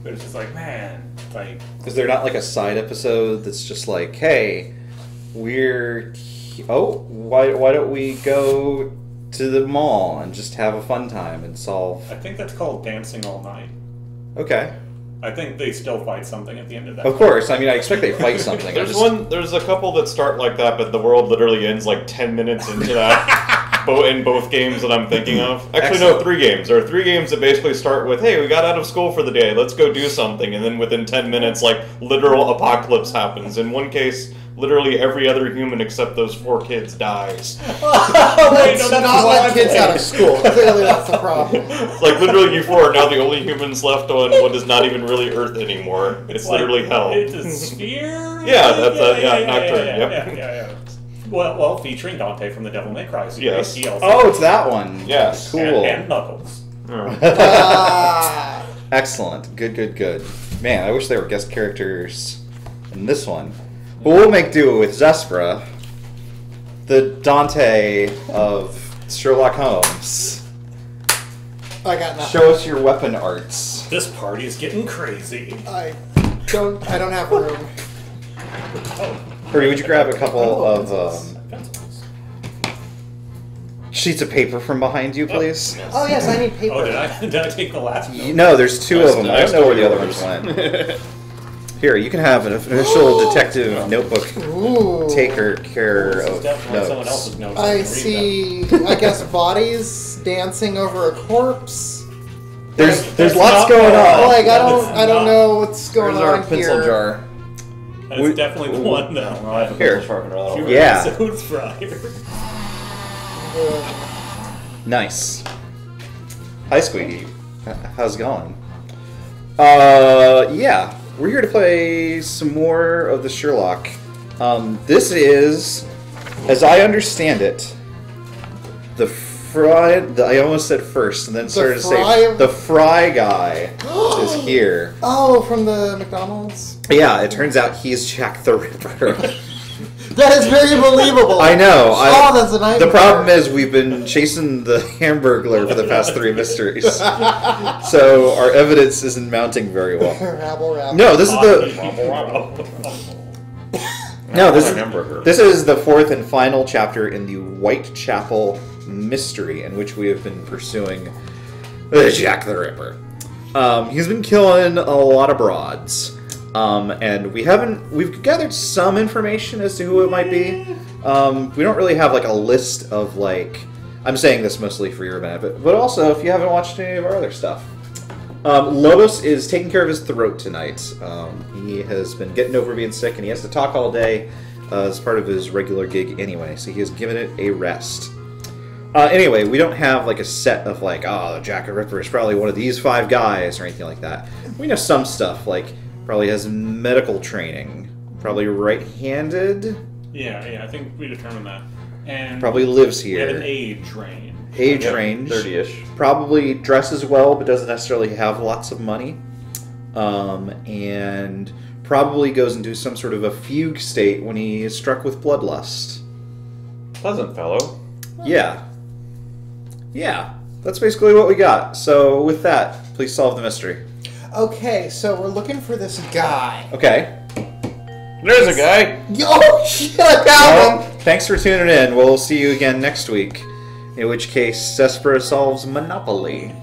But it's just like, man, like... Is there not like a side episode that's just like, hey, we're... Oh, why don't we go to the mall and just have a fun time and solve... I think that's called Dancing All Night. Okay. I think they still fight something at the end of that. Of course, I mean, I expect they fight something. There's a couple that start like that, but the world literally ends like 10 minutes into that. In both games that I'm thinking of. Actually, Excellent. no, 3 games. There are 3 games that basically start with, hey, we got out of school for the day, let's go do something. And then within 10 minutes, like, literal apocalypse happens. In one case, literally every other human except those 4 kids dies. Let's not let kids out of school. Clearly that's the problem. Like, literally, you 4 are now the only humans left on what is not even really Earth anymore. It's like, literally hell. It's a sphere? Yeah, that's Nocturne, yep. Yeah. Well, featuring Dante from the Devil May Cry series. Yes. He also Oh, it's that one. Yes. Cool. And Knuckles. Excellent. Good. Man, I wish there were guest characters in this one. But we'll make do with Zespra, the Dante of Sherlock Holmes. I got nothing. Show us your weapon arts. This party is getting crazy. I don't have room. Purdy, would you grab a couple of sheets of paper from behind you, please? Oh yes, I need paper. Oh, did I take the last note? No, there's 2 of them. I don't know where the other ones went. Here, you can have an official detective notebook taker care of Definitely someone notes. else's notes. I can see, I guess, bodies dancing over a corpse. There's lots going on. Like, I don't know what's going There's our on pencil here. jar. That's definitely the one, though. Here. Few Yeah. episodes prior. Nice. Hi, Squeaky. How's it going? Yeah. We're here to play some more of the Sherlock. This is, as I understand it, I almost said first and then started to say the Fry guy is here. Oh, from the McDonald's? Yeah, it turns out he's Jack the Ripper. That is very believable. I know. That's a nightmare. The problem is we've been chasing the Hamburglar for the past 3 mysteries. So our evidence isn't mounting very well. Rabble. No, this is this is the 4th and final chapter in the Whitechapel mystery in which we have been pursuing Jack the Ripper. He's been killing a lot of broads. And we've gathered some information as to who it might be. We don't really have like a list of I'm saying this mostly for your benefit, but also if you haven't watched any of our other stuff. Lobos is taking care of his throat tonight. He has been getting over being sick and he has to talk all day as part of his regular gig anyway, so he has given it a rest. Anyway, we don't have a set of the Jack the Ripper is probably one of these 5 guys or anything like that. We know some stuff, probably has medical training, probably right-handed. Yeah, I think we determined that. And probably lives here. We have an age range. Age range. 30-ish. Probably dresses well, but doesn't necessarily have lots of money. And probably goes into some sort of a fugue state when he is struck with bloodlust. Pleasant fellow. Yeah. Yeah, that's basically what we got. So with that, please solve the mystery. Okay, so we're looking for this guy. Okay. There's a guy. Oh, shit, I found him! Thanks for tuning in. We'll see you again next week. In which case, Cespera solves Monopoly.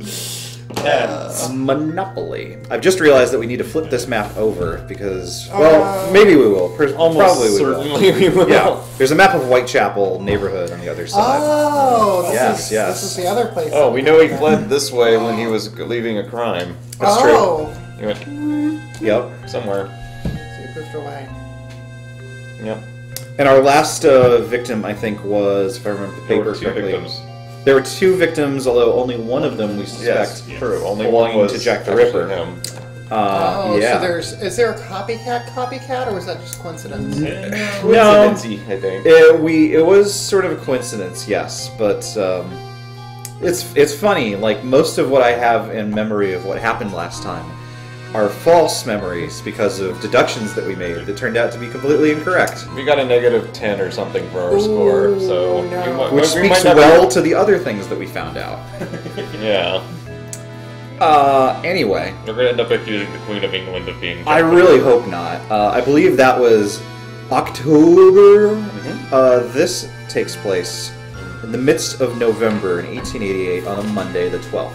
Monopoly. I've just realized that we need to flip this map over because, maybe we will. Probably certainly we will. Yeah. There's a map of Whitechapel neighborhood on the other side. Oh, yes. This is the other place. Oh, we know he fled this way when he was leaving a crime. That's true. He went somewhere. So he pushed away. Yep. And our last victim, I think, was, if I remember the paper correctly. Victims. There were 2 victims, although only one of them we suspect true. Only belonging one was to Jack the Ripper. Him. Yeah. So is there a copycat, or was that just coincidence? No, I think. It was sort of a coincidence, yes, but it's funny. Most of what I have in memory of what happened last time are false memories because of deductions that we made that turned out to be completely incorrect. We got a -10 or something for our score, so which speaks well to the other things that we found out. Yeah. Anyway. We're going to end up accusing the Queen of England of being... I really hope not. I believe that was October. This takes place in the midst of November in 1888 on a Monday, the 12th.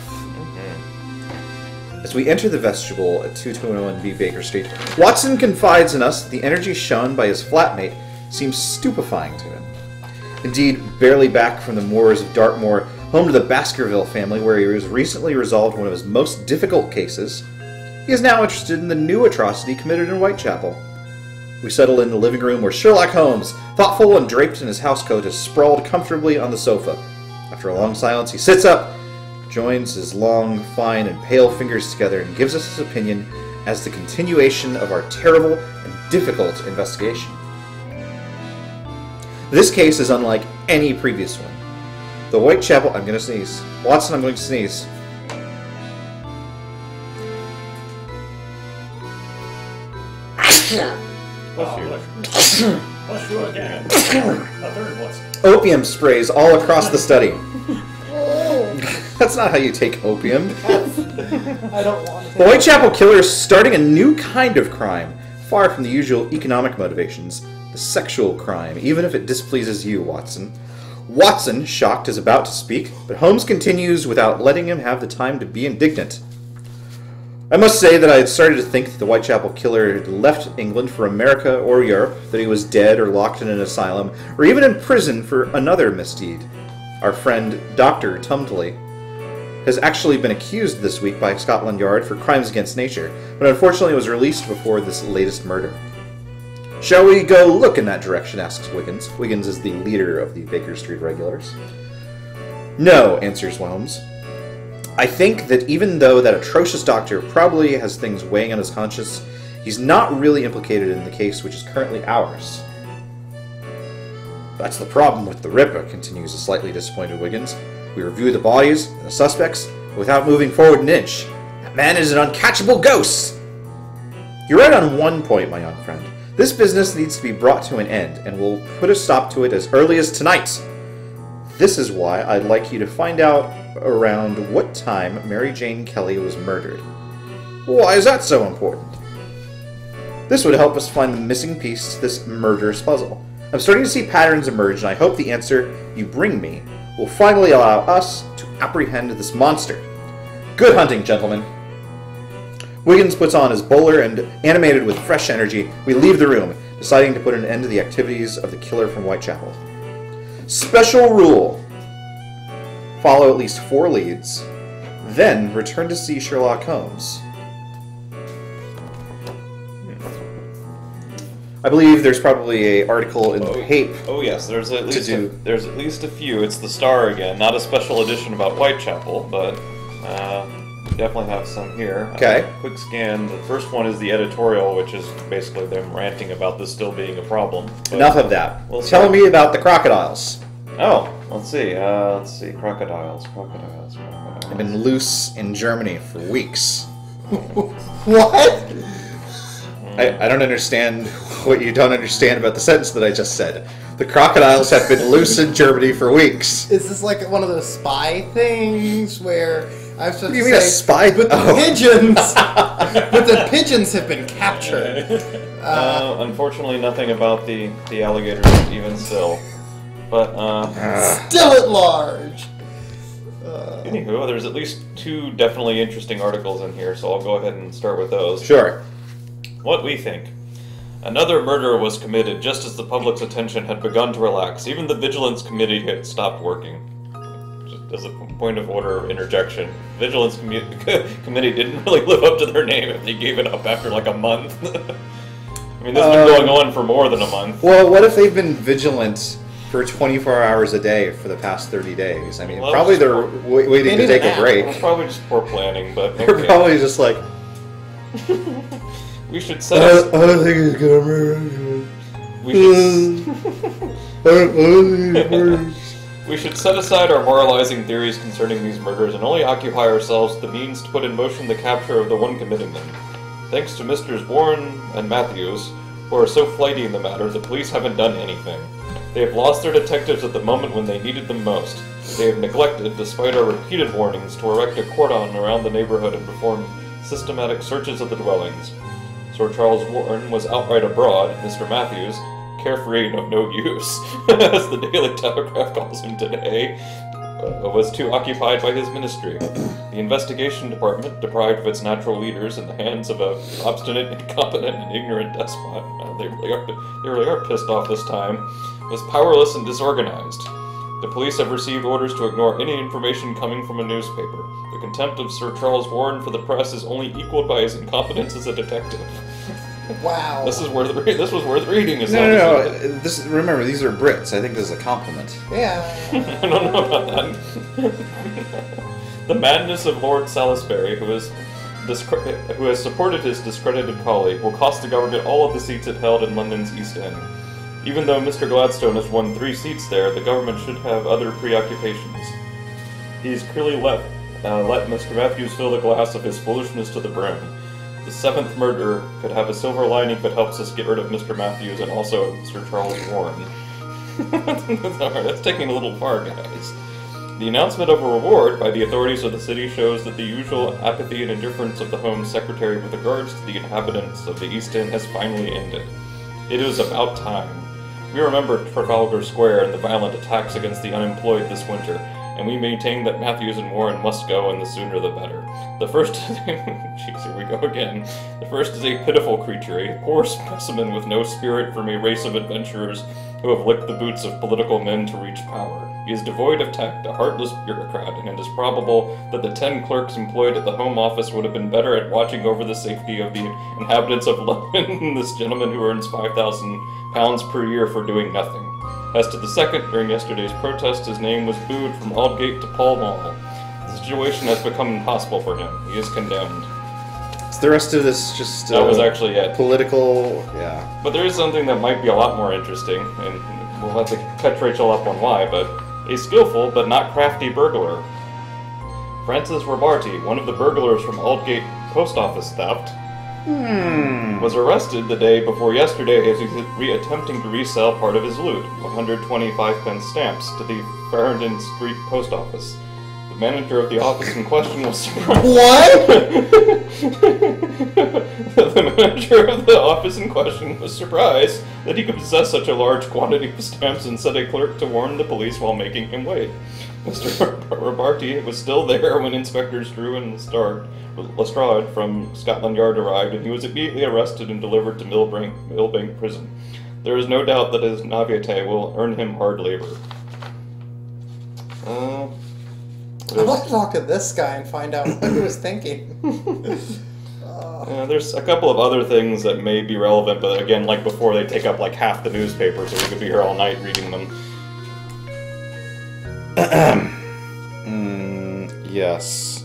As we enter the vestibule at 2201B Baker Street, Watson confides in us that the energy shown by his flatmate seems stupefying to him. Indeed, barely back from the moors of Dartmoor, home to the Baskerville family, where he has recently resolved one of his most difficult cases, he is now interested in the new atrocity committed in Whitechapel. We settle in the living room where Sherlock Holmes, thoughtful and draped in his housecoat, is sprawled comfortably on the sofa. After a long silence, he sits up, joins his long, fine, and pale fingers together, and gives us his opinion as the continuation of our terrible and difficult investigation. This case is unlike any previous one. The Whitechapel... I'm going to sneeze. Watson, I'm going to sneeze. Bless you again. A third Watson. Opium sprays all across the study. That's not how you take opium. I don't want to. The Whitechapel killer is starting a new kind of crime, far from the usual economic motivations. The sexual crime, even if it displeases you, Watson. Watson, shocked, is about to speak, but Holmes continues without letting him have the time to be indignant. I must say that I had started to think that the Whitechapel killer had left England for America or Europe, that he was dead or locked in an asylum, or even in prison for another misdeed. Our friend, Dr. Tumtley, has actually been accused this week by Scotland Yard for crimes against nature, but unfortunately was released before this latest murder. Shall we go look in that direction, asks Wiggins. Wiggins is the leader of the Baker Street regulars. No, answers Holmes. I think that even though that atrocious doctor probably has things weighing on his conscience, he's not really implicated in the case which is currently ours. That's the problem with the Ripper, continues a slightly disappointed Wiggins. We review the bodies and the suspects without moving forward an inch. That man is an uncatchable ghost! You're right on one point, my young friend. This business needs to be brought to an end, and we'll put a stop to it as early as tonight. This is why I'd like you to find out around what time Mary Jane Kelly was murdered. Why is that so important? This would help us find the missing piece to this murderous puzzle. I'm starting to see patterns emerge, and I hope the answer you bring me will finally allow us to apprehend this monster. Good hunting, gentlemen. Wiggins puts on his bowler, and, animated with fresh energy, we leave the room, deciding to put an end to the activities of the killer from Whitechapel. Special rule. Follow at least 4 leads, then return to see Sherlock Holmes. I believe there's probably an article in the paper. Oh yes, there's at least a few. It's the Star again, not a special edition about Whitechapel, but definitely have some here. Okay. Quick scan. The first one is the editorial, which is basically them ranting about this still being a problem. But enough of that. Tell me about the crocodiles. Oh, let's see. Crocodiles. They've been loose in Germany for weeks. What? I don't understand what you don't understand about the sentence that I just said. The crocodiles have been loose in Germany for weeks. Is this like one of those spy things where I was supposed What do you to mean say, a spy? but the pigeons, but the pigeons have been captured. Unfortunately, nothing about the alligators even still. But Still at large. Anywho, there's at least 2 definitely interesting articles in here, so I'll go ahead and start with those. Sure. What we think. Another murder was committed just as the public's attention had begun to relax. Even the Vigilance Committee had stopped working. Just as a point of order interjection, Vigilance Committee didn't really live up to their name if they gave it up after like a month. I mean, this has been going on for more than a month. Well, what if they've been vigilant for 24 hours a day for the past 30 days? I mean, well, probably they're waiting to take a break. Well, probably just poor planning, but okay. They're probably just like... We should set I don't think he's gonna murder anyone. We should set aside our moralizing theories concerning these murders and only occupy ourselves with the means to put in motion the capture of the one committing them. Thanks to Messrs. Warren and Matthews, who are so flighty in the matter, the police haven't done anything. They have lost their detectives at the moment when they needed them most. They have neglected, despite our repeated warnings, to erect a cordon around the neighborhood and perform systematic searches of the dwellings. Sir Charles Warren was outright abroad, Mr. Matthews, carefree and of no use, as the Daily Telegraph calls him today, was too occupied by his ministry. The investigation department, deprived of its natural leaders in the hands of an obstinate, incompetent, and ignorant despot, they really are pissed off this time, was powerless and disorganized. The police have received orders to ignore any information coming from a newspaper. The contempt of Sir Charles Warren for the press is only equaled by his incompetence as a detective. Wow. This was worth reading. No. Remember, these are Brits. I think this is a compliment. Yeah. I don't know about that. The madness of Lord Salisbury, who has supported his discredited colleague, will cost the government all of the seats it held in London's East End. Even though Mr. Gladstone has won 3 seats there, the government should have other preoccupations. He's clearly let Mr. Matthews fill the glass of his foolishness to the brim. The 7th murder could have a silver lining if it helps us get rid of Mr. Matthews and also Sir Charles Warren. That's taking a little far, guys. The announcement of a reward by the authorities of the city shows that the usual apathy and indifference of the Home Secretary with regards to the inhabitants of the East End has finally ended. It is about time. We remember Trafalgar Square and the violent attacks against the unemployed this winter, and we maintain that Matthews and Warren must go, and the sooner the better. The first... Jeez, here we go again. The first is a pitiful creature, a poor specimen with no spirit from a race of adventurers who have licked the boots of political men to reach power. He is devoid of tact, a heartless bureaucrat, and it is probable that the 10 clerks employed at the Home Office would have been better at watching over the safety of the inhabitants of London than this gentleman who earns £5,000 per year for doing nothing. As to the second, during yesterday's protest, his name was booed from Aldgate to Pall Mall. The situation has become impossible for him. He is condemned. Is the rest of this just... that was actually it. Political... yeah. But there is something that might be a lot more interesting, and we'll have to catch Rachel up on why, but a skillful but not crafty burglar. Francis Robarty, one of the burglars from Aldgate post office theft, was arrested the day before yesterday as he was attempting to resell part of his loot, 125-pence stamps, to the Farringdon Street post office. The manager of the office in question was surprised. What? The manager of the office in question was surprised that he could possess such a large quantity of stamps and sent a clerk to warn the police while making him wait. Mr. Robarty was still there when inspectors Drew and Lestrade from Scotland Yard arrived, and he was immediately arrested and delivered to Millbank Prison. There is no doubt that his naivete will earn him hard labor. I'd like to talk to this guy and find out what he was thinking. There's a couple of other things that may be relevant, but again, like before, they take up like half the newspaper, so we could be here all night reading them. Yes.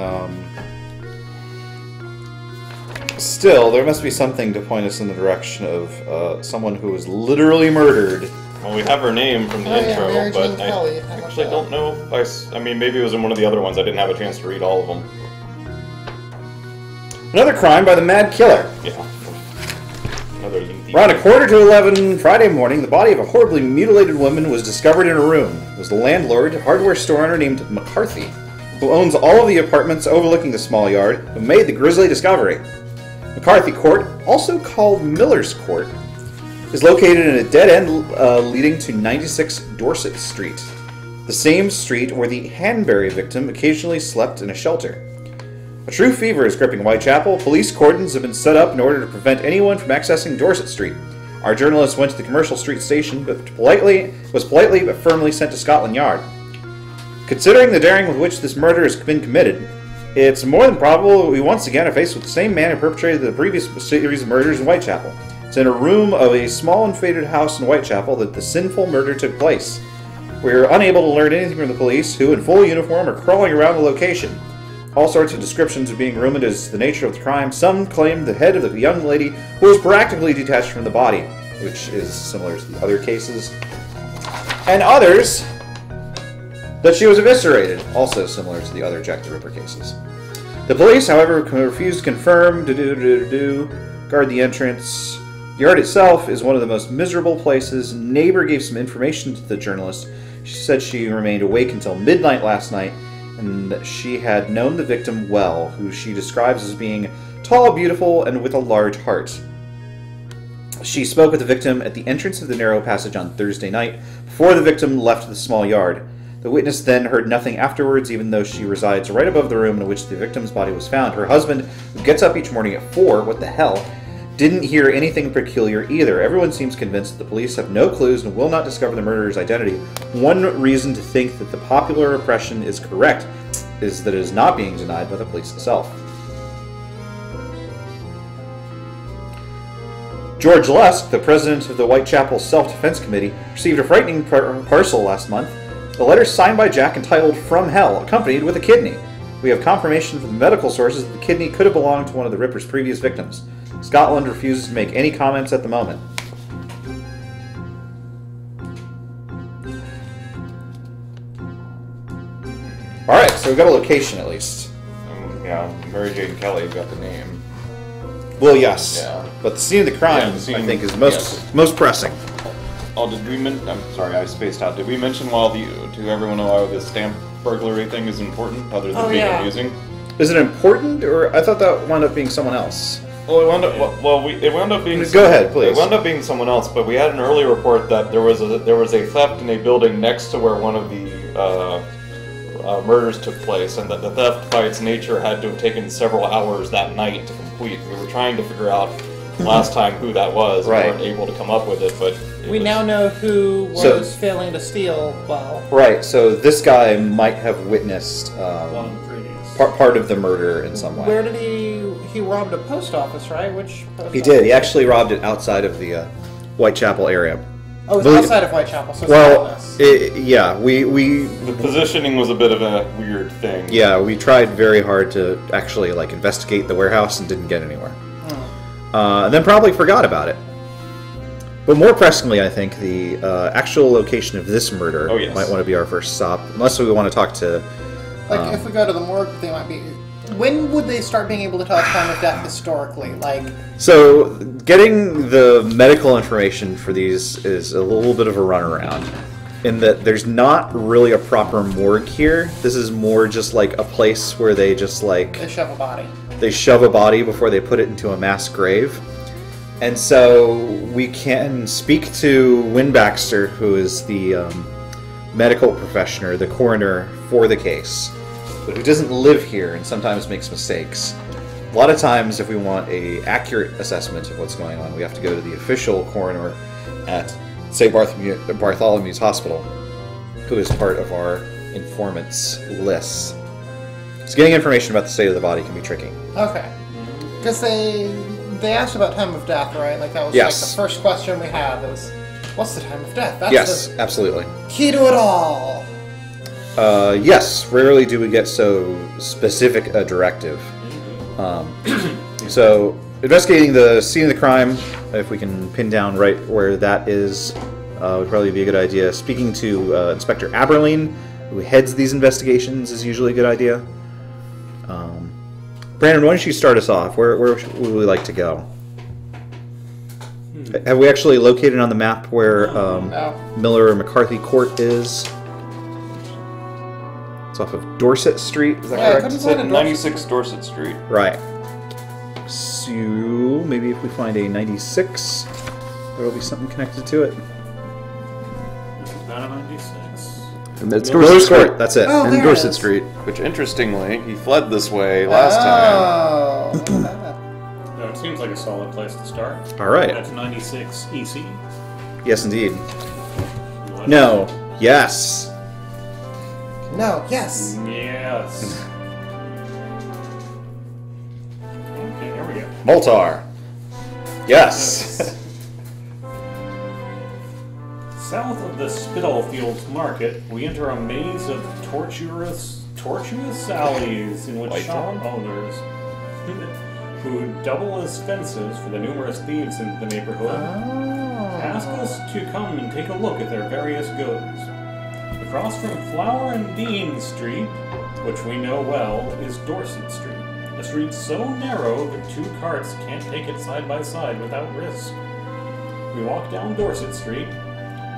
Still, there must be something to point us in the direction of someone who was literally murdered. Well, we have her name from the intro, Mary but Jane I Kelly. actually don't know if I mean, maybe it was in one of the other ones. I didn't have a chance to read all of them. Another crime by the Mad Killer. Yeah. Around 11:15 Friday morning, the body of a horribly mutilated woman was discovered in a room. It was the landlord, hardware store owner named McCarthy, who owns all of the apartments overlooking the small yard, who made the grisly discovery. McCarthy Court, also called Miller's Court, is located in a dead end leading to 96 Dorset Street, the same street where the Hanbury victim occasionally slept in a shelter. A true fever is gripping Whitechapel. Police cordons have been set up in order to prevent anyone from accessing Dorset Street. Our journalist went to the Commercial Street station, but was politely but firmly sent to Scotland Yard. Considering the daring with which this murder has been committed, it's more than probable we once again are faced with the same man who perpetrated the previous series of murders in Whitechapel. It's in a room of a small and faded house in Whitechapel that the sinful murder took place. We are unable to learn anything from the police, who in full uniform are crawling around the location. All sorts of descriptions are being rumored as the nature of the crime. Some claim the head of the young lady who was practically detached from the body, which is similar to the other cases. And others that she was eviscerated, also similar to the other Jack the Ripper cases. The police, however, refused to confirm, guard the entrance. The yard itself is one of the most miserable places. A neighbor gave some information to the journalist, She said she remained awake until midnight last night, and that she had known the victim well, who she describes as being tall, beautiful, and with a large heart. She spoke with the victim at the entrance of the narrow passage on Thursday night, before the victim left the small yard. The witness then heard nothing afterwards, even though she resides right above the room in which the victim's body was found. Her husband, who gets up each morning at 4, what the hell, didn't hear anything peculiar either. Everyone seems convinced that the police have no clues and will not discover the murderer's identity. One reason to think that the popular impression is correct is that it is not being denied by the police itself. George Lusk, the president of the Whitechapel Self-Defense Committee, received a frightening parcel last month. A letter signed by Jack entitled "From Hell," accompanied with a kidney. We have confirmation from medical sources that the kidney could have belonged to one of the Ripper's previous victims. Scotland refuses to make any comments at the moment. Alright, so we've got a location at least. Yeah, Mary Jane Kelly got the name. Well, yes. Yeah. But the scene of the crime, Yeah, the scene- I think, is most pressing. Oh, did we I'm sorry, I spaced out. Did we mention to everyone why the stamp burglary thing is important, other than being amusing? Is it important, or I thought that wound up being someone else? Well, it wound up being. Go ahead, please. It wound up being someone else, but we had an early report that there was a theft in a building next to where one of the murders took place, and that the theft, by its nature, had to have taken several hours that night to complete. We were trying to figure out last time who that was. Right. We weren't able to come up with it, but We now know who was failing to steal well. Right, so this guy might have witnessed One previous. part of the murder in some way. Where did he robbed a post office, right? Which post He office? did. He actually robbed it outside of the Whitechapel area. Oh, it's Well, outside of Whitechapel, so it's Well, not us. yeah, we the positioning was a bit of a weird thing. yeah, we tried very hard to actually investigate the warehouse and didn't get anywhere. And then probably forgot about it. But more pressingly, I think the actual location of this murder might want to be our first stop, unless we want to talk to. If we go to the morgue, they might be. When would they start being able to tell us time of death historically? So, getting the medical information for these is a little bit of a runaround, in that there's not really a proper morgue here. This is more just a place where they just they shove a body. They shove a body before they put it into a mass grave. And so we can speak to Win Baxter, who is the medical professional, the coroner for the case, but who doesn't live here and sometimes makes mistakes. A lot of times, if we want an accurate assessment of what's going on, we have to go to the official coroner at St. Bartholomew's Hospital, who is part of our informants list. So getting information about the state of the body can be tricky. Okay. Because they asked about time of death, right? That was the first question we have is, what's the time of death? That's the absolutely. Key to it all. Yes, rarely do we get so specific a directive. So, investigating the scene of the crime, if we can pin down right where that is, would probably be a good idea. Speaking to Inspector Aberline, who heads these investigations, is usually a good idea. Brandon, why don't you start us off? Where would we like to go? Have we actually located on the map where No. Miller and McCarthy Court is? It's off of Dorset Street, is that correct? It's at 96 Dorset Street. Right. So maybe if we find a 96, there will be something connected to it. This is not a 96. And that's Miller's Dorset Street. Court, that's it. Oh, And there it Dorset is. Street. Which, interestingly, he fled this way last time. Oh. No, it seems like a solid place to start. All right. That's 96 EC. Yes, indeed. What? No. Yes. No, yes. Yes. Okay, here we go. Moltar. Yes. South of the Spitalfields Market, we enter a maze of tortuous alleys in which shop owners who double as fences for the numerous thieves in the neighborhood ask us to come and take a look at their various goods. Across from Flower and Dean Street, which we know well, is Dorset Street. A street so narrow that two carts can't take it side by side without risk. We walk down Dorset Street.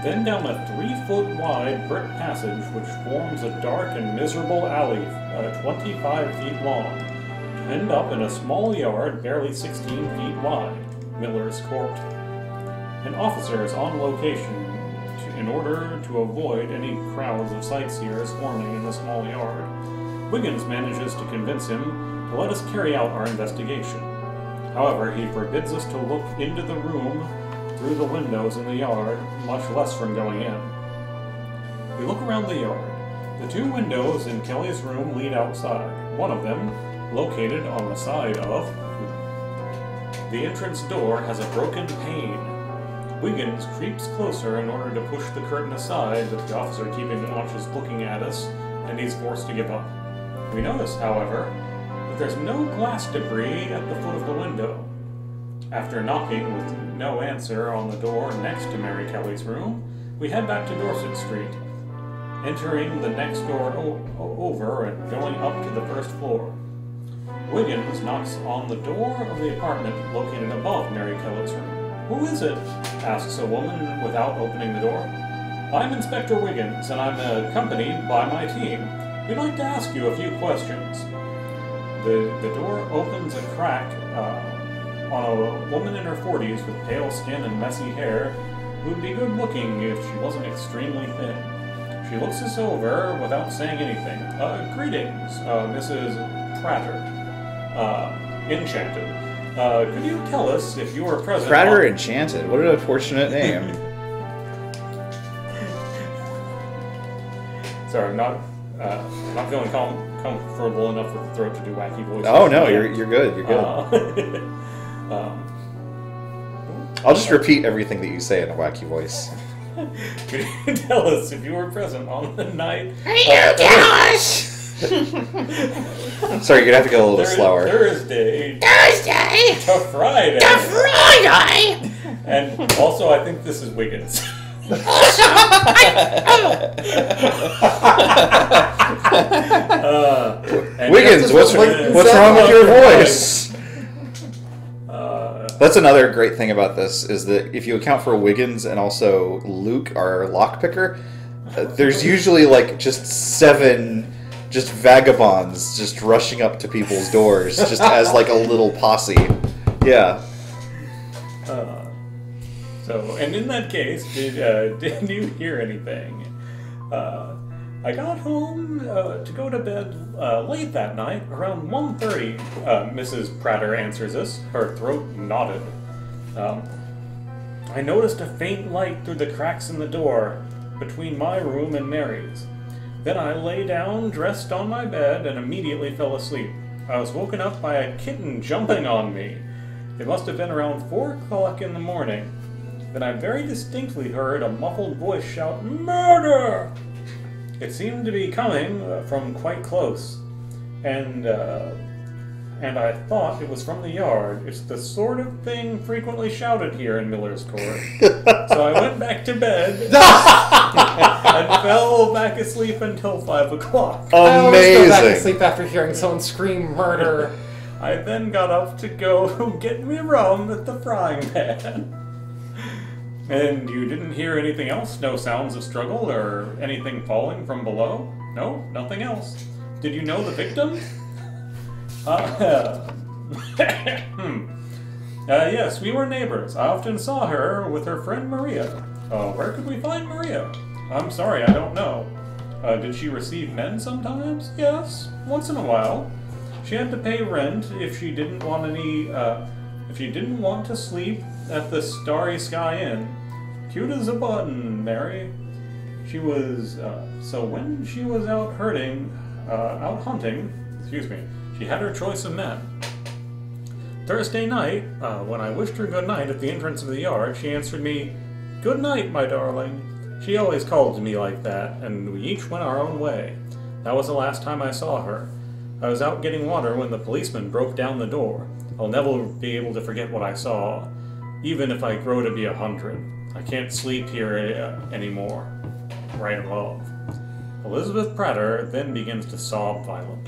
then down a 3-foot-wide brick passage which forms a dark and miserable alley 25 feet long, to end up in a small yard barely 16 feet wide, Miller's Court. An officer is on location in order to avoid any crowds of sightseers forming in the small yard. Wiggins manages to convince him to let us carry out our investigation. However, he forbids us to look into the room through the windows in the yard, much less from going in. We look around the yard. The 2 windows in Kelly's room lead outside, one of them located on the side of the entrance door has a broken pane. Wiggins creeps closer in order to push the curtain aside, but the officer keeping watch is looking at us, and he's forced to give up. We notice, however, that there's no glass debris at the foot of the window. After knocking with no answer on the door next to Mary Kelly's room, we head back to Dorset Street, entering the next door over and going up to the first floor. Wiggins knocks on the door of the apartment located above Mary Kelly's room. "Who is it?" asks a woman without opening the door. "I'm Inspector Wiggins, and I'm accompanied by my team. We'd like to ask you a few questions." The door opens a crack on a woman in her 40s with pale skin and messy hair who would be good looking if she wasn't extremely thin. She looks us over without saying anything. "Greetings, Mrs. Prater. Enchanted. Could you tell us if you were present..." Prater Enchanted? What an unfortunate name. Sorry, I'm not feeling comfortable enough with the throat to do wacky voices. Oh no, you're good. You're good. I'll just repeat everything that you say in a wacky voice. Could you tell us if you were present on the night? Could you tell us? Sorry, you're gonna have to go a little slower. Thursday to Friday. And also, I think this is Wiggins. Wiggins, what's wrong with your voice? That's another great thing about this, is that if you account for Wiggins and also Luke, our lockpicker, there's usually like just 7 just vagabonds just rushing up to people's doors just as like a little posse. Yeah. And in that case, did you hear anything? I got home to go to bed late that night, around 1:30. Mrs. Prater answers us, her throat knotted. I noticed a faint light through the cracks in the door between my room and Mary's. Then I lay down, dressed on my bed, and immediately fell asleep. I was woken up by a kitten jumping on me. It must have been around 4 o'clock in the morning. Then I very distinctly heard a muffled voice shout, "Murder!" It seemed to be coming from quite close, and I thought it was from the yard. It's the sort of thing frequently shouted here in Miller's Court. So I went back to bed and fell back asleep until 5 o'clock. Amazing! I always go back to sleep after hearing someone scream murder. I then got up to go get me rum at the frying pan. And you didn't hear anything else? No sounds of struggle or anything falling from below? No? Nothing else? Did you know the victim? Yes, we were neighbors. I often saw her with her friend Maria. Where could we find Maria? I'm sorry, I don't know. Did she receive men sometimes? Yes, once in a while. She had to pay rent if she didn't want to sleep at the Starry Sky Inn. Cute as a button, Mary. She was, so when she was out hunting, she had her choice of men. Thursday night, when I wished her good night at the entrance of the yard, she answered me, "Good night, my darling." She always called to me like that, and we each went our own way. That was the last time I saw her. I was out getting water when the policeman broke down the door. I'll never be able to forget what I saw, even if I grow to be 100. I can't sleep here anymore. Right above. Elizabeth Prater then begins to sob violently.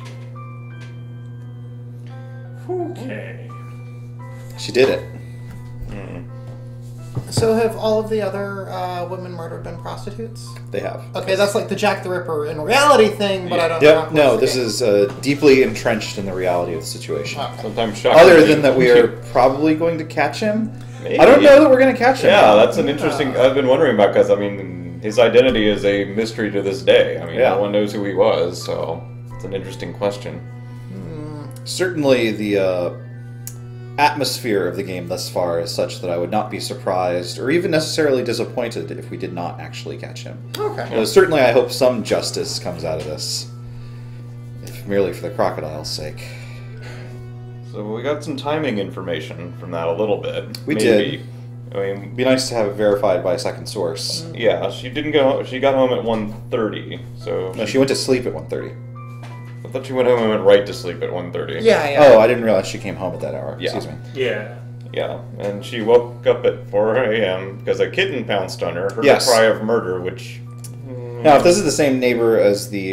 Okay. She did it. So have all of the other women murdered been prostitutes? They have. Okay, that's like the Jack the Ripper in reality thing, but I don't know. Yep, no, this is deeply entrenched in the reality of the situation. Okay. Sometimes shocking. Other than that we are probably going to catch him. Maybe. I don't know that we're going to catch him. Yeah, that's an interesting... I've been wondering about, because, I mean, his identity is a mystery to this day. I mean, no one knows who he was, so it's an interesting question. Certainly the atmosphere of the game thus far is such that I would not be surprised or even necessarily disappointed if we did not actually catch him. Okay. Certainly I hope some justice comes out of this, if merely for the crocodile's sake. So we got some timing information from that a little bit. We did. I mean, it'd be nice to have it verified by a second source. Yeah, she didn't go. She got home at 1:30. So No, she went to sleep at 1:30. I thought she went home and went right to sleep at 1:30. Yeah. Oh, I didn't realize she came home at that hour. Yeah. Excuse me. Yeah. Yeah, and she woke up at 4 a.m. because a kitten pounced on her, heard a cry of murder, which... Now, if this is the same neighbor as the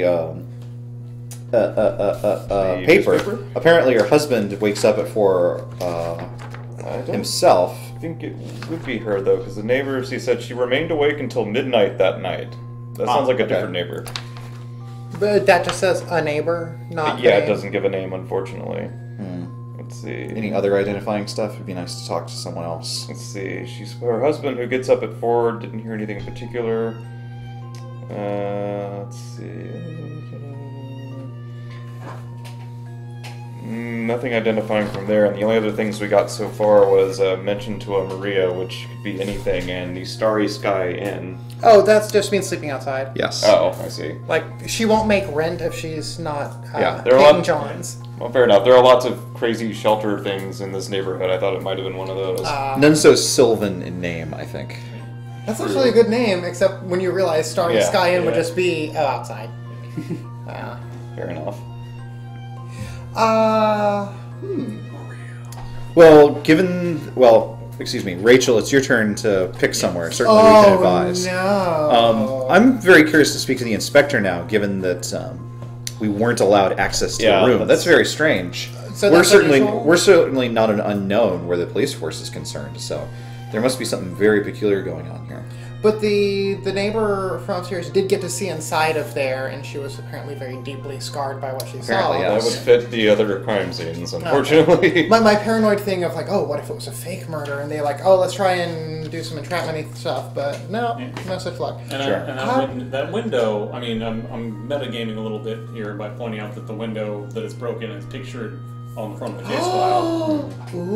paper, apparently her husband wakes up at 4 himself. I think it would be her, though, because the neighbor, she said she remained awake until midnight that night. That sounds like a different neighbor. But that just says a neighbor, not Yeah, name. it doesn't give a name, unfortunately. Let's see. Any other identifying stuff? It'd be nice to talk to someone else. Let's see. Her husband, who gets up at 4, didn't hear anything in particular. Let's see. Nothing identifying from there, and the only other things we got so far was mention to a Maria, which could be anything, and the Starry Sky Inn. Oh, that just means sleeping outside. Yes. Oh, I see. Like, she won't make rent if she's not there are paying John's. Well, fair enough. There are lots of crazy shelter things in this neighborhood. I thought it might have been one of those. None so Sylvan in name, I think. That's actually a good name, except when you realize Starry Sky Inn would just be outside. Fair enough. Well, excuse me, Rachel, it's your turn to pick somewhere. Certainly we can advise. No. I'm very curious to speak to the inspector now, given that we weren't allowed access to the room. That's very strange. So we're certainly not an unknown where the police force is concerned, so there must be something very peculiar going on here. But the neighbor from upstairs did get to see inside of there, and she was apparently very deeply scarred by what she saw. Yeah. That would fit the other crime scenes, unfortunately. Okay. My paranoid thing of like, oh, what if it was a fake murder? And they like, oh, let's try and do some entrapment-y stuff. But no such luck. And that window, I mean, I'm metagaming a little bit here by pointing out that the window that is broken is pictured on the front of the case file.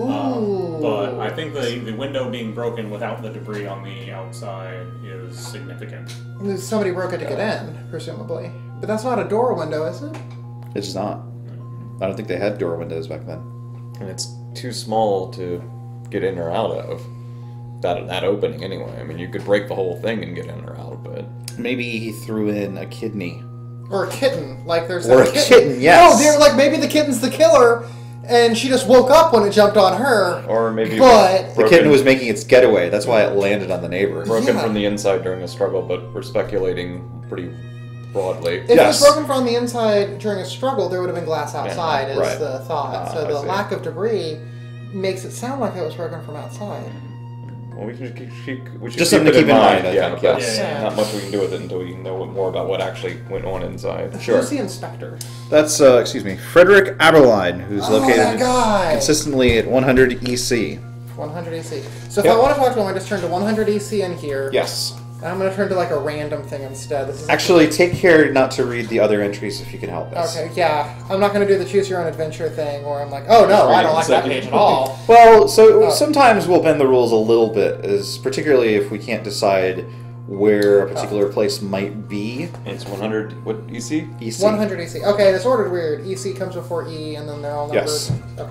But I think the window being broken without the debris on the outside is significant. Somebody broke it to get in, presumably. But that's not a door window, is it? It's not. I don't think they had door windows back then. And it's too small to get in or out of. That opening, anyway. I mean, you could break the whole thing and get in or out, but... Maybe he threw in a kidney. Or a kitten, like there's a kitten. Yes. No, they're like maybe the kitten's the killer, and she just woke up when it jumped on her. Or maybe the kitten was making its getaway. That's why it landed on the neighbor. Broken from the inside during a struggle, but we're speculating pretty broadly. If it was broken from the inside during a struggle, there would have been glass outside. Is the thought. So the lack of debris makes it sound like it was broken from outside. Well, we should just something to keep in mind. I think. Yes. Not much we can do with it until we know more about what actually went on inside. Sure. Who's the inspector? That's Frederick Aberline, who's located consistently at 100 EC. 100 EC. So if I want to talk to him, I just turn to 100 EC in here. Yes. I'm going to turn to like a random thing instead. This is actually, take care not to read the other entries if you can help us. Okay, yeah. I'm not going to do the choose your own adventure thing where I'm like, oh no, I don't like that page at all. Well, sometimes we'll bend the rules a little bit, particularly if we can't decide where a particular place might be. It's 100, what, EC? EC. 100 EC. Okay, it's ordered weird. EC comes before E and then they're all numbered. Yes. Okay.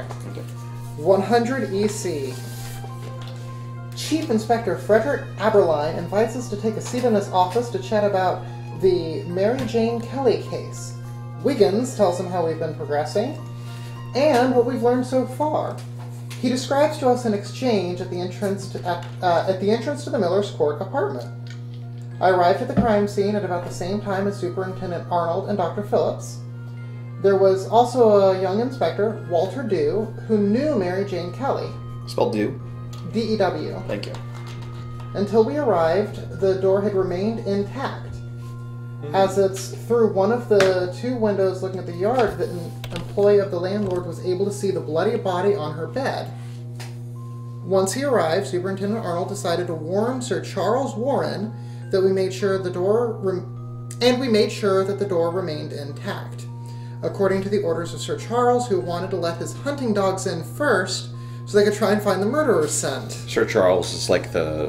100 EC. Chief Inspector Frederick Aberline invites us to take a seat in his office to chat about the Mary Jane Kelly case. Wiggins tells him how we've been progressing and what we've learned so far. He describes to us an exchange at the entrance to the Miller's Court apartment. I arrived at the crime scene at about the same time as Superintendent Arnold and Dr. Phillips. There was also a young inspector, Walter Dew, who knew Mary Jane Kelly. Spelled Dew? D-E-W. Thank you. Until we arrived, the door had remained intact. As it's through one of the 2 windows looking at the yard that an employee of the landlord was able to see the bloody body on her bed. Once he arrived, Superintendent Arnold decided to warn Sir Charles Warren that we made sure that the door remained intact, according to the orders of Sir Charles, who wanted to let his hunting dogs in first so they could try and find the murderer's scent. Sir Charles is like the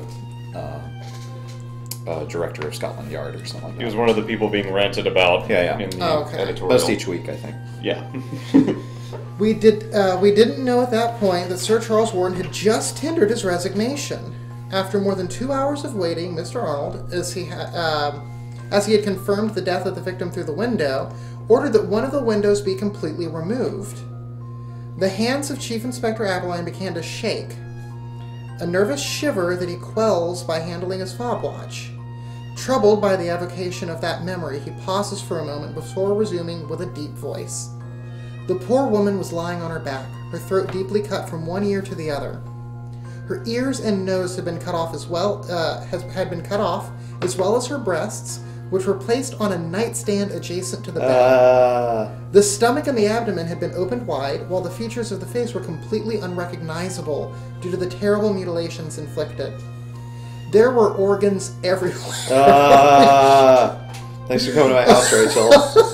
director of Scotland Yard or something like that. He was one of the people being ranted about in the editorial. Most each week, I think. Yeah. We didn't know at that point that Sir Charles Warren had just tendered his resignation. After more than 2 hours of waiting, Mr. Arnold, as he had confirmed the death of the victim through the window, ordered that one of the windows be completely removed. The hands of Chief Inspector Aberline began to shake, a nervous shiver that he quells by handling his fob watch. Troubled by the evocation of that memory, he pauses for a moment before resuming with a deep voice. The poor woman was lying on her back, her throat deeply cut from one ear to the other. Her ears and nose had been cut off as well as her breasts, which were placed on a nightstand adjacent to the bed. The stomach and the abdomen had been opened wide, while the features of the face were completely unrecognizable due to the terrible mutilations inflicted. There were organs everywhere. Thanks for coming to my house, Rachel.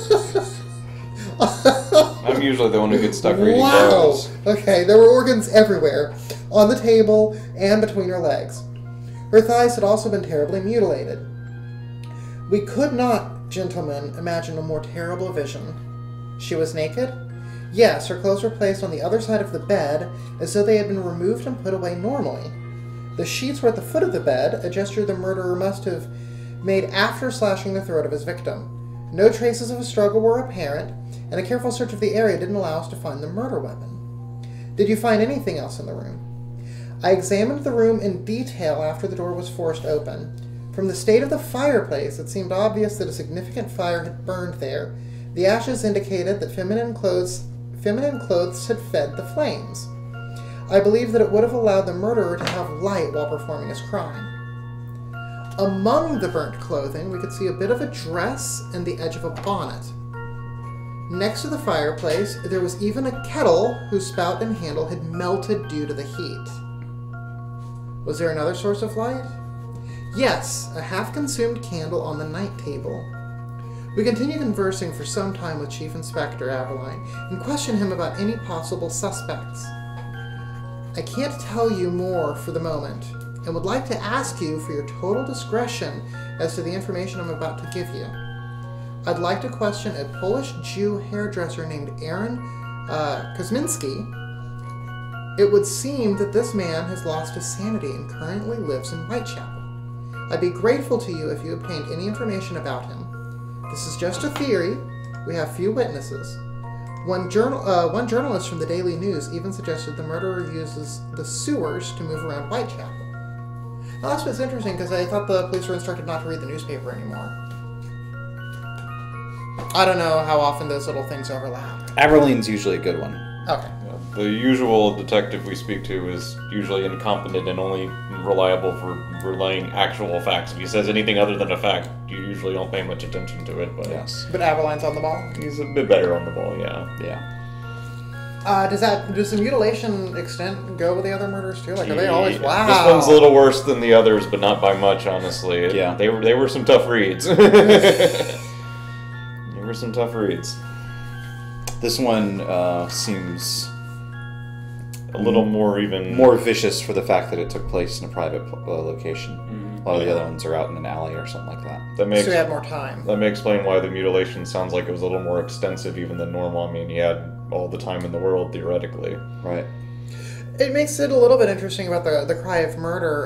I'm usually the one who gets stuck reading Wow! those. Okay, there were organs everywhere, on the table and between her legs. Her thighs had also been terribly mutilated. We could not, gentlemen, imagine a more terrible vision. She was naked? Yes, her clothes were placed on the other side of the bed, as though they had been removed and put away normally. The sheets were at the foot of the bed, a gesture the murderer must have made after slashing the throat of his victim. No traces of a struggle were apparent, and a careful search of the area didn't allow us to find the murder weapon. Did you find anything else in the room? I examined the room in detail after the door was forced open. From the state of the fireplace, it seemed obvious that a significant fire had burned there. The ashes indicated that feminine clothes had fed the flames. I believe that it would have allowed the murderer to have light while performing his crime. Among the burnt clothing, we could see a bit of a dress and the edge of a bonnet. Next to the fireplace, there was even a kettle whose spout and handle had melted due to the heat. Was there another source of light? Yes, a half-consumed candle on the night table. We continued conversing for some time with Chief Inspector Aberline and questioned him about any possible suspects. I can't tell you more for the moment, and would like to ask you for your total discretion as to the information I'm about to give you. I'd like to question a Polish Jew hairdresser named Aaron Kosminski. It would seem that this man has lost his sanity and currently lives in Whitechapel. I'd be grateful to you if you obtained any information about him. This is just a theory. We have few witnesses. One journalist from the Daily News even suggested the murderer uses the sewers to move around Whitechapel. Now that's what's interesting, because I thought the police were instructed not to read the newspaper anymore. I don't know how often those little things overlap. Aberline's usually a good one. Okay. The usual detective we speak to is usually incompetent and only reliable for relaying actual facts. If he says anything other than a fact, you usually don't pay much attention to it. But yes. But Aberline's on the ball? He's a bit better on the ball, yeah. Yeah. Does the mutilation extent go with the other murders too? Like, are they always, wow. This one's a little worse than the others, but not by much, honestly. Yeah. They were some tough reads. They were some tough reads. This one seems a little more vicious for the fact that it took place in a private location. A lot of the other ones are out in an alley or something like that. So you had more time. That may explain why the mutilation sounds like it was a little more extensive even than normal. I mean, he had all the time in the world, theoretically. Right. It makes it a little bit interesting about the cry of murder.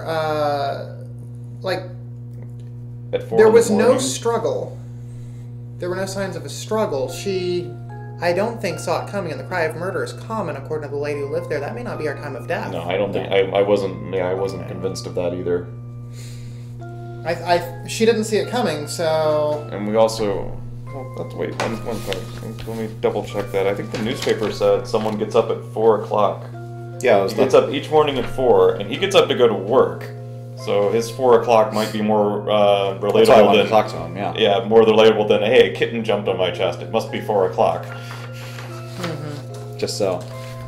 There was no struggle. There were no signs of a struggle. She, I don't think, saw it coming, and the cry of murder is common according to the lady who lived there. That may not be our time of death. No, I don't think. I wasn't convinced of that either. She didn't see it coming, so. And we also. Well, let's wait one second. Let me double check that. I think the newspaper said someone gets up at 4 o'clock. Yeah, he gets up each morning at 4, and he gets up to go to work. So his 4 o'clock might be more relatable That's why I wanted than to talk to him, yeah. Yeah, more relatable than, hey, a kitten jumped on my chest. It must be 4 o'clock. Just so.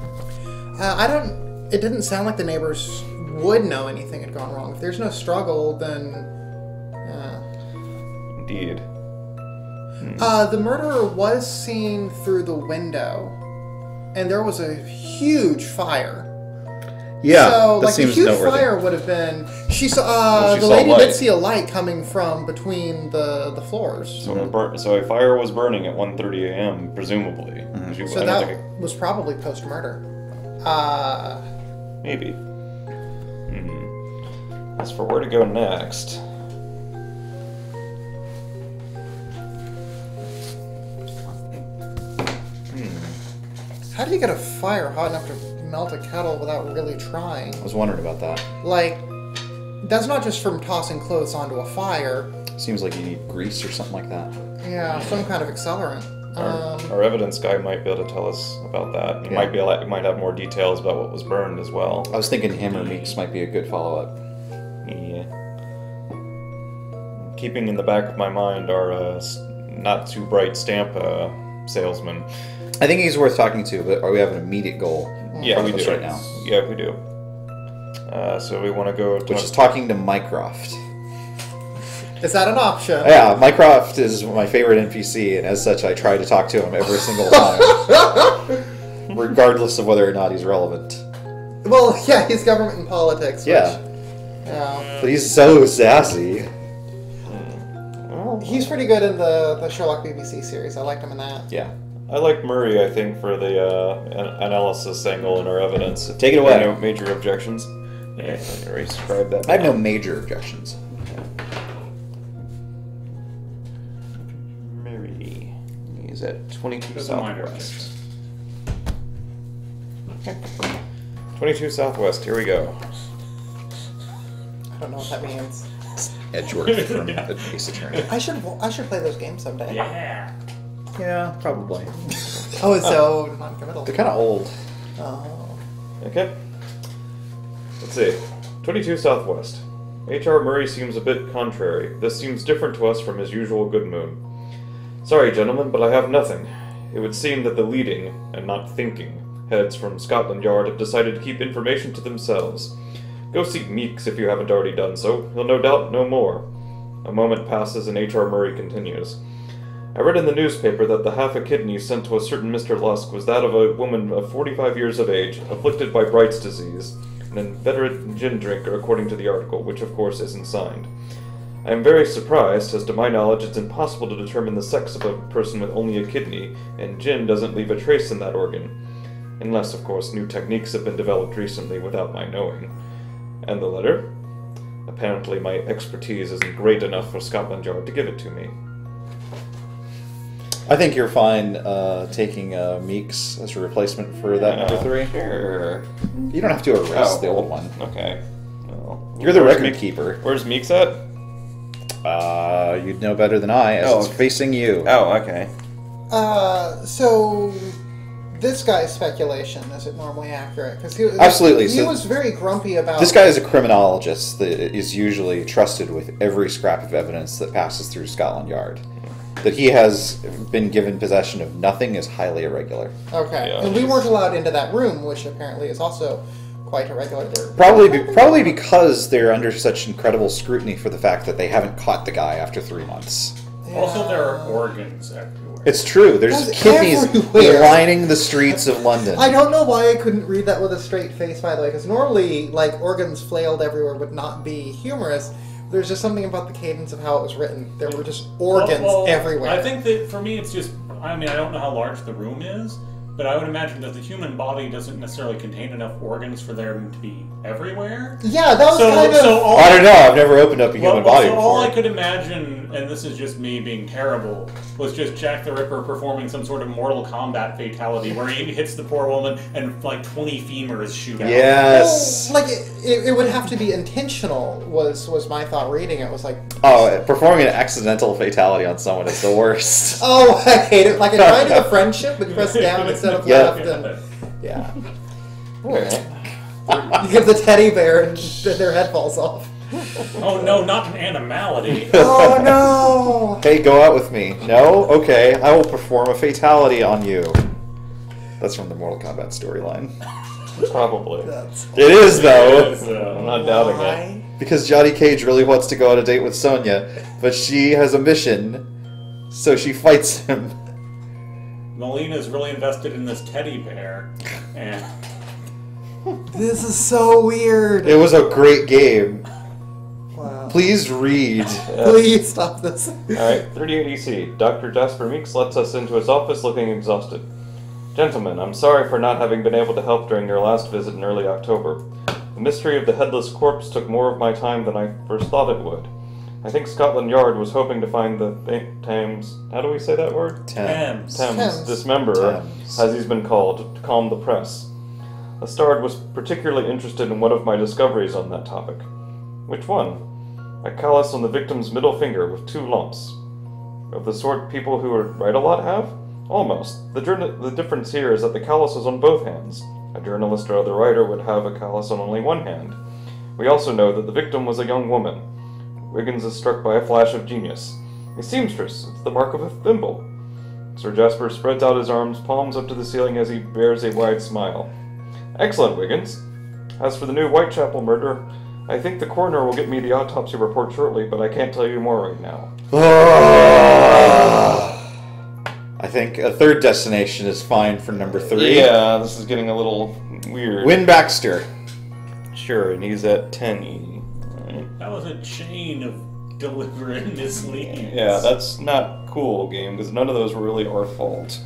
It didn't sound like the neighbors would know anything had gone wrong. If there's no struggle, then... Indeed. The murderer was seen through the window, and there was a huge fire. Yeah, so, that like, seems a huge noteworthy. fire would have been... She saw... she the saw lady light. did see a light coming from between the floors. So, so a fire was burning at 1:30 a.m., presumably. So that was probably post-murder. Maybe. As for where to go next... How do you get a fire hot enough to melt a kettle without really trying? I was wondering about that. Like, that's not just from tossing clothes onto a fire. Seems like you need grease or something like that. Yeah, some kind of accelerant. Our evidence guy might be able to tell us about that. He might have more details about what was burned as well. I was thinking him or Meeks might be a good follow-up. Yeah. Keeping in the back of my mind our not too bright stamp salesman. I think he's worth talking to, but we have an immediate goal. Yeah, we do right now. Yeah, we do. So we want to go to... Which is talking to Mycroft. Is that an option? Yeah, Mycroft is my favorite NPC, and as such, I try to talk to him every single time, regardless of whether or not he's relevant. Well, yeah, he's government and politics. Yeah. Yeah. But he's so sassy. He's pretty good in the Sherlock BBC series. I liked him in that. Yeah. I like Murray, I think, for the analysis angle in our evidence. Take it away. No major objections. Yeah, describe that. I have no major objections. Murray. He's at 22 There's a minor Southwest. Okay. 22 Southwest, here we go. I don't know what that means. Edgeworth from Ace Attorney. I should play those games someday. Yeah. Yeah, probably. Oh, it's so non-committal. They're kind of old. Oh. Okay. Let's see. 22 Southwest. H.R. Murray seems a bit contrary. This seems different to us from his usual good mood. Sorry, gentlemen, but I have nothing. It would seem that the leading, and not thinking, heads from Scotland Yard have decided to keep information to themselves. Go seek Meeks if you haven't already done so. He'll no doubt know more. A moment passes and H.R. Murray continues. I read in the newspaper that the half a kidney sent to a certain Mr. Lusk was that of a woman of 45 years of age, afflicted by Bright's disease, an inveterate gin drinker according to the article, which of course isn't signed. I am very surprised, as to my knowledge it's impossible to determine the sex of a person with only a kidney, and gin doesn't leave a trace in that organ. Unless, of course, new techniques have been developed recently without my knowing. And the letter? Apparently my expertise isn't great enough for Scotland Yard to give it to me. I think you're fine taking Meeks as a replacement for that number 3. Sure. You don't have to erase the old one. Okay. Well, You're the where's record Meeks- keeper. Where's Meeks at? You'd know better than I, as it's facing you. Oh, okay. So this guy's speculation, is it normally accurate? Because he Absolutely. He was very grumpy about... This guy is a criminologist that is usually trusted with every scrap of evidence that passes through Scotland Yard. That he has been given possession of nothing is highly irregular. Okay. Yeah. And we weren't allowed into that room, which apparently is also quite irregular. Probably because they're under such incredible scrutiny for the fact that they haven't caught the guy after 3 months. Also, there are organs everywhere. It's true. There's That's kidneys everywhere. lining the streets of London. I don't know why I couldn't read that with a straight face, by the way, because normally, like, organs flailed everywhere would not be humorous. There's just something about the cadence of how it was written. There were just organs everywhere. I think that for me it's just, I mean, I don't know how large the room is, but I would imagine that the human body doesn't necessarily contain enough organs for them to be everywhere. Yeah, that was kind of... I don't know. I've never opened up a human body so before. all I could imagine, and this is just me being terrible, was just Jack the Ripper performing some sort of Mortal Kombat fatality where he hits the poor woman and like 20 femurs shoot out. Yes. Well, like, it would have to be intentional, was my thought reading it. Was like... Oh, performing an accidental fatality on someone is the worst. Oh, I hate it. Like in Finding a Friendship, but you press down instead of left. And, yeah. You give the teddy bear and their head falls off. Oh no, not an animality. Oh no! Hey, go out with me. No? Okay, I will perform a fatality on you. That's from the Mortal Kombat storyline. Probably. It is, though. I'm not doubting it. Because Johnny Cage really wants to go on a date with Sonya, but she has a mission, so she fights him. Melina's really invested in this teddy bear, and This is so weird. It was a great game. Wow. Please read. Please stop this. Alright, 38 EC. Dr. Jasper Meeks lets us into his office looking exhausted. Gentlemen, I'm sorry for not having been able to help during your last visit in early October. The mystery of the headless corpse took more of my time than I first thought it would. I think Scotland Yard was hoping to find the Thames... How do we say that word? Thames. Thames dismemberer, Thames. as he's been called, to calm the press. Astard was particularly interested in one of my discoveries on that topic. Which one? A callus on the victim's middle finger with 2 lumps. Of the sort people who write a lot have? Almost. The difference here is that the callus is on both hands. A journalist or other writer would have a callus on only one hand. We also know that the victim was a young woman. Wiggins is struck by a flash of genius. A seamstress. It's the mark of a thimble. Sir Jasper spreads out his arms, palms up to the ceiling as he bears a wide smile. Excellent, Wiggins. As for the new Whitechapel murder, I think the coroner will get me the autopsy report shortly, but I can't tell you more right now. I think a third destination is fine for number 3. Yeah, this is getting a little weird. Win Baxter. Sure, and he's at 10E. Right. That was a chain of deliberate misleadings. Yeah, that's not cool, game, because none of those were really our fault.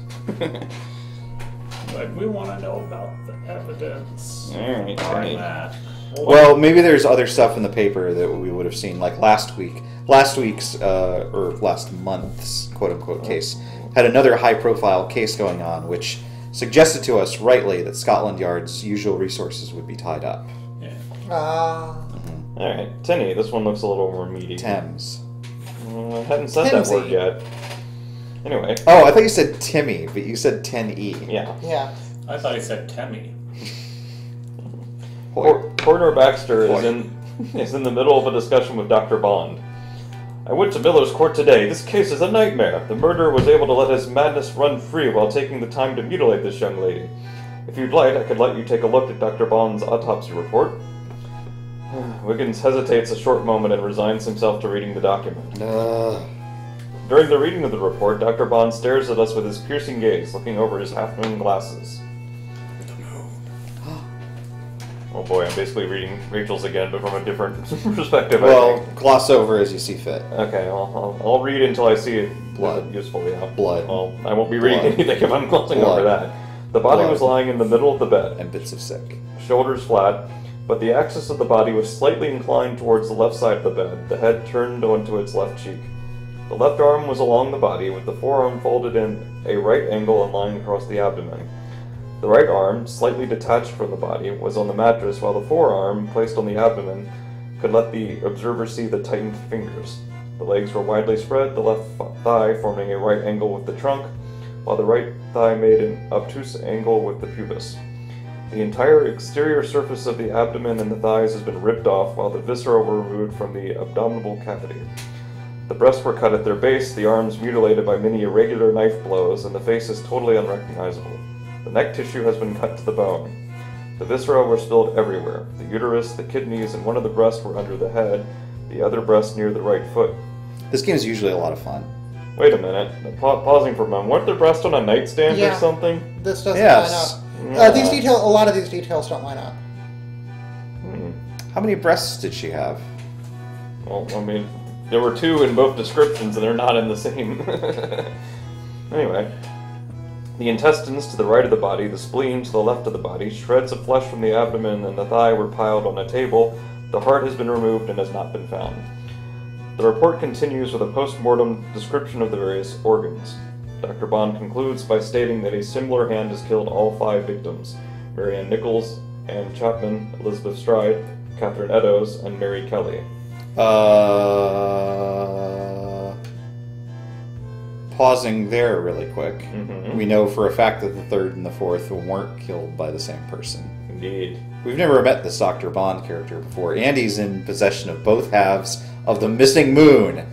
But we want to know about the evidence. Alright, Alright, Matt. Well, maybe there's other stuff in the paper that we would have seen, like last week's, or last month's, quote-unquote, case, had another high-profile case going on, which suggested to us, rightly, that Scotland Yard's usual resources would be tied up. Yeah. Alright, 10E, this one looks a little more meaty. Thames. I hadn't said that word yet. Anyway. Oh, I thought you said Timmy, but you said 10E. Yeah. Yeah. I thought he said Temmie. Coroner Baxter is in the middle of a discussion with Dr. Bond. I went to Miller's court today. This case is a nightmare. The murderer was able to let his madness run free while taking the time to mutilate this young lady. If you'd like, I could let you take a look at Dr. Bond's autopsy report. Wiggins hesitates a short moment and resigns himself to reading the document. During the reading of the report, Dr. Bond stares at us with his piercing gaze, looking over his half-moon glasses. Oh boy, I'm basically reading Rachel's again, but from a different perspective, Well, I think. gloss over as you see fit. Okay, I'll read until I see it Blood. useful, yeah. Blood. Well, I won't be reading Blood. anything if I'm glossing Blood. over that. The body Blood. was lying in the middle of the bed, And bits of sick. shoulders flat, but the axis of the body was slightly inclined towards the left side of the bed, the head turned onto its left cheek. The left arm was along the body, with the forearm folded in a right angle and lying across the abdomen. The right arm, slightly detached from the body, was on the mattress, while the forearm, placed on the abdomen, could let the observer see the tightened fingers. The legs were widely spread, the left thigh forming a right angle with the trunk, while the right thigh made an obtuse angle with the pubis. The entire exterior surface of the abdomen and the thighs has been ripped off, while the viscera were removed from the abdominal cavity. The breasts were cut at their base, the arms mutilated by many irregular knife blows, and the face is totally unrecognizable. The neck tissue has been cut to the bone. The viscera were spilled everywhere. The uterus, the kidneys, and one of the breasts were under the head, the other breast near the right foot. This game is usually a lot of fun. Wait a minute. Pausing for a moment. Weren't the breasts on a nightstand or something? This doesn't Yes. line up. A lot of these details don't line up. How many breasts did she have? Well, I mean, there were 2 in both descriptions, and they're not in the same. Anyway. The intestines to the right of the body, the spleen to the left of the body, shreds of flesh from the abdomen and the thigh were piled on a table. The heart has been removed and has not been found. The report continues with a post-mortem description of the various organs. Dr. Bond concludes by stating that a similar hand has killed all 5 victims: Marianne Nichols, Anne Chapman, Elizabeth Stride, Catherine Eddowes, and Mary Kelly. Pausing there really quick. Mm-hmm. We know for a fact that the 3rd and the 4th weren't killed by the same person. Indeed. We've never met this Dr. Bond character before, and he's in possession of both halves of the missing moon.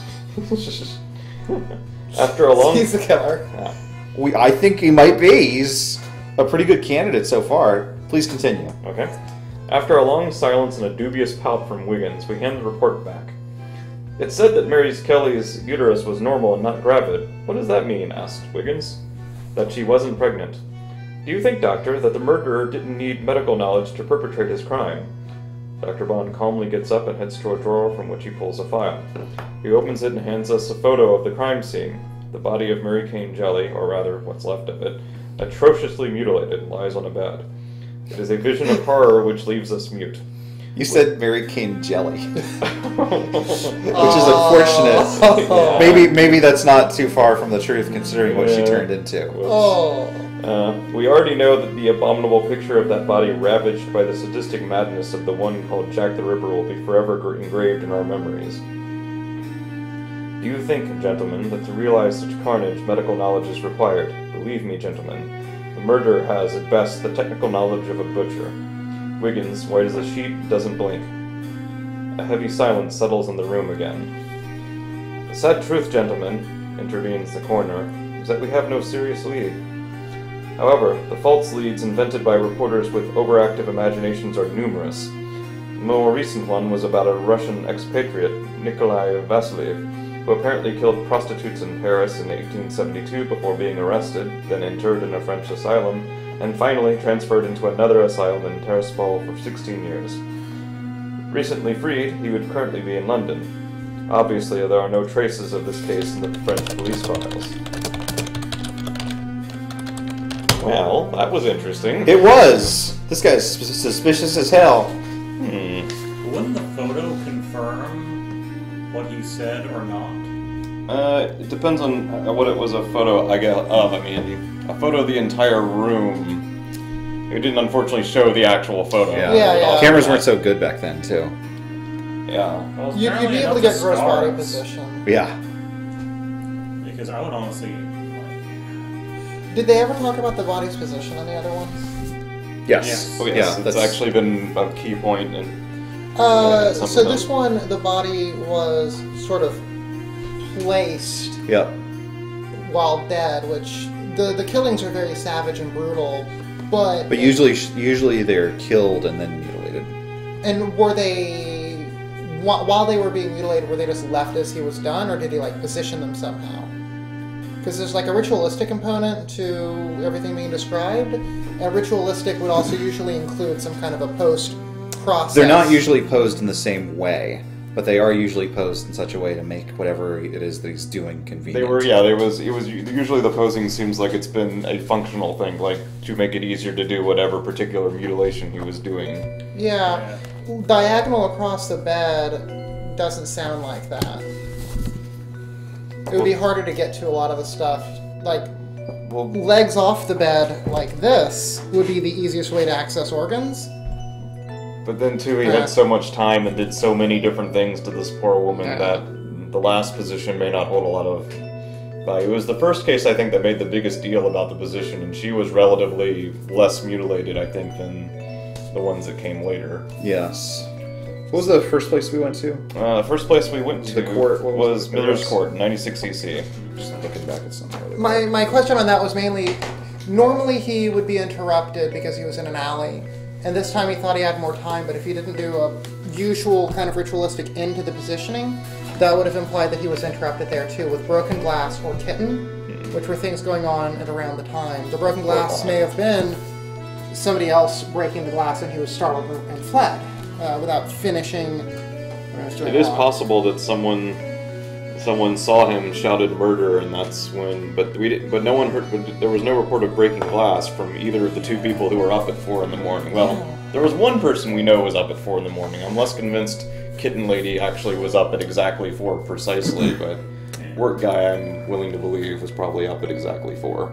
After a long... He's the killer. I think he might be. He's a pretty good candidate so far. Please continue. Okay. After a long silence and a dubious pout from Wiggins, we hand the report back. It said that Mary Kelly's uterus was normal and not gravid. What does that mean? Asked Wiggins. That she wasn't pregnant. Do you think, Doctor, that the murderer didn't need medical knowledge to perpetrate his crime? Dr. Bond calmly gets up and heads to a drawer from which he pulls a file. He opens it and hands us a photo of the crime scene. The body of Mary Kane Jelly, or rather, what's left of it, atrociously mutilated, lies on a bed. It is a vision of horror which leaves us mute. You said Mary Kane Jelly, which is unfortunate. Yeah. Maybe that's not too far from the truth, considering what she turned into. We already know that the abominable picture of that body ravaged by the sadistic madness of the one called Jack the Ripper will be forever engraved in our memories. Do you think, gentlemen, that to realize such carnage, medical knowledge is required? Believe me, gentlemen, the murderer has, at best, the technical knowledge of a butcher. Wiggins, white as a sheet, doesn't blink. A heavy silence settles in the room again. The sad truth, gentlemen, intervenes the coroner, is that we have no serious lead. However, the false leads invented by reporters with overactive imaginations are numerous. The more recent one was about a Russian expatriate, Nikolai Vasiliev, who apparently killed prostitutes in Paris in 1872 before being arrested, then interred in a French asylum, and finally transferred into another asylum in Terraspol for 16 years. Recently freed, he would currently be in London. Obviously, there are no traces of this case in the French police files. Well, that was interesting. It was! This guy's suspicious as hell. Wouldn't the photo confirm what he said or not? It depends on what it was a photo of. I mean, a photo of the entire room. It didn't unfortunately show the actual photo. Yeah. Cameras weren't so good back then, too. Yeah. Well, You'd be able to get gross body position. Yeah. Because I would honestly... Did they ever talk about the body's position on the other ones? Yes. Oh, yes. Yeah, That's actually been a key point in... So this one, the body was sort of placed while dead, which the killings are very savage and brutal, but usually they're killed and then mutilated. And were they, while they were being mutilated, were they just left as he was done, or did he like position them somehow? Because there's like a ritualistic component to everything being described, and ritualistic would also usually include some kind of a post-process. They're not usually posed in the same way, but they are usually posed in such a way to make whatever it is that he's doing convenient. Usually the posing seems like it's been a functional thing, like to make it easier to do whatever particular mutilation he was doing. Yeah. Diagonal across the bed doesn't sound like that. It would be harder to get to a lot of the stuff. Like, legs off the bed like this would be the easiest way to access organs. But then, too, he had so much time and did so many different things to this poor woman that the last position may not hold a lot of value. It was the first case, I think, that made the biggest deal about the position, and she was relatively less mutilated, I think, than the ones that came later. Yes. What was the first place we went to? The first place we went to the court was Miller's Court, 96cc. Just looking back at something. My question on that was mainly, normally he would be interrupted because he was in an alley, and this time he thought he had more time, but if he didn't do a usual kind of ritualistic end to the positioning, that would have implied that he was interrupted there too, with broken glass or kitten, which were things going on at around the time. The broken glass may have been somebody else breaking the glass and he was startled and fled. Without finishing. It is possible that someone saw him, shouted murder, and that's when. But no one heard. But there was no report of breaking glass from either of the two people who were up at 4 in the morning. Well, there was one person we know was up at 4 in the morning. I'm less convinced Kitten Lady actually was up at exactly 4 precisely, but Work Guy, I'm willing to believe, was probably up at exactly 4.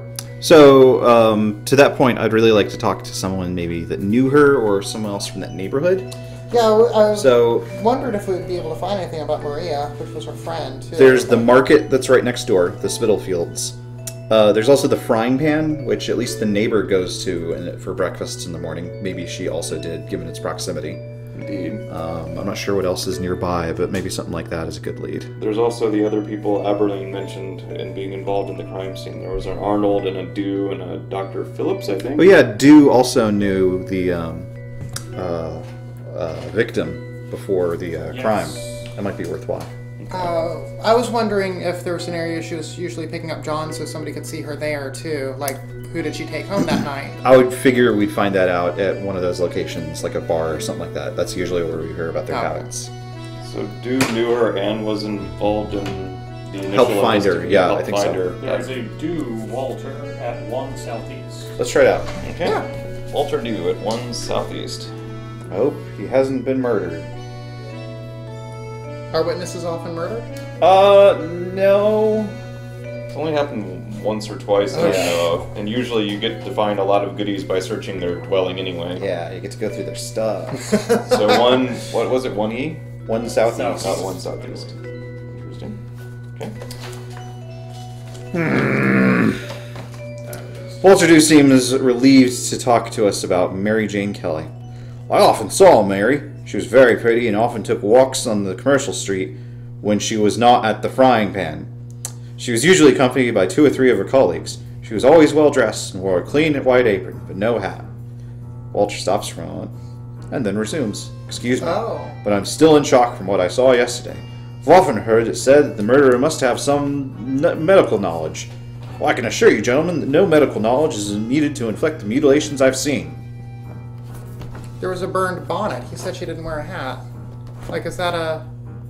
So, to that point, I'd really like to talk to someone maybe that knew her or someone else from that neighborhood. Yeah, I wondered if we'd be able to find anything about Maria, which was her friend, too. There's the market that's right next door, the Spitalfields. There's also the frying pan, which at least the neighbor goes to for breakfast in the morning. Maybe she also did, given its proximity. Indeed. I'm not sure what else is nearby, but maybe something like that is a good lead. There's also the other people Aberline mentioned in being involved in the crime scene. There was an Arnold and a Dew and a Dr. Phillips, I think. Oh yeah, Dew also knew the victim before the crime. That might be worthwhile. I was wondering if there were scenarios she was usually picking up John so somebody could see her there too. Like, who did she take home that night? I would figure we'd find that out at one of those locations, like a bar or something like that. That's usually where we hear about their habits. So Dew knew her and was involved in the initial Help find her, yeah, I think so. There's a Dew Walter at 1 Southeast. Let's try it out. Okay. Yeah. Walter Dew at 1 Southeast. I hope he hasn't been murdered. Are witnesses often murdered? No. It's only happened once or twice that I know of, and usually you get to find a lot of goodies by searching their dwelling anyway. Yeah, you get to go through their stuff. So what was it, 1E? 1 Southeast. Not 1 Southeast. Interesting. Okay. Walter Dew seems relieved to talk to us about Mary Jane Kelly. I often saw Mary. She was very pretty and often took walks on the commercial street when she was not at the frying pan. She was usually accompanied by 2 or 3 of her colleagues. She was always well dressed and wore a clean white apron, but no hat. Walter stops for a moment and then resumes. Excuse me, but I'm still in shock from what I saw yesterday. I've often heard it said that the murderer must have some medical knowledge. Well, I can assure you, gentlemen, that no medical knowledge is needed to inflict the mutilations I've seen. There was a burned bonnet. He said she didn't wear a hat. Like, is that a...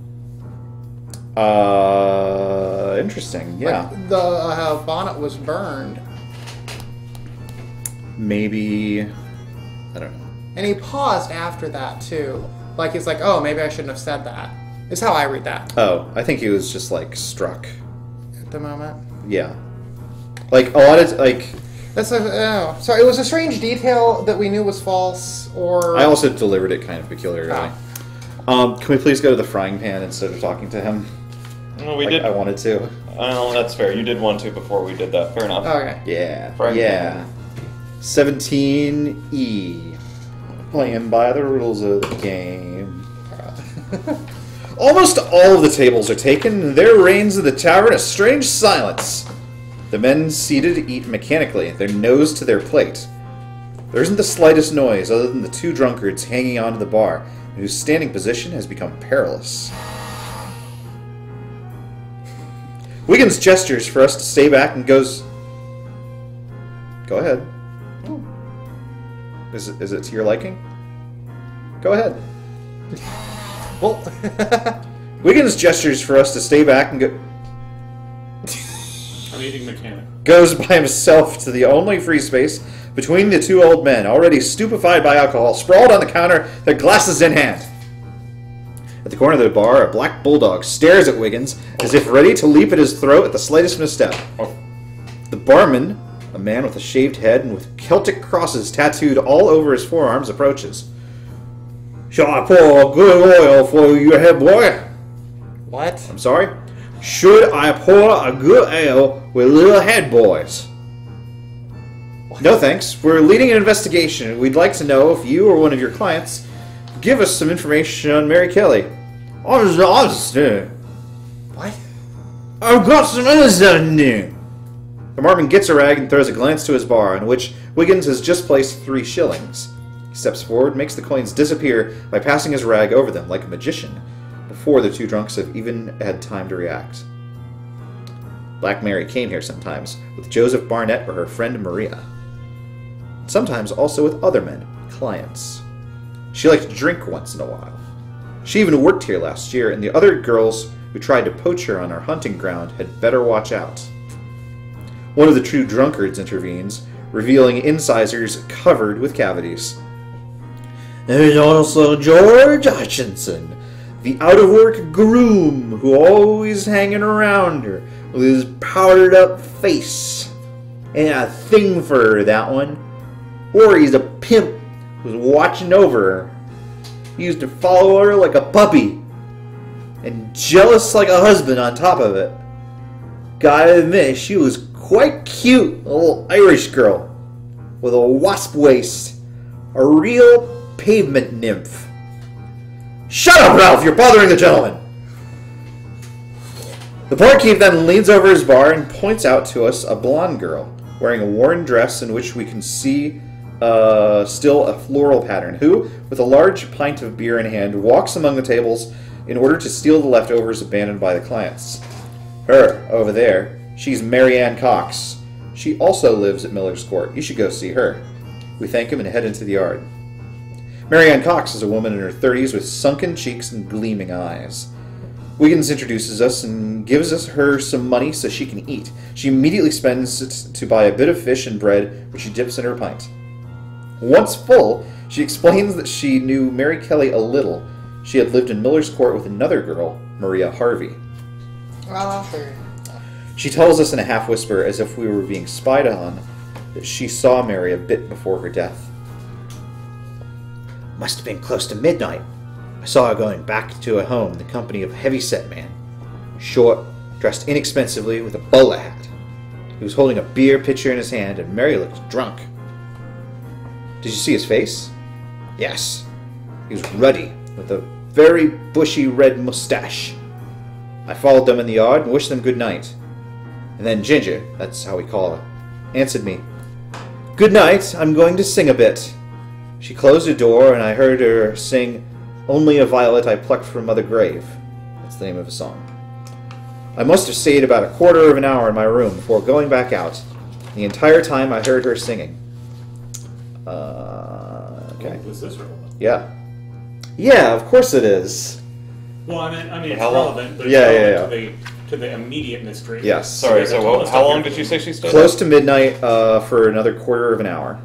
Interesting, yeah. Like, the bonnet was burned. Maybe... I don't know. And he paused after that, too. Like, he's like, oh, maybe I shouldn't have said that. Is how I read that. Oh, I think he was just, like, struck. At the moment? Yeah. Like, a lot of, like... That's a, so it was a strange detail that we knew was false, or... I also delivered it kind of peculiarly. Can we please go to the frying pan instead of talking to him? No, we did. I wanted to. Oh, that's fair. You did want to before we did that. Fair enough. Okay. Yeah. Frying pan. 17E. Playing by the rules of the game. Almost all of the tables are taken, and there reigns in the tavern a strange silence. The men seated eat mechanically, their nose to their plate. There isn't the slightest noise other than the 2 drunkards hanging onto the bar, whose standing position has become perilous. Wiggins gestures for us to stay back and goes... Go ahead. Is it to your liking? Go ahead. Well... Wiggins gestures for us to stay back and go... I'm eating mechanic. Goes by himself to the only free space between the 2 old men, already stupefied by alcohol, sprawled on the counter, their glasses in hand. At the corner of the bar, a black bulldog stares at Wiggins as if ready to leap at his throat at the slightest misstep. The barman, a man with a shaved head and with Celtic crosses tattooed all over his forearms, approaches. Shall I pour a good oil for your head, boy? What? I'm sorry? Should I pour a good ale with little head boys? No thanks. We're leading an investigation, and we'd like to know if you or one of your clients give us some information on Mary Kelly. Honest. What? I've got some innocent. The barman gets a rag and throws a glance to his bar, in which Wiggins has just placed 3 shillings. He steps forward, makes the coins disappear by passing his rag over them like a magician, before the 2 drunks have even had time to react. Black Mary came here sometimes, with Joseph Barnett or her friend Maria. Sometimes also with other men, clients. She liked to drink once in a while. She even worked here last year, and the other girls who tried to poach her on our hunting ground had better watch out. One of the 2 drunkards intervenes, revealing incisors covered with cavities. There's also George Hutchinson, the out-of-work groom who always hanging around her with his powdered-up face. And a thing for her, that one. Or he's a pimp who's watching over her. He used to follow her like a puppy. And jealous like a husband on top of it. Gotta admit, she was Quite cute, a little Irish girl with a wasp waist. A real pavement nymph. Shut up, Ralph! You're bothering the gentleman! The barkeep then leans over his bar and points out to us a blonde girl wearing a worn dress in which we can see still a floral pattern, who, with a large pint of beer in hand, walks among the tables in order to steal the leftovers abandoned by the clients. Her, over there, she's Mary Ann Cox. She also lives at Miller's Court. You should go see her. We thank him and head into the yard. Mary Ann Cox is a woman in her 30s with sunken cheeks and gleaming eyes. Wiggins introduces us and gives her some money so she can eat. She immediately spends it to buy a bit of fish and bread, which she dips in her pint. Once full, she explains that she knew Mary Kelly a little. She had lived in Miller's Court with another girl, Maria Harvey. She tells us in a half-whisper, as if we were being spied on, that she saw Mary a bit before her death. Must have been close to midnight. I saw her going back to her home in the company of a heavy-set man. Short, dressed inexpensively with a bowler hat. He was holding a beer pitcher in his hand, and Mary looked drunk. Did you see his face? Yes. He was ruddy, with a very bushy red mustache. I followed them in the yard and wished them good night. And then Ginger, that's how we call her, answered me. Good night, I'm going to sing a bit. She closed the door, and I heard her sing Only a Violet I Plucked from Mother Grave. That's the name of a song. I must have stayed about a quarter of an hour in my room before going back out. The entire time I heard her singing. Okay. Oh, is this relevant? Yeah. Yeah, of course it is. Well, I mean, it's relevant, but it's relevant to the immediate mystery. Yes. Sorry, so how long did you say she stayed? Close to midnight for another quarter of an hour.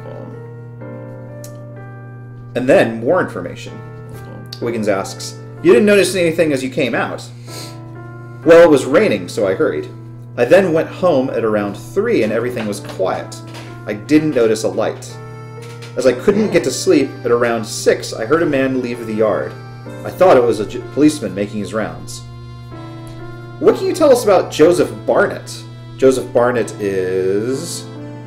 And then, more information. Wiggins asks, You didn't notice anything as you came out? Well, it was raining, so I hurried. I then went home at around 3 and everything was quiet. I didn't notice a light. As I couldn't get to sleep, at around 6, I heard a man leave the yard. I thought it was a policeman making his rounds. What can you tell us about Joseph Barnett? Joseph Barnett is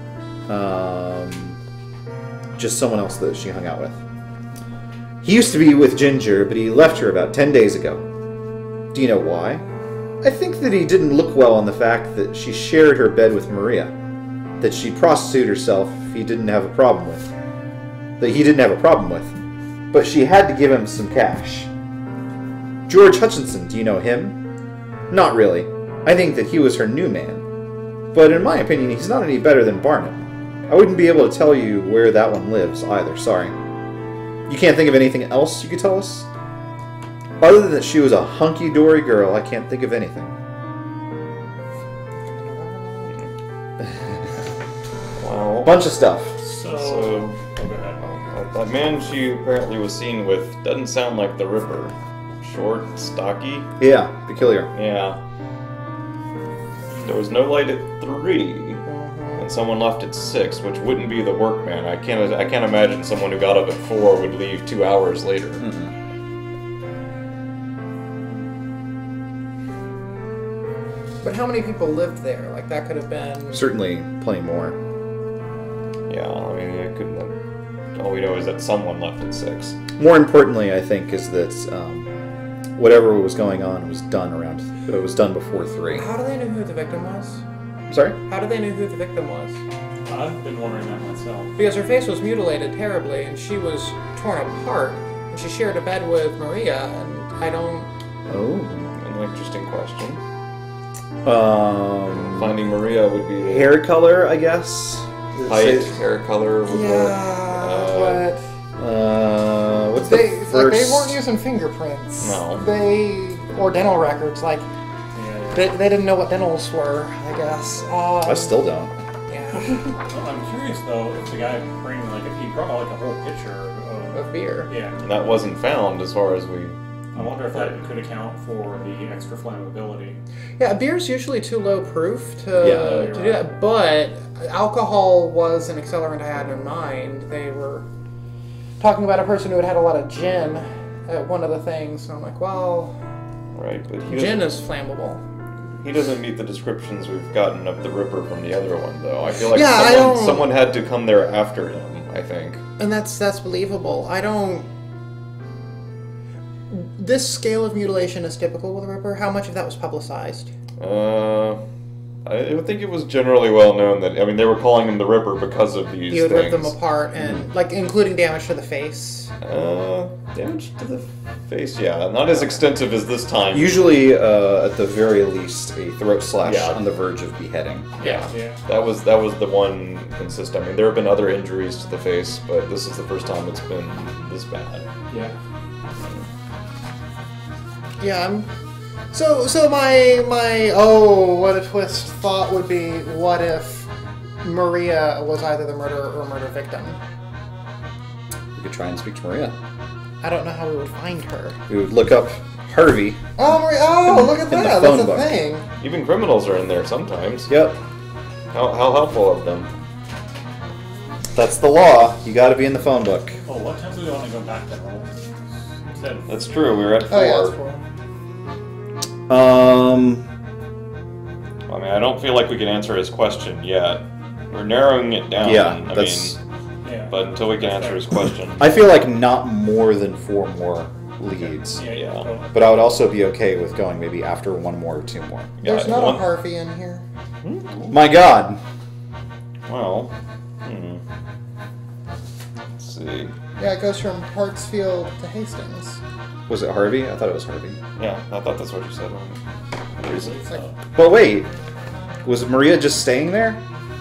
just someone else that she hung out with. He used to be with Ginger, but he left her about 10 days ago. Do you know why? I think that he didn't look well on the fact that she shared her bed with Maria. That she'd prostitute herself he didn't have a problem with. But she had to give him some cash. George Hutchinson, do you know him? Not really. I think that he was her new man. But in my opinion, he's not any better than Barnett. I wouldn't be able to tell you where that one lives either, sorry. You can't think of anything else you could tell us? Other than that she was a hunky-dory girl, I can't think of anything. Wow. Bunch of stuff. So that man she apparently was seen with doesn't sound like the Ripper. Short, stocky. Yeah, peculiar. Yeah. There was no light at 3, and someone left at 6, which wouldn't be the workman. I can't imagine someone who got up at 4 would leave 2 hours later. Mm-hmm. But how many people lived there? Like, that could have been... Certainly plenty more. Yeah, I mean, it couldn't have... All we know is that someone left at 6. More importantly, I think, is that whatever was going on was done before 3. How do they know who the victim was? Sorry? How do they know who the victim was? I've been wondering that myself. Because her face was mutilated terribly, and she was torn apart, and she shared a bed with Maria, and I don't... Oh. An interesting question. Finding Maria would be... Hair color, I guess? Height, hair color... What's the first... Like, they weren't using fingerprints. No. Or dental records, like... They didn't know what dentals were, I guess. I still don't. Yeah. Well, I'm curious, though, if the guy if he brought like a whole pitcher Of beer. Yeah. And that wasn't found as far as we... I wonder if that could account for the extra flammability. Yeah, beer's usually too low proof to do that, but alcohol was an accelerant I had in mind. They were talking about a person who had a lot of gin at one of the things, and I'm like, well... Right, but gin is flammable. He doesn't meet the descriptions we've gotten of the Ripper from the other one, though. I feel like someone had to come there after him, I think. And that's believable. I don't... This scale of mutilation is typical with the Ripper. How much of that was publicized? I think it was generally well known that, I mean, they were calling him the Ripper because of these things. He would rip them apart, and, like, including damage to the face. Damage to the face, yeah. Not as extensive as this time. Usually, at the very least, a throat slash on the verge of beheading. Yeah. That was the one consistent. I mean, there have been other injuries to the face, but this is the first time it's been this bad. Yeah. Yeah, So my oh, what a twist thought would be, what if Maria was either the murderer or murder victim? We could try and speak to Maria. I don't know how we would find her. We would look up Harvey. Oh, Maria! Oh, look at that! That's a thing. Even criminals are in there sometimes. Yep. How helpful of them. That's the law. You got to be in the phone book. Oh, what time do we want to go back to roll? That's true. We were at 4. Oh yeah, that's 4. I mean, I don't feel like we can answer his question yet. We're narrowing it down. Yeah, but until we can answer his question. I feel like not more than 4 more leads. Yeah. But I would also be okay with going maybe after 1 more or 2 more. There's not a Harvey in here. My God. Well, let's see. Yeah, it goes from Hartsfield to Hastings. Was it Harvey? I thought it was Harvey. Yeah, I thought that's what you said. But wait, was Maria just staying there?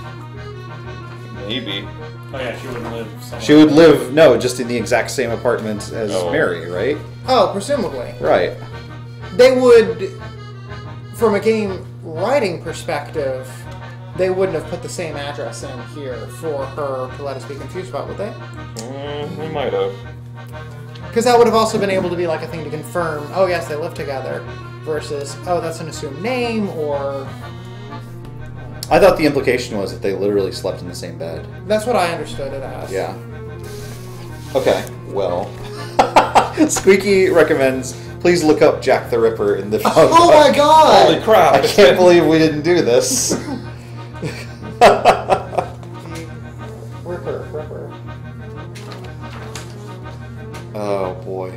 Maybe. Oh yeah, she wouldn't live somewhere. She would live, no, just in the exact same apartment as Mary, right? Oh, presumably. Right. They would, from a game writing perspective, they wouldn't have put the same address in here for her to let us be confused about, would they? We might have. Because that would have also been able to be like a thing to confirm, oh yes, they live together, versus, oh, that's an assumed name, or... I thought the implication was that they literally slept in the same bed. That's what I understood it as. Yeah. Okay, well... Squeaky recommends, please look up Jack the Ripper in the phone book. Oh my God! Holy crap! I can't believe we didn't do this. Ripper. Oh boy.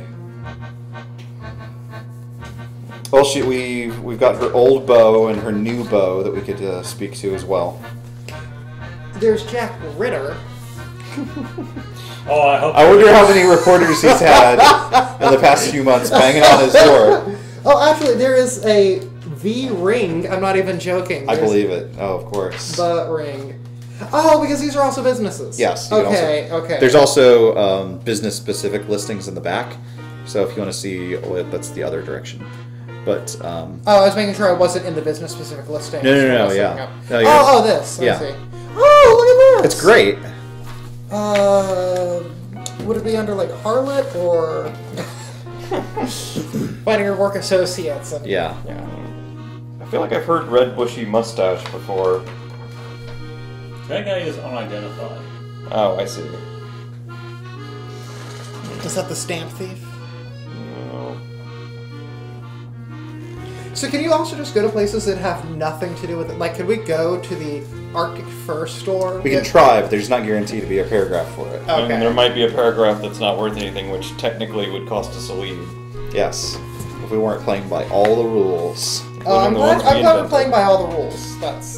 Well, we've got her old beau and her new beau that we could speak to as well. There's Jack Ritter. Oh, I wonder how many reporters he's had in the past few months banging on his door. Oh, actually, there is a The Ring. I'm not even joking. I believe it. Oh, of course. The Ring. Oh, because these are also businesses. Yes. Okay. There's also business-specific listings in the back, so if you want to see, that's the other direction. But I was making sure I wasn't in the business-specific listing. No, yeah. This. Yeah. Let me see. Oh, look at this. It's great. Would it be under like harlot or finding her work associates? And, yeah. I feel like I've heard red bushy mustache before. That guy is unidentified. Oh, I see. Is that the stamp thief? No. So can you also just go to places that have nothing to do with it? Like, could we go to the Arctic Fur store? We can try, but there's not guaranteed to be a paragraph for it. Okay. I mean, there might be a paragraph that's not worth anything, which technically would cost us a lead. Yes. If we weren't playing by all the rules. I'm glad we're playing by all the rules. That's...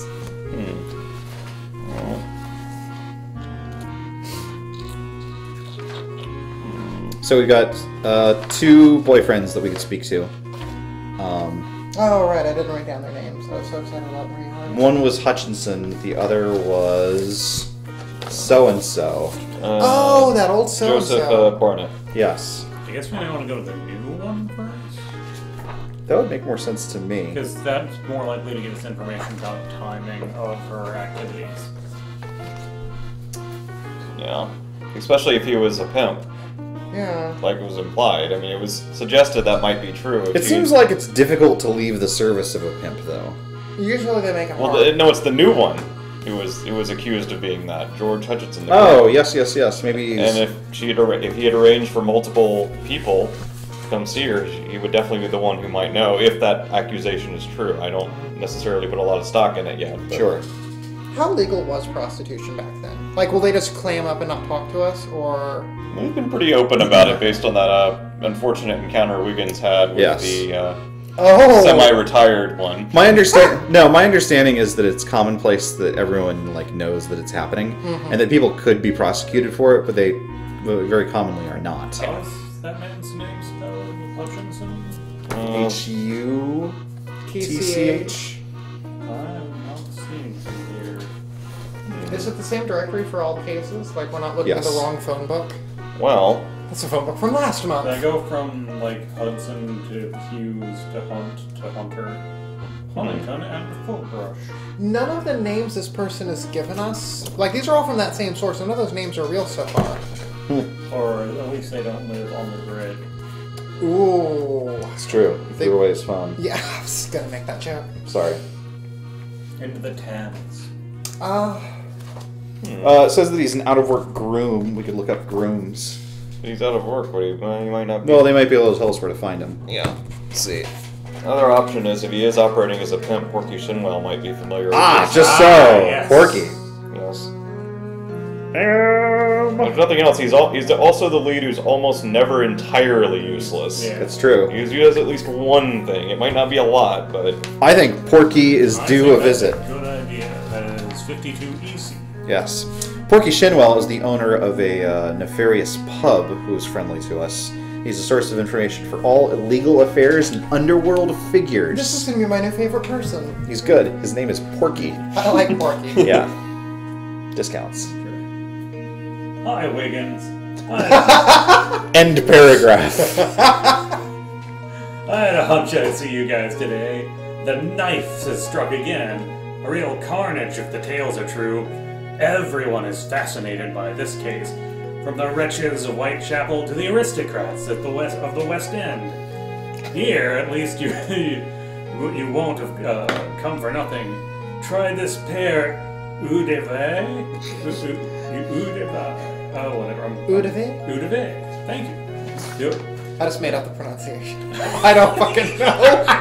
So we've got 2 boyfriends that we could speak to. Oh, right, I didn't write down their names. I was so excited about Marie Hart. One was Hutchinson, the other was so-and-so. Oh, that old so-and-so. Joseph Barnett. Yes. I guess we might want to go to the new one first. That would make more sense to me. Because that's more likely to give us information about timing of her activities. Yeah. Especially if he was a pimp. Yeah. Like it was implied. I mean, it was suggested that might be true. It seems like it's difficult to leave the service of a pimp, though. Usually they make it hard. Well, no, it's the new one. Who was accused of being that George Hutchinson. Oh, yes. Maybe. And if he had arranged for multiple people, come see her, he would definitely be the one who might know if that accusation is true. I don't necessarily put a lot of stock in it yet. But. Sure. How legal was prostitution back then? Like, will they just clam up and not talk to us, or...? We've been pretty open about it based on that unfortunate encounter Wiggins had with the semi-retired one. My understanding is that it's commonplace that everyone knows that it's happening, and that people could be prosecuted for it, but they very commonly are not. How's that man's name spelled? Hutchinson? H-U-T-C-H? I'm not seeing it here. Is it the same directory for all the cases? Like, we're not looking at the wrong phone book? Well... That's a phone book from last month. I go from, Hudson to Hughes to Hunt to Hunter, Huntington, and Footbrush. None of the names this person has given us, these are all from that same source. None of those names are real so far. Or at least they don't live on the grid. Ooh. It's true. Either way is fun. Yeah, I was gonna make that joke. Sorry. Into the Thames. It says that he's an out-of-work groom. We could look up grooms. He's out of work, but he might not be. Well, they might be able to tell us where to find him. Yeah. Let's see. Another option is if he is operating as a pimp, Porky Shinwell might be familiar with this. Just so! Yes. Porky. Yes. If nothing else, he's also the lead who's almost never entirely useless. Yeah. That's true. He does at least one thing. It might not be a lot, but... I think Porky is due a visit. Good idea. That is 52 EC. Yes. Porky Shinwell is the owner of a nefarious pub who is friendly to us. He's a source of information for all illegal affairs and underworld figures. This is going to be my new favorite person. He's good. His name is Porky. I like Porky. Yeah. Discounts. Hi, Wiggins. End paragraph. I had a hunch I'd see you guys today. The knife has struck again. A real carnage if the tales are true. Everyone is fascinated by this case, from the wretches of Whitechapel to the aristocrats of the West End. Here, at least, you won't have come for nothing. Try this pear eau de vie? Whatever. Eau de vie? Eau de vie. Thank you. I just made up the pronunciation. I don't fucking know.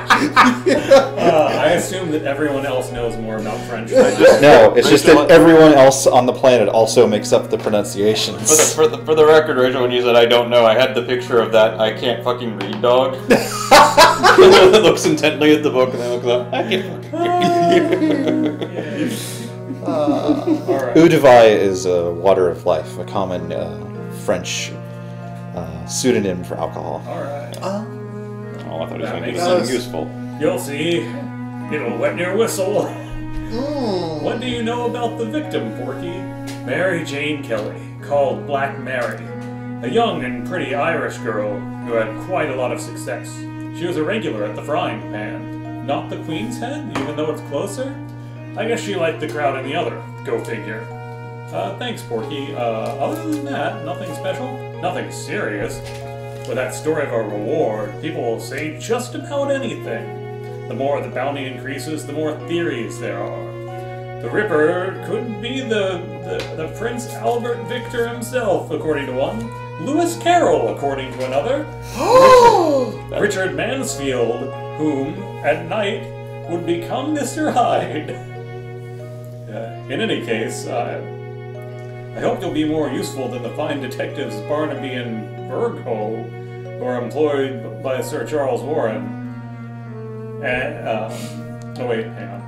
I assume that everyone else knows more about French. No, it's just that everyone else on the planet also makes up the pronunciations. For the record, Rachel, when you said I don't know, I had the picture of that I can't fucking read dog. That looks intently at the book and then looks up, I can't fucking read. Eau de vie is water of life, a common French pseudonym for alcohol. Alright. Oh, I thought he was going to do something useful. You'll see. It'll wet your whistle. What do you know about the victim, Porky? Mary Jane Kelly, called Black Mary. A young and pretty Irish girl who had quite a lot of success. She was a regular at the Frying Pan. Not the Queen's Head, even though it's closer? I guess she liked the crowd in the other. Go figure. Thanks, Porky. Other than that, nothing special? Nothing serious. With that story of a reward, people will say just about anything. The more the bounty increases, the more theories there are. The Ripper could be the Prince Albert Victor himself, according to one. Lewis Carroll, according to another. Richard Mansfield, whom, at night, would become Mr. Hyde. In any case, I hope you'll be more useful than the fine detectives Barnaby and Virgo, who are employed by Sir Charles Warren. And, oh wait, hang on.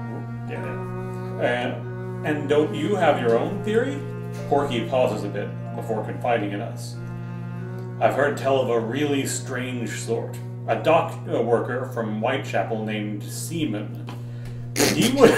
And don't you have your own theory? Porky pauses a bit before confiding in us. I've heard tell of a really strange sort. A dock worker from Whitechapel named Seaman. He would...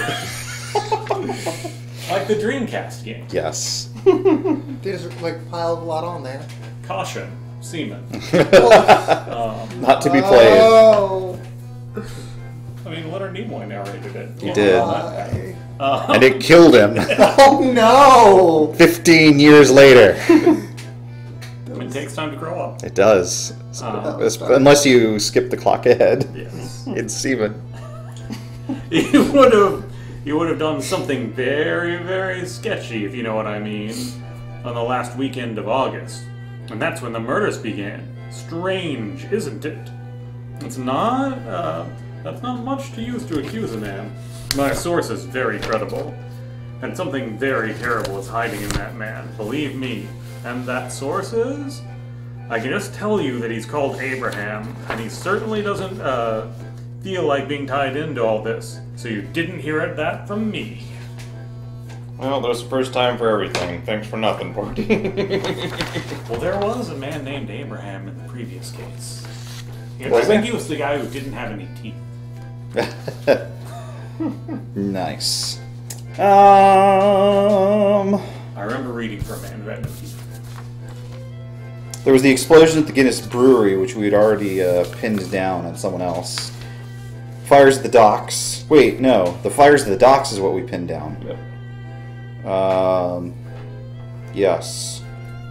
like the Dreamcast game. Yes. They just piled a lot on there. Caution, Seaman. Not to be played. Oh. I mean, Leonard Nimoy narrated it. He did. And it killed him. Oh no! 15 years later. It takes time to grow up. It does. Unless you skip the clock ahead. Yes. It's Seaman. You would have done something very, very sketchy, if you know what I mean, on the last weekend of August. And that's when the murders began. Strange, isn't it? It's not, that's not much to use to accuse a man. My source is very credible. And something very terrible is hiding in that man, believe me. And that source is? I can just tell you that he's called Abraham, and he certainly doesn't, feel like being tied into all this. So you didn't hear that from me. Well, there's a first time for everything. Thanks for nothing, party. Well, there was a man named Abraham in the previous case. Yeah, Was I think there? he was the guy who didn't have any teeth. Nice. I remember reading for a man who had no teeth. There was the explosion at the Guinness Brewery, which we had already pinned down on someone else. Fires at the docks. Wait, no. The fires at the docks is what we pinned down. Yep. Yes.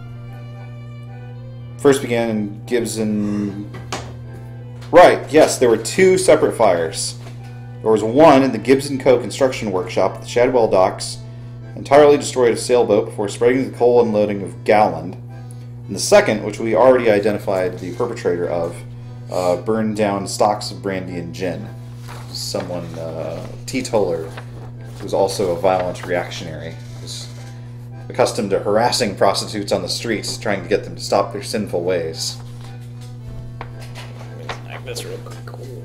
First began in Gibson... Right, yes, there were two separate fires. There was one in the Gibbs & Co. construction workshop at the Shadwell docks, entirely destroyed a sailboat before spreading the coal unloading of Gowland. And the second, which we already identified the perpetrator of, burned down stocks of brandy and gin. Someone, teetotaler, who was also a violent reactionary, was accustomed to harassing prostitutes on the streets, trying to get them to stop their sinful ways. This real quick.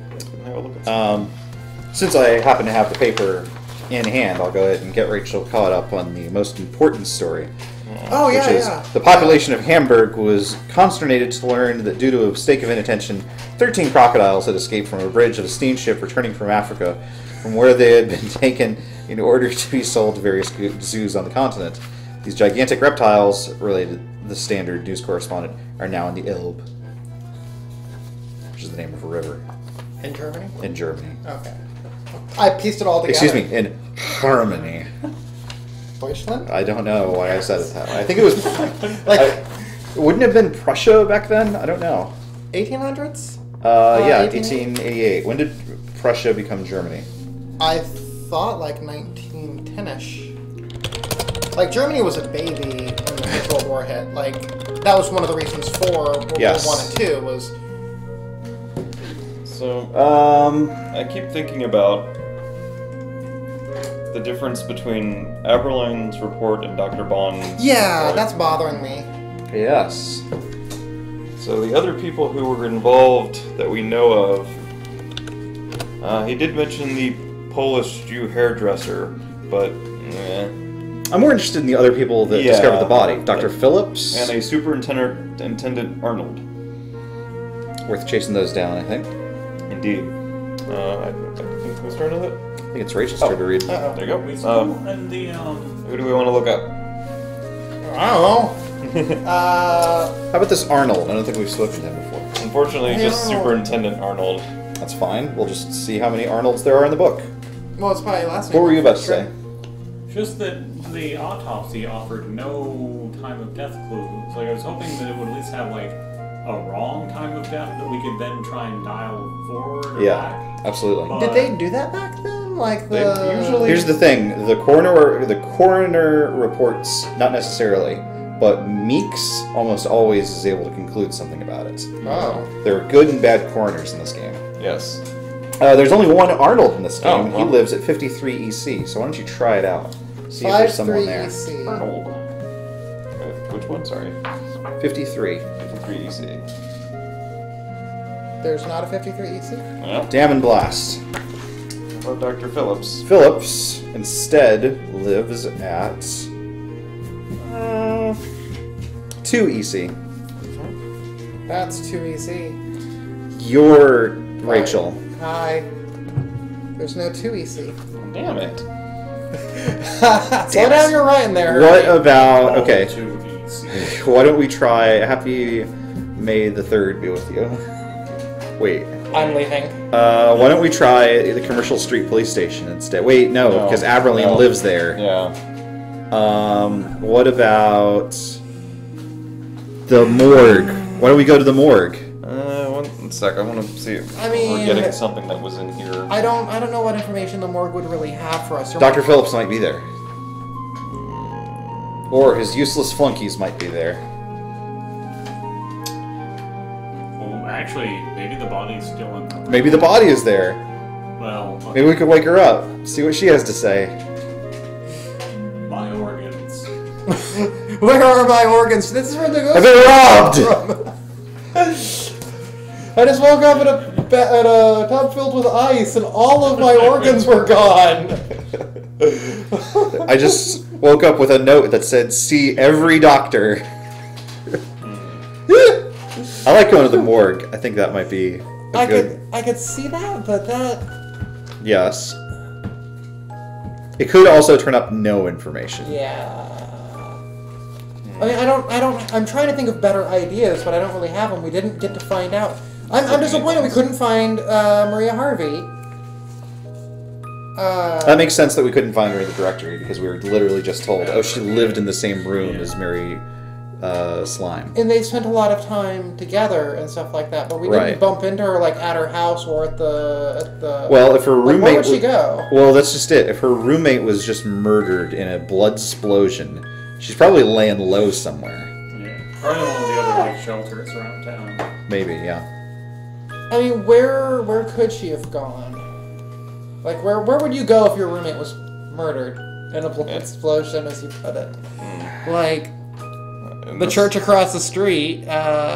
Since I happen to have the paper in hand, I'll go ahead and get Rachel caught up on the most important story. Oh, Which yeah, is, yeah. the population of Hamburg was consternated to learn that due to a mistake of inattention, 13 crocodiles had escaped from a bridge of a steamship returning from Africa, from where they had been taken in order to be sold to various zoos on the continent. These gigantic reptiles, related to the standard news correspondent, are now in the Elbe, which is the name of a river In Germany? in Germany. Okay. I pieced it all together. Excuse me, in Harmony. Deutschland? I don't know why I said it that way. I think it was... wouldn't it have been Prussia back then? I don't know. 1800s? Yeah, 1888? 1888. When did Prussia become Germany? I thought like 1910-ish. Like, Germany was a baby when the First World War hit. Like, that was one of the reasons for World War Yes. 1 and 2 was... So, I keep thinking about the difference between Aberline's report and Dr. Bond's Yeah, report. that's bothering me. Yes. So the other people who were involved that we know of, he did mention the Polish Jew hairdresser, but I'm more interested in the other people that Yeah. discovered the body. Dr. Phillips. and a Superintendent Arnold. Worth chasing those down, I think. Indeed. I think whose turn is it? I think it's Rachel's turn to read. Uh-oh. There you We go. still and the Who do we want to look up? I don't know. How about this Arnold? I don't think we've spoken to him before. Unfortunately, just No. Superintendent Arnold. That's fine. We'll just see how many Arnolds there are in the book. Well, it's probably last name. What were you about to say? just that the autopsy offered no time of death clues. Like I was hoping that it would at least have like a wrong time of death that we could then try and dial forward or Yeah, back. absolutely. But- Did they do that back then? Like They the... usually- Here's the thing: the coroner reports not necessarily, but Meeks almost always is able to conclude something about it. Oh. There are good and bad coroners in this game. Yes. There's only one Arnold in this game, Oh, and he well. lives at 53 EC. So why don't you try it out? See if there's someone there. 53 EC. Arnold. Which one? Sorry. 53. 53 EC. There's not a 53 EC? Yeah. Damn and blast. Well, Dr. Phillips. Phillips instead lives at 2 EC. That's 2 EC. You're Rachel. Hi. There's no 2 EC. Damn it. Slow down your writing there. What about... Okay. To these. Why don't we try Happy May the 3rd be with you? Wait. I'm leaving. Why don't we try the Commercial Street Police Station instead? Wait, no, No, because Aberline no. lives there. Yeah. What about the morgue? Why don't we go to the morgue? One sec. I want to see if I mean- we're getting something that was in here. I don't know what information the morgue would really have for us. Dr. Phillips might be there. Or his useless flunkies might be there. Actually, maybe the body's still in the room. Maybe the body is there. Well, okay. Maybe we could wake her up, see what she has to say. My organs. Where are my organs? This is where the ghost I've been robbed! I just woke up at a tub filled with ice, and all of my organs were gone. I just woke up with a note that said, "See every doctor." I like going to the morgue. I think that might be a good... I could see that, but that... Yes. It could also turn up no information. Yeah. I mean, I'm trying to think of better ideas, but I don't really have them. We didn't get to find out. I'm disappointed we couldn't find Maria Harvey. That makes sense that we couldn't find her in the directory, because we were literally just told, oh, she lived in the same room as Mary Slime. And they spent a lot of time together and stuff like that, but we didn't bump into her like at her house or at the. Well, if her roommate, where would she go? Well, that's just it. If her roommate was just murdered in a blood explosion, she's probably laying low somewhere. Yeah, probably one of the other like shelters around town. Maybe, yeah. I mean, where could she have gone? Like, where would you go if your roommate was murdered in a blood explosion, as you put it? Like, the church across the street,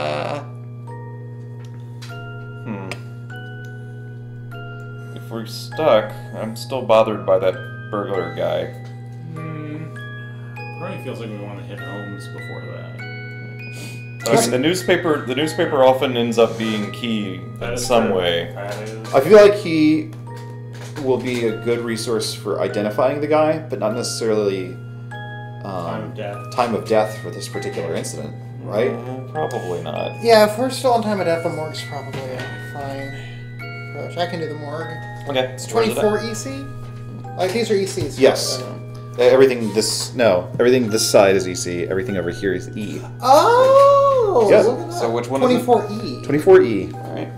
If we're stuck, I'm still bothered by that burglar guy. Probably feels like we want to hit Holmes before that. I mean, the newspaper often ends up being key in some way. I feel like he will be a good resource for identifying the guy, but not necessarily time of death for this particular incident, right? Probably not. Yeah, if we're still on time of death, the morgue's probably a fine approach. I can do the morgue. Okay. It's 24 EC? Like, these are ECs. Yes. Everything this side is EC. Everything over here is E. Oh! Yeah. Look at that. So which one 24E. 24E. All right.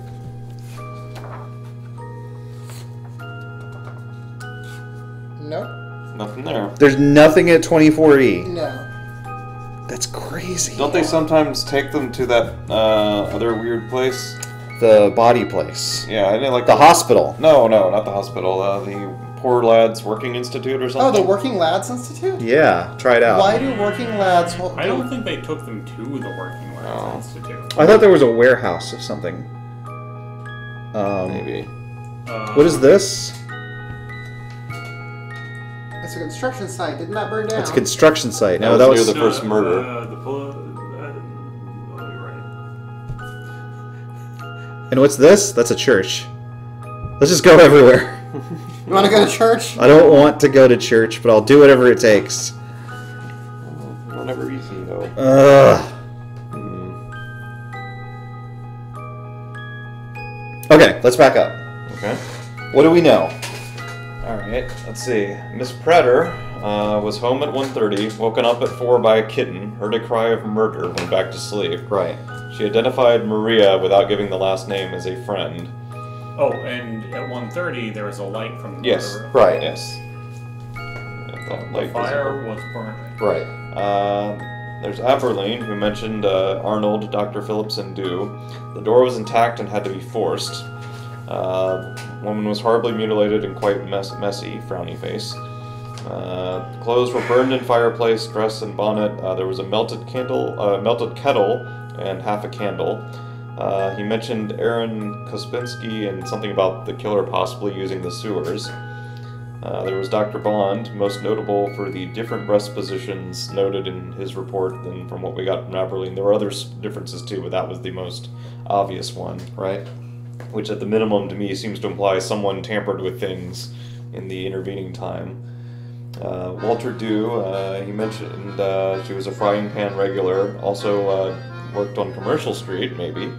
Nope. Nothing there. There's nothing at 24E. No. That's crazy. Don't they sometimes take them to that other weird place? The body place. Yeah, I didn't like the hospital. No, not the hospital. The Poor Lads Working Institute or something. Oh, the Working Lads Institute? Yeah, try it out. Why do working lads... I don't think they took them to the Working Lads Institute. I thought there was a warehouse of something. Maybe. What is this? It's a construction site. Didn't that burn down? It's a construction site. No, that was near the first murder. You're right. And what's this? That's a church. Let's just go everywhere. You want to go to church? I don't want to go to church, but I'll do whatever it takes. Whenever easy, though. Okay, let's back up. Okay. What do we know? Alright, let's see. Miss Prater was home at 1:30, woken up at 4 by a kitten, heard a cry of murder, went back to sleep. Right. She identified Maria without giving the last name as a friend. Oh, and at 1:30 there was a light from the Yes. room. Right. Yes. The fire was burning. Right. There's Aberline, who mentioned Arnold, Dr. Phillips, and Dew. The door was intact and had to be forced. Woman was horribly mutilated and quite messy, frowny face. Clothes were burned in fireplace, dress and bonnet. There was a melted kettle, and half a candle. He mentioned Aaron Kospinski and something about the killer possibly using the sewers. There was Dr. Bond, most notable for the different breast positions noted in his report than from what we got from Aberline. There were other differences too, but that was the most obvious one. Right. Which at the minimum to me seems to imply someone tampered with things in the intervening time. Walter Dew, he mentioned she was a frying pan regular, also worked on Commercial Street, maybe.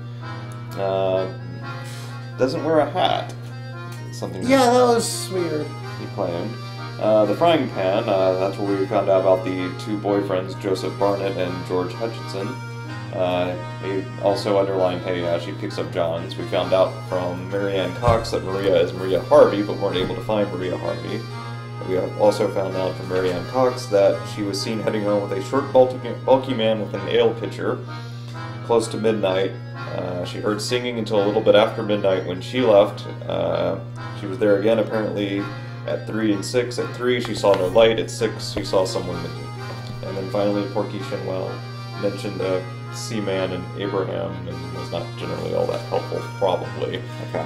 Doesn't wear a hat. Something. Yeah, that was weird. He claimed. The frying pan, that's where we found out about the two boyfriends, Joseph Barnett and George Hutchinson. He also underlined, hey, she picks up Johns. We found out from Marianne Cox that Maria is Maria Harvey, but weren't able to find Maria Harvey. We also found out from Marianne Cox that she was seen heading home with a short, bulky man with an ale pitcher. close to midnight. She heard singing until a little bit after midnight when she left. She was there again apparently at 3 and 6. At 3 she saw no light. At 6 she saw someone. And then finally Porky Shinwell mentioned a seaman and Abraham and was not generally all that helpful, probably. Okay.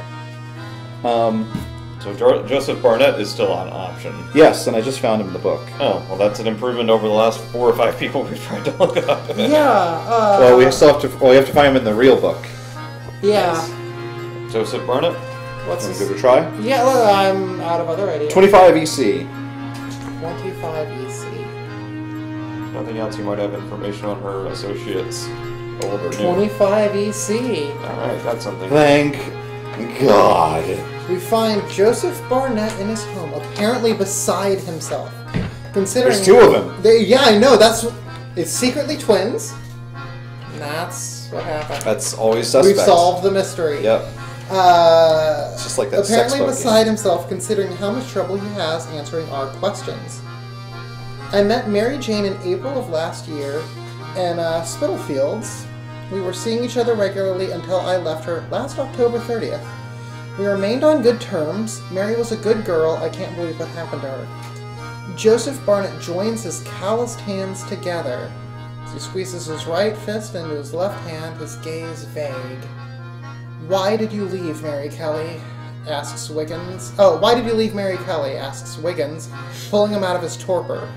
So Joseph Barnett is still an option. Yes, and I just found him in the book. Oh, well, that's an improvement over the last 4 or 5 people we've tried to look up. Yeah. Well, we still have to. Well, we have to find him in the real book. Yeah. Joseph Barnett? What's Give it a try. Yeah, look, I'm out of other ideas. 25 EC. 25 EC. Nothing else, you might have information on her associates, old or new. 25 EC. Alright, that's something. Thank God. We find Joseph Barnett in his home, apparently beside himself. Considering There's 2 of them. Yeah, I know. It's secretly twins. And that's what happened. That's always suspect. We've solved the mystery. Yep. It's just like that apparently sex beside himself, considering how much trouble he has answering our questions. I met Mary Jane in April of last year in Spitalfields. We were seeing each other regularly until I left her last October 30th. We remained on good terms. Mary was a good girl. I can't believe what happened to her. Joseph Barnett joins his calloused hands together. As he squeezes his right fist into his left hand, his gaze vague. Why did you leave, Mary Kelly? Asks Wiggins. Oh, why did you leave Mary Kelly? Asks Wiggins, pulling him out of his torpor.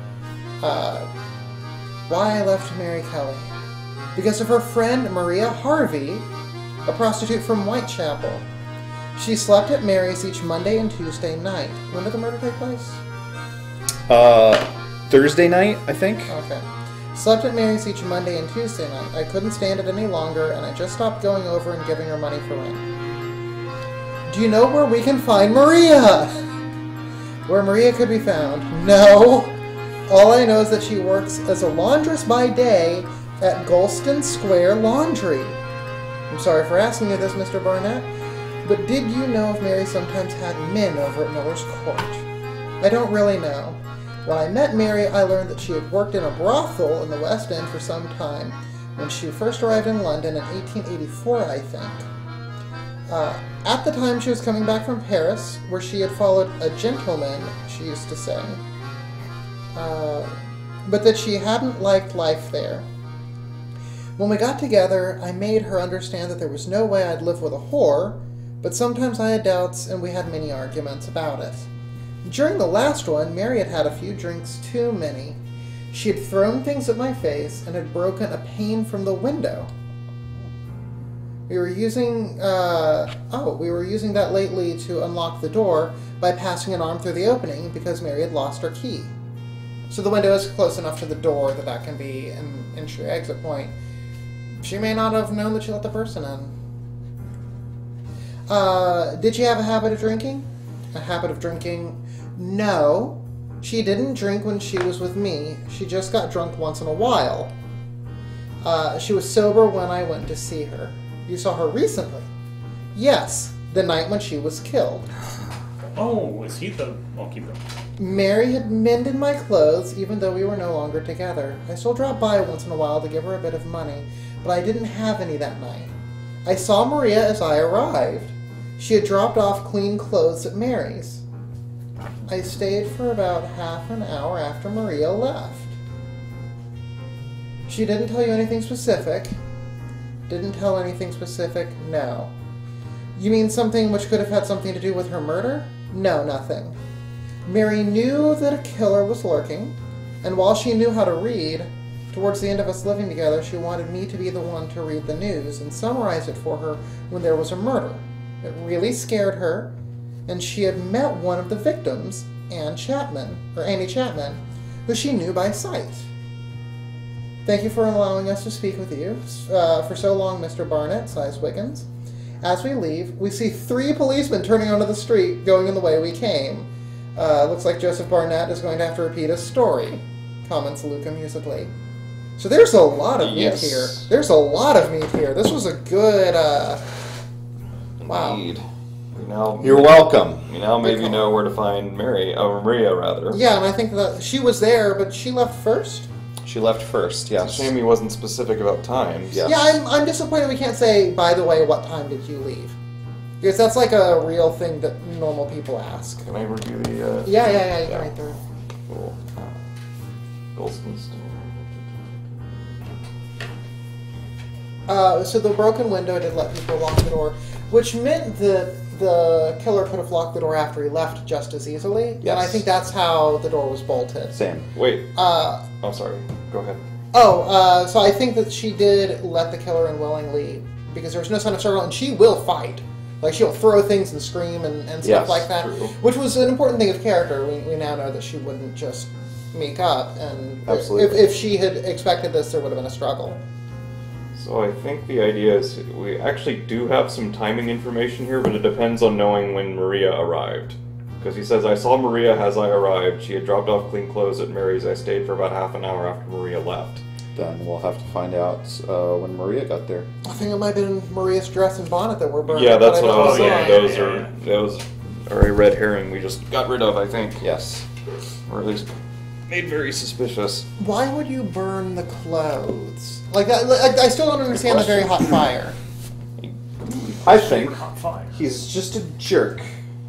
Why I left Mary Kelly? Because of her friend Maria Harvey, a prostitute from Whitechapel. She slept at Mary's each Monday and Tuesday night. When did the murder take place? Thursday night, I think. Okay. Slept at Mary's each Monday and Tuesday night. I couldn't stand it any longer, and I just stopped going over and giving her money for rent. Do you know where we can find Maria? Where Maria could be found? No. All I know is that she works as a laundress by day at Golston Square Laundry. I'm sorry for asking you this, Mr. Barnett, but did you know if Mary sometimes had men over at Miller's Court? I don't really know. When I met Mary, I learned that she had worked in a brothel in the West End for some time, when she first arrived in London in 1884, I think. At the time, she was coming back from Paris, where she had followed a gentleman, she used to say, but that she hadn't liked life there. When we got together, I made her understand that there was no way I'd live with a whore, but sometimes I had doubts, and we had many arguments about it. During the last one, Mary had had a few drinks too many. She had thrown things at my face and had broken a pane from the window. We were using that lately to unlock the door by passing an arm through the opening because Mary had lost her key. So the window is close enough to the door that can be an entry exit point. She may not have known that she let the person in. Did she have a habit of drinking? A habit of drinking? No. She didn't drink when she was with me. She just got drunk once in a while. She was sober when I went to see her. You saw her recently? Yes, the night when she was killed. Oh, is he the... I'll keep going. Mary had mended my clothes even though we were no longer together. I still dropped by once in a while to give her a bit of money, but I didn't have any that night. I saw Maria as I arrived. She had dropped off clean clothes at Mary's. I stayed for about half an hour after Maria left. She didn't tell you anything specific? Didn't tell anything specific? No. You mean something which could have had something to do with her murder? No, nothing. Mary knew that a killer was lurking, and while she knew how to read, towards the end of us living together, she wanted me to be the one to read the news and summarize it for her when there was a murder. It really scared her, and she had met one of the victims, Annie Chapman, who she knew by sight. Thank you for allowing us to speak with you for so long, Mr. Barnett, sighs Wiggins. As we leave, we see 3 policemen turning onto the street, going in the way we came. Looks like Joseph Barnett is going to have to repeat his story, comments Luke amusedly. So there's a lot of meat here. There's a lot of meat here. This was a good, wow. Indeed. You're welcome. You now maybe know where to find Maria, rather. Yeah, and I think that she was there, but she left first? She left first, yes. It's a shame he wasn't specific about times. Yes. Yeah, I'm disappointed we can't say, by the way, what time did you leave? Because that's like a real thing that normal people ask. Can I review the... Yeah, you can write through. Cool. Goldston's... So the broken window did let people lock the door, which meant that the killer could have locked the door after he left just as easily. Yes. And I think that's how the door was bolted. Same. Wait. Oh, sorry. Go ahead. So I think that she did let the killer in willingly, because there was no sign of struggle, and she will fight. Like, she'll throw things and scream and stuff Yes, like that. true. Which was an important thing of character. We now know that she wouldn't just make up. And Absolutely. if she had expected this, there would have been a struggle. So I think the idea is we actually do have some timing information here, but it depends on knowing when Maria arrived. Because he says, I saw Maria as I arrived. She had dropped off clean clothes at Mary's. I stayed for about half an hour after Maria left. Then we'll have to find out when Maria got there. I think it might have been Maria's dress and bonnet that were burned. Yeah, that's what I was yeah, saying. yeah, Those are a red herring we just got rid of, I think. Yes. Or at least made very suspicious. Why would you burn the clothes? Like, I still don't understand the very hot fire. I think Hot fire. he's just a jerk.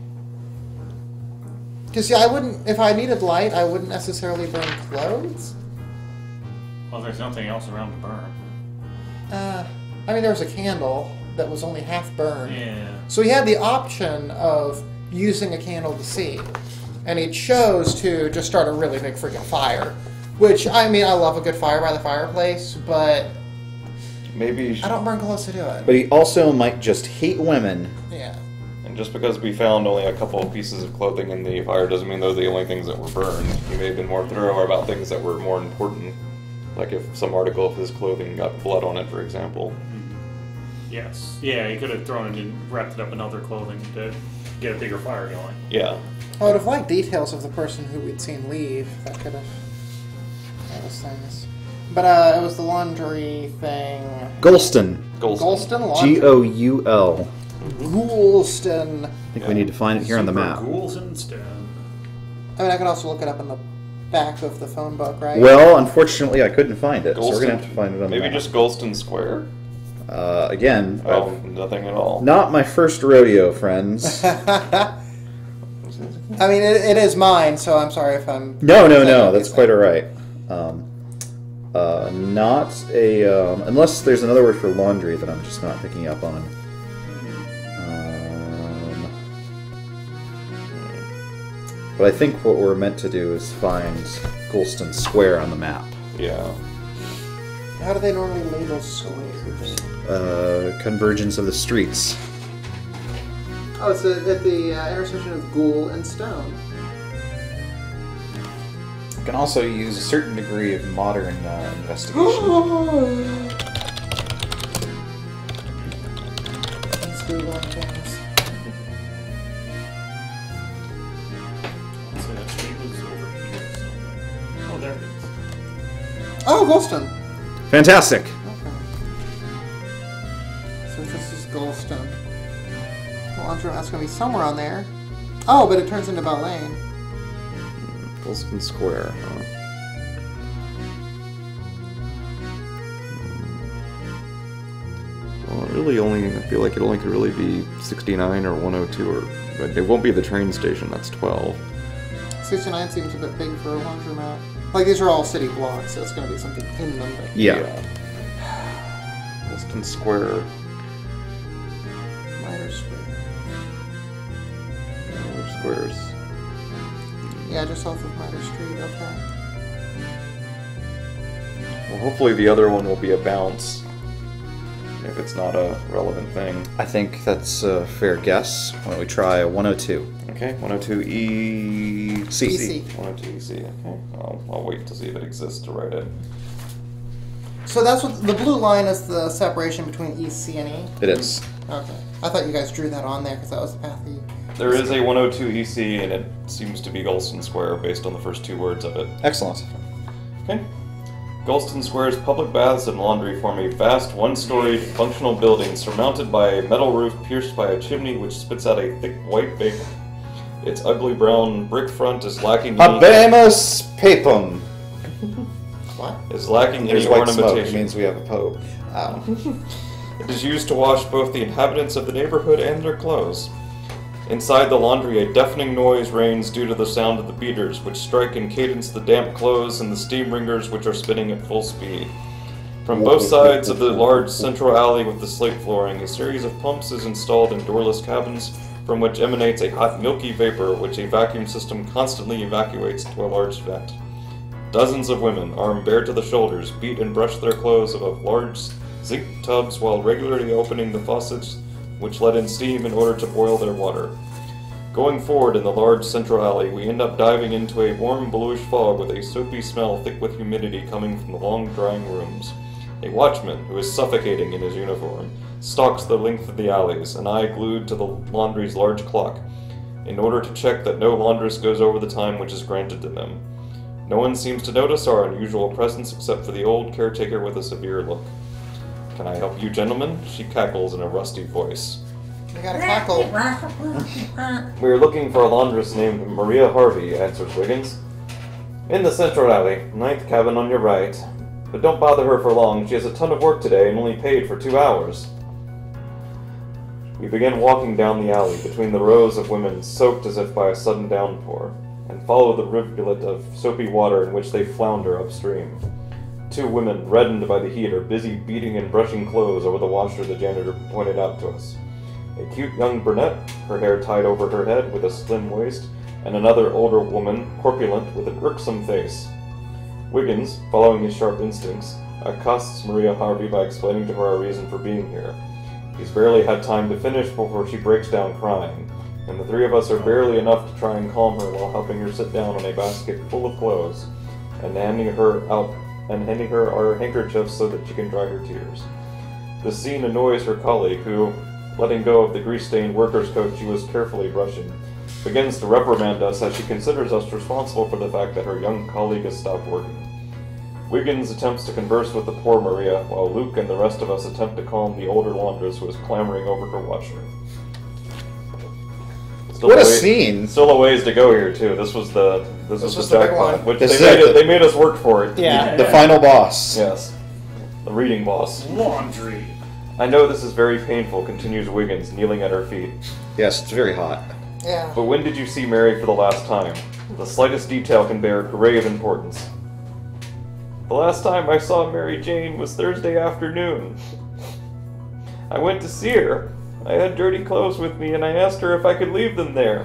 Because, see, I wouldn't, if I needed light, I wouldn't necessarily burn clothes. Well, there's nothing else around to burn. I mean, there was a candle that was only half burned. Yeah. So he had the option of using a candle to see. And he chose to just start a really big freaking fire. Which, I mean, I love a good fire by the fireplace, but Maybe... I don't burn clothes to do it. But he also might just hate women. Yeah. And just because we found only a couple of pieces of clothing in the fire doesn't mean those are the only things that were burned. He may have been more thorough about things that were more important. Like if some article of his clothing got blood on it, for example. Yes. Yeah, he could have thrown it and wrapped it up in other clothing to get a bigger fire going. Yeah. I would have liked details of the person who we'd seen leave. That could have... those things. But it was the laundry thing. Golston. Golston? Laundry? Goul. Goulston. I think we need to find it here on the map. Ghouls instead. I mean, I could also look it up in the back of the phone book, right? Well, unfortunately, I couldn't find it, so we're going to have to find it on the Maybe map. just Golston Square? Again, Oh, nothing at all. not my first rodeo, friends. I mean, it is mine, so I'm sorry if I'm... No, that's quite all right. Not a... unless there's another word for laundry that I'm just not picking up on. But I think what we're meant to do is find Golston Square on the map. Yeah. How do they normally label squares? Convergence of the streets. Oh, it's at the intersection of Ghoul and Stone. You can also use a certain degree of modern investigation. He's Googling things. So that street was over here somewhere. Oh, there it is. Oh, Golston! Fantastic! Okay. So this is Golston. Well, I'm sure that's going to be somewhere on there. Oh, but it turns into Bell Lane. Golston Square, huh? Well, it really only... I feel like it only could really be 69 or 102 or... But it won't be the train station, that's 12. 69 seems a bit big for a laundromat. Like, these are all city blocks, so it's going to be something in them. But... Yeah. Golston Square. Minor Square. Which squares? Yeah, just off of Minor Street, okay. Well, hopefully the other one will be a bounce. If it's not a relevant thing. I think that's a fair guess. Why don't we try 102? Okay, 102 EC. EC. 102 EC, okay. I'll wait to see if it exists to write it. So that's what the blue line is, the separation between EC and E? It is. Okay. I thought you guys drew that on there because that was the path you... There is a 102 EC and it seems to be Golston Square based on the first two words of it. Excellent. Okay. Golston Square's public baths and laundry form a vast, one-storied, functional building surmounted by a metal roof pierced by a chimney which spits out a thick white vapor. Its ugly brown brick front is lacking... Habemus papum! What? is lacking There's any white smoke. It ornamentation. means we have a pope. It is used to wash both the inhabitants of the neighborhood and their clothes. Inside the laundry, a deafening noise reigns due to the sound of the beaters, which strike in cadence the damp clothes and the steam wringers, which are spinning at full speed. From both sides of the large central alley with the slate flooring, a series of pumps is installed in doorless cabins, from which emanates a hot milky vapor, which a vacuum system constantly evacuates to a large vent. Dozens of women, armed bare to the shoulders, beat and brush their clothes above large zinc tubs while regularly opening the faucets which let in steam in order to boil their water. Going forward in the large central alley, we end up diving into a warm bluish fog with a soapy smell thick with humidity coming from the long drying rooms. A watchman, who is suffocating in his uniform, stalks the length of the alleys, an eye glued to the laundry's large clock, in order to check that no laundress goes over the time which is granted to them. No one seems to notice our unusual presence except for the old caretaker with a severe look. "Can I help you, gentlemen?" she cackles in a rusty voice. We got a cackle. "We are looking for a laundress named Maria Harvey," answers Wiggins. "In the central alley, 9th cabin on your right. But don't bother her for long. She has a ton of work today and only paid for 2 hours." We begin walking down the alley between the rows of women soaked as if by a sudden downpour, and follow the rivulet of soapy water in which they flounder upstream. 2 women, reddened by the heat, are busy beating and brushing clothes over the washer the janitor pointed out to us. A cute young brunette, her hair tied over her head with a slim waist, and another older woman, corpulent, with an irksome face. Wiggins, following his sharp instincts, accosts Maria Harvey by explaining to her our reason for being here. He's barely had time to finish before she breaks down crying, and the 3 of us are barely enough to try and calm her while helping her sit down on a basket full of clothes, and handing her our handkerchiefs so that she can dry her tears. The scene annoys her colleague, who, letting go of the grease-stained worker's coat she was carefully brushing, begins to reprimand us as she considers us responsible for the fact that her young colleague has stopped working. Wiggins attempts to converse with the poor Maria, while Luke and the rest of us attempt to calm the older laundress who is clamoring over her washer. What a scene! Still a ways to go here too. This was the jackpot, which they made us work for it. Yeah. The final boss. Yes, the reading boss. Laundry. "I know this is very painful," continues Wiggins, kneeling at her feet. Yes, it's very hot. Yeah. "But when did you see Mary for the last time? The slightest detail can bear grave importance." "The last time I saw Mary Jane was Thursday afternoon. I went to see her. I had dirty clothes with me, and I asked her if I could leave them there."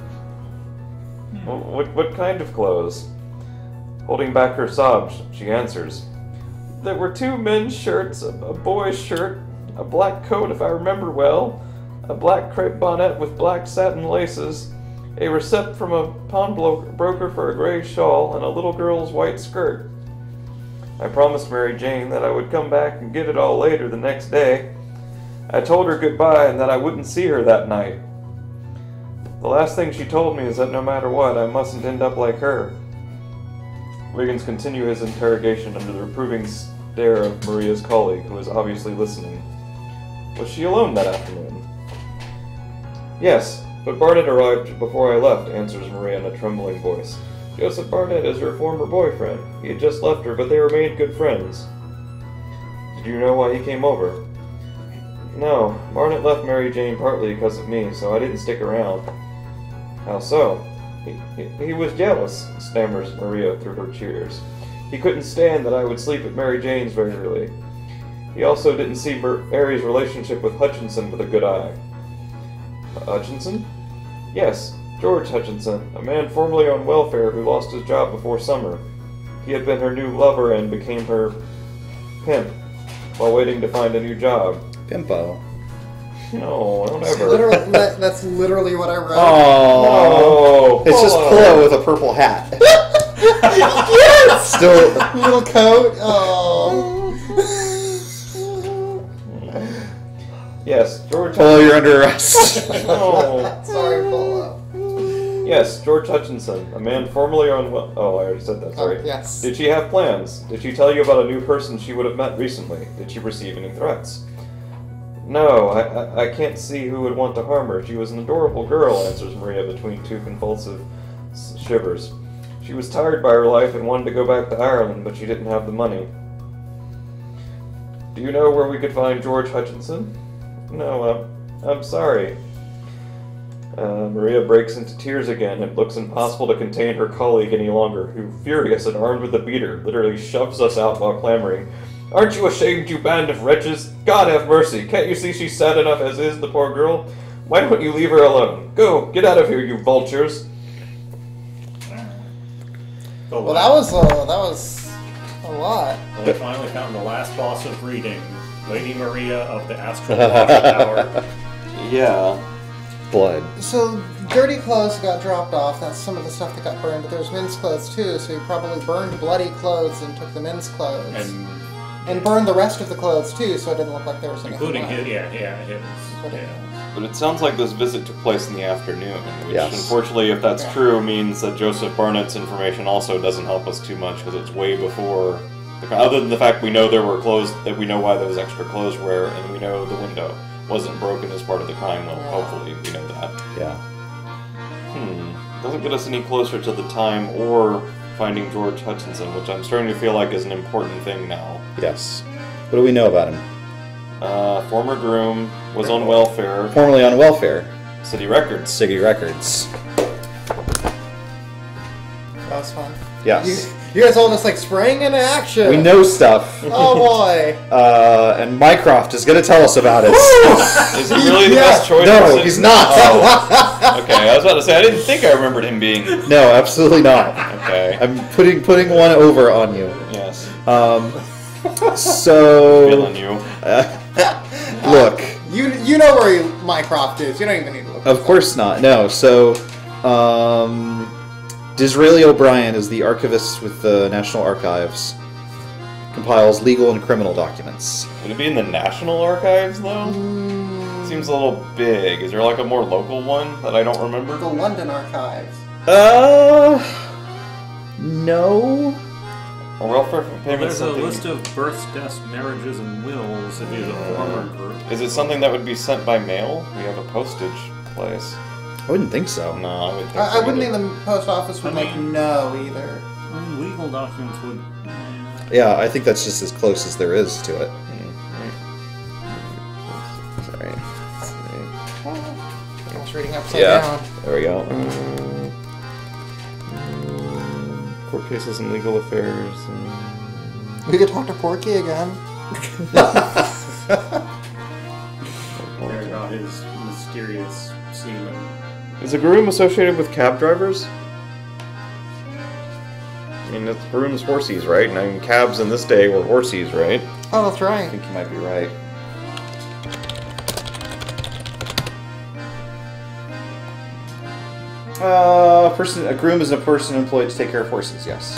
What kind of clothes?" Holding back her sobs, she answers, "There were 2 men's shirts, a boy's shirt, a black coat if I remember well, a black crepe bonnet with black satin laces, a receipt from a pawnbroker for a gray shawl, and a little girl's white skirt. I promised Mary Jane that I would come back and get it all later the next day. I told her goodbye and that I wouldn't see her that night. The last thing she told me is that no matter what, I mustn't end up like her." Wiggins continues his interrogation under the reproving stare of Maria's colleague, who is obviously listening. "Was she alone that afternoon?" "Yes, but Barnett arrived before I left," answers Maria in a trembling voice. "Joseph Barnett is her former boyfriend. He had just left her, but they remained good friends." "Did you know why he came over?" "No, Barnett left Mary Jane partly because of me, so I didn't stick around." "How so?" He was jealous," stammers Maria through her tears. "He couldn't stand that I would sleep at Mary Jane's regularly. He also didn't see Mary's relationship with Hutchinson with a good eye." "Hutchinson?" "Yes, George Hutchinson, a man formerly on welfare who lost his job before summer. He had been her new lover and became her pimp while waiting to find a new job." Pimpo. No, don't ever. That's literally what I wrote. Oh, no. It's just Polo with a purple hat. Yes! Still. Little coat. Oh. Yes, George. Polo, you're under arrest. No. Sorry, Polo. Yes, George Hutchinson, a man formerly on Oh, I already said that, sorry. Yes. Did she have plans? Did she tell you about a new person she would have met recently? Did she receive any threats? "No, I can't see who would want to harm her. She was an adorable girl," answers Maria between 2 convulsive shivers. She was tired by her life and wanted to go back to Ireland, but she didn't have the money. Do you know where we could find George Hutchinson? No, I'm sorry. Maria breaks into tears again. It looks impossible to contain her colleague any longer, who, furious and armed with a beater, literally shoves us out while clamoring. Aren't you ashamed, you band of wretches? God have mercy! Can't you see she's sad enough as is, the poor girl? Why don't you leave her alone? Go, get out of here, you vultures! Well, that was a lot. Well, we finally found the last boss of reading, Lady Maria of the Astral Tower. Yeah. Blood. So, dirty clothes got dropped off. That's some of the stuff that got burned. But there's men's clothes too, so he probably burned bloody clothes and took the men's clothes. And burned the rest of the clothes too, so it didn't look like there was anything including left. his. But it sounds like this visit took place in the afternoon, which Yes. unfortunately, if that's true, means that Joseph Barnett's information also doesn't help us too much, because it's way before... Other than the fact we know there were clothes, that we know why those extra clothes were, and we know the window wasn't broken as part of the crime, well, hopefully we know that. Yeah. Doesn't get us any closer to the time or finding George Hutchinson, which I'm starting to feel like is an important thing now. Yes. What do we know about him? Former groom, was on welfare. Formerly on welfare. City Records. City Records. That was fun. Yes. You guys all just like sprang into action. We know stuff. Oh boy. And Mycroft is going to tell us about it. Is he really the best choice? No, he's not. Oh. Okay, I was about to say, I didn't think I remembered him being... No, absolutely not. Okay. I'm putting one over on you. Yes. So... Feeling you. Look. You know where Mycroft is. You don't even need to look. Of course not. No. So, Disraeli O'Brien is the archivist with the National Archives. Compiles legal and criminal documents. Would it be in the National Archives, though? Seems a little big. Is there like a more local one that I don't remember? The London Archives. No. Or welfare payment. There's a list of births, deaths, marriages, and wills if you're the former group. Is it something that would be sent by mail? We have a postage place. I wouldn't think so. No, I would think I so wouldn't either. think the post office would know either. I mean, legal documents would... Yeah, I think that's just as close as there is to it. Sorry. I was reading upside down. There we go. Court cases and legal affairs. We could talk to Porky again. Hearing about his mysterious seaman. Is a groom associated with cab drivers? I mean, it's brooms, horsies, right? And I mean, cabs in this day were horsies, right? Oh, that's I right. think you might be right. A groom is a person employed to take care of horses, yes.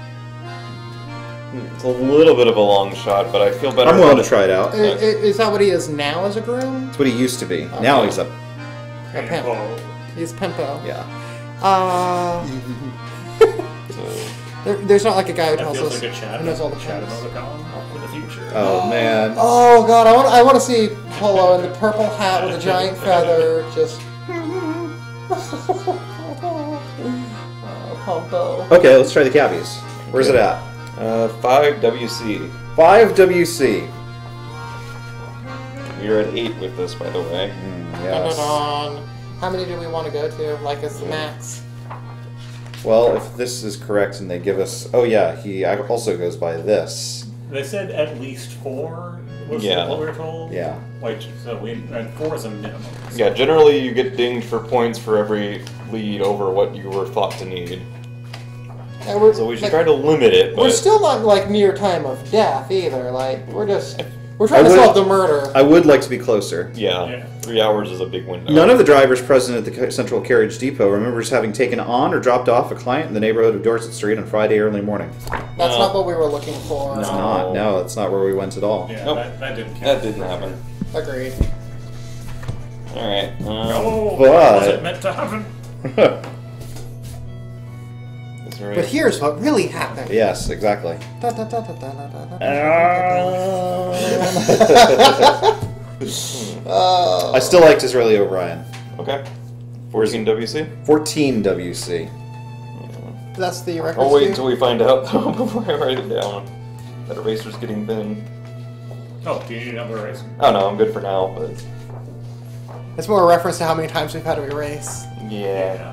It's a little bit of a long shot, but I feel better. I'm willing to try it out. Is that what he is now as a groom? That's what he used to be. Now he's a... A pimp. He's pimpo. Yeah. There's not like a guy who That tells feels us like a chat who knows all the chat pimps. emoticon for the future. Oh, man. Oh god, I want to see Polo in the purple hat with a giant feather, just. Pompo. Okay, let's try the cabbies. Where's it at? 5WC. 5WC. We're at 8 with this, by the way. Yes. How many do we want to go to? Like, as the max? Well, if this is correct and they give us... Oh, yeah, he also goes by this. They said at least 4 was Yeah. what we were told. Yeah. Like, so and 4 is a minimum. So. Yeah, generally you get dinged for points for every lead over what you were thought to need. Yeah, So we should try to limit it. We're But still not, like, near time of death, either. Like, we're trying to solve the murder. I would like to be closer. yeah, 3 hours is a big window. None of the drivers present at the Central Carriage Depot remembers having taken on or dropped off a client in the neighborhood of Dorset Street on Friday early morning. That's not what we were looking for. It's not. No, that's not where we went at all. Yeah, Nope. that didn't count. That didn't happen. Agreed. Alright. Oh, But- was it meant to happen? Is there But here's what really happened. Yes, exactly. Da, da, da, da, da, da, da, da. I still liked Disraeli O'Brien. Okay. 14 WC? 14 WC. That's the reference. I'll wait until we find out, though, before I write it down. That eraser's getting thin. Oh, do you need another eraser? Oh no, I'm good for now, but... It's more a reference to how many times we've had to erase. Yeah.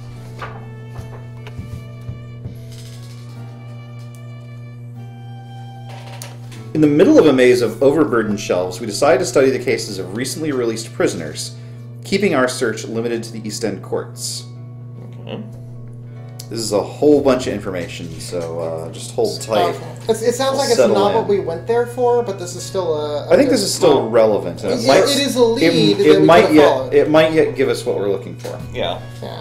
In the middle of a maze of overburdened shelves, we decided to study the cases of recently released prisoners, keeping our search limited to the East End courts. Okay. This is a whole bunch of information, so just hold tight. It sounds like it's not what we went there for, but this is still a I think this is still relevant. And it is a lead that we might could have followed. It might yet give us what we're looking for. Yeah. Yeah.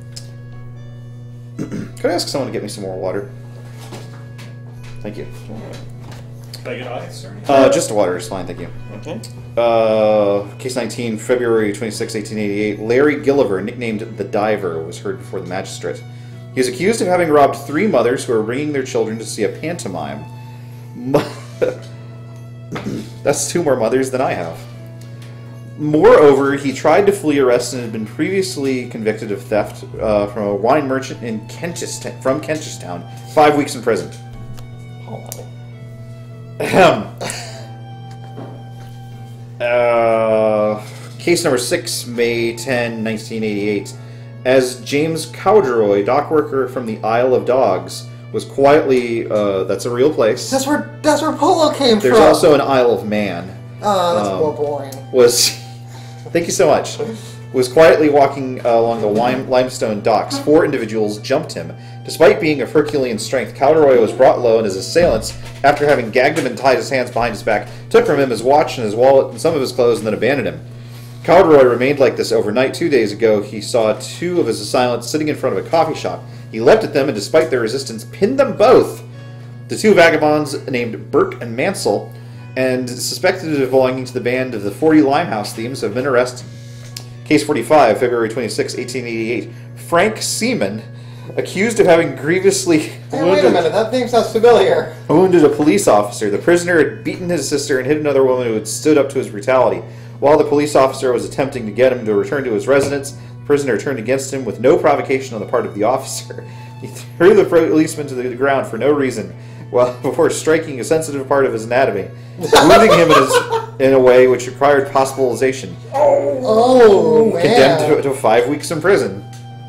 Could I ask someone to get me some more water? Thank you. Can I get ice or anything? Just water is fine, thank you. Okay. Case 19, February 26, 1888. Larry Gilliver, nicknamed the Diver, was heard before the magistrate. He was accused of having robbed 3 mothers who were bringing their children to see a pantomime. That's 2 more mothers than I have. Moreover, he tried to flee arrest and had been previously convicted of theft from a wine merchant in Kentistown. 5 weeks in prison. Case number 6, May 10, 1988. As James Cowderoy, dock worker from the Isle of Dogs, was quietly... that's a real place. That's where Polo came from. There's also an Isle of Man. Oh, that's more boring. Thank you so much. Was quietly walking along the limestone docks. 4 individuals jumped him. Despite being of Herculean strength, Cowderoy was brought low, and his assailants, after having gagged him and tied his hands behind his back, took from him his watch and his wallet and some of his clothes and then abandoned him. Cowderoy remained like this overnight. 2 days ago, he saw 2 of his assailants sitting in front of a coffee shop. He leapt at them and, despite their resistance, pinned them both. The 2 vagabonds, named Burke and Mansell, and suspected of belonging to the band of the 40 Limehouse Thieves, have been arrested. Case 45, February 26, 1888. Frank Seaman, accused of having grievously wait a minute, that name sounds familiar. Wounded a police officer. The prisoner had beaten his sister and hit another woman who had stood up to his brutality. While the police officer was attempting to get him to return to his residence, the prisoner turned against him with no provocation on the part of the officer. He threw the policeman to the ground for no reason, before striking a sensitive part of his anatomy, wounding him in a way which required hospitalization. Oh, man. Condemned to 5 weeks in prison.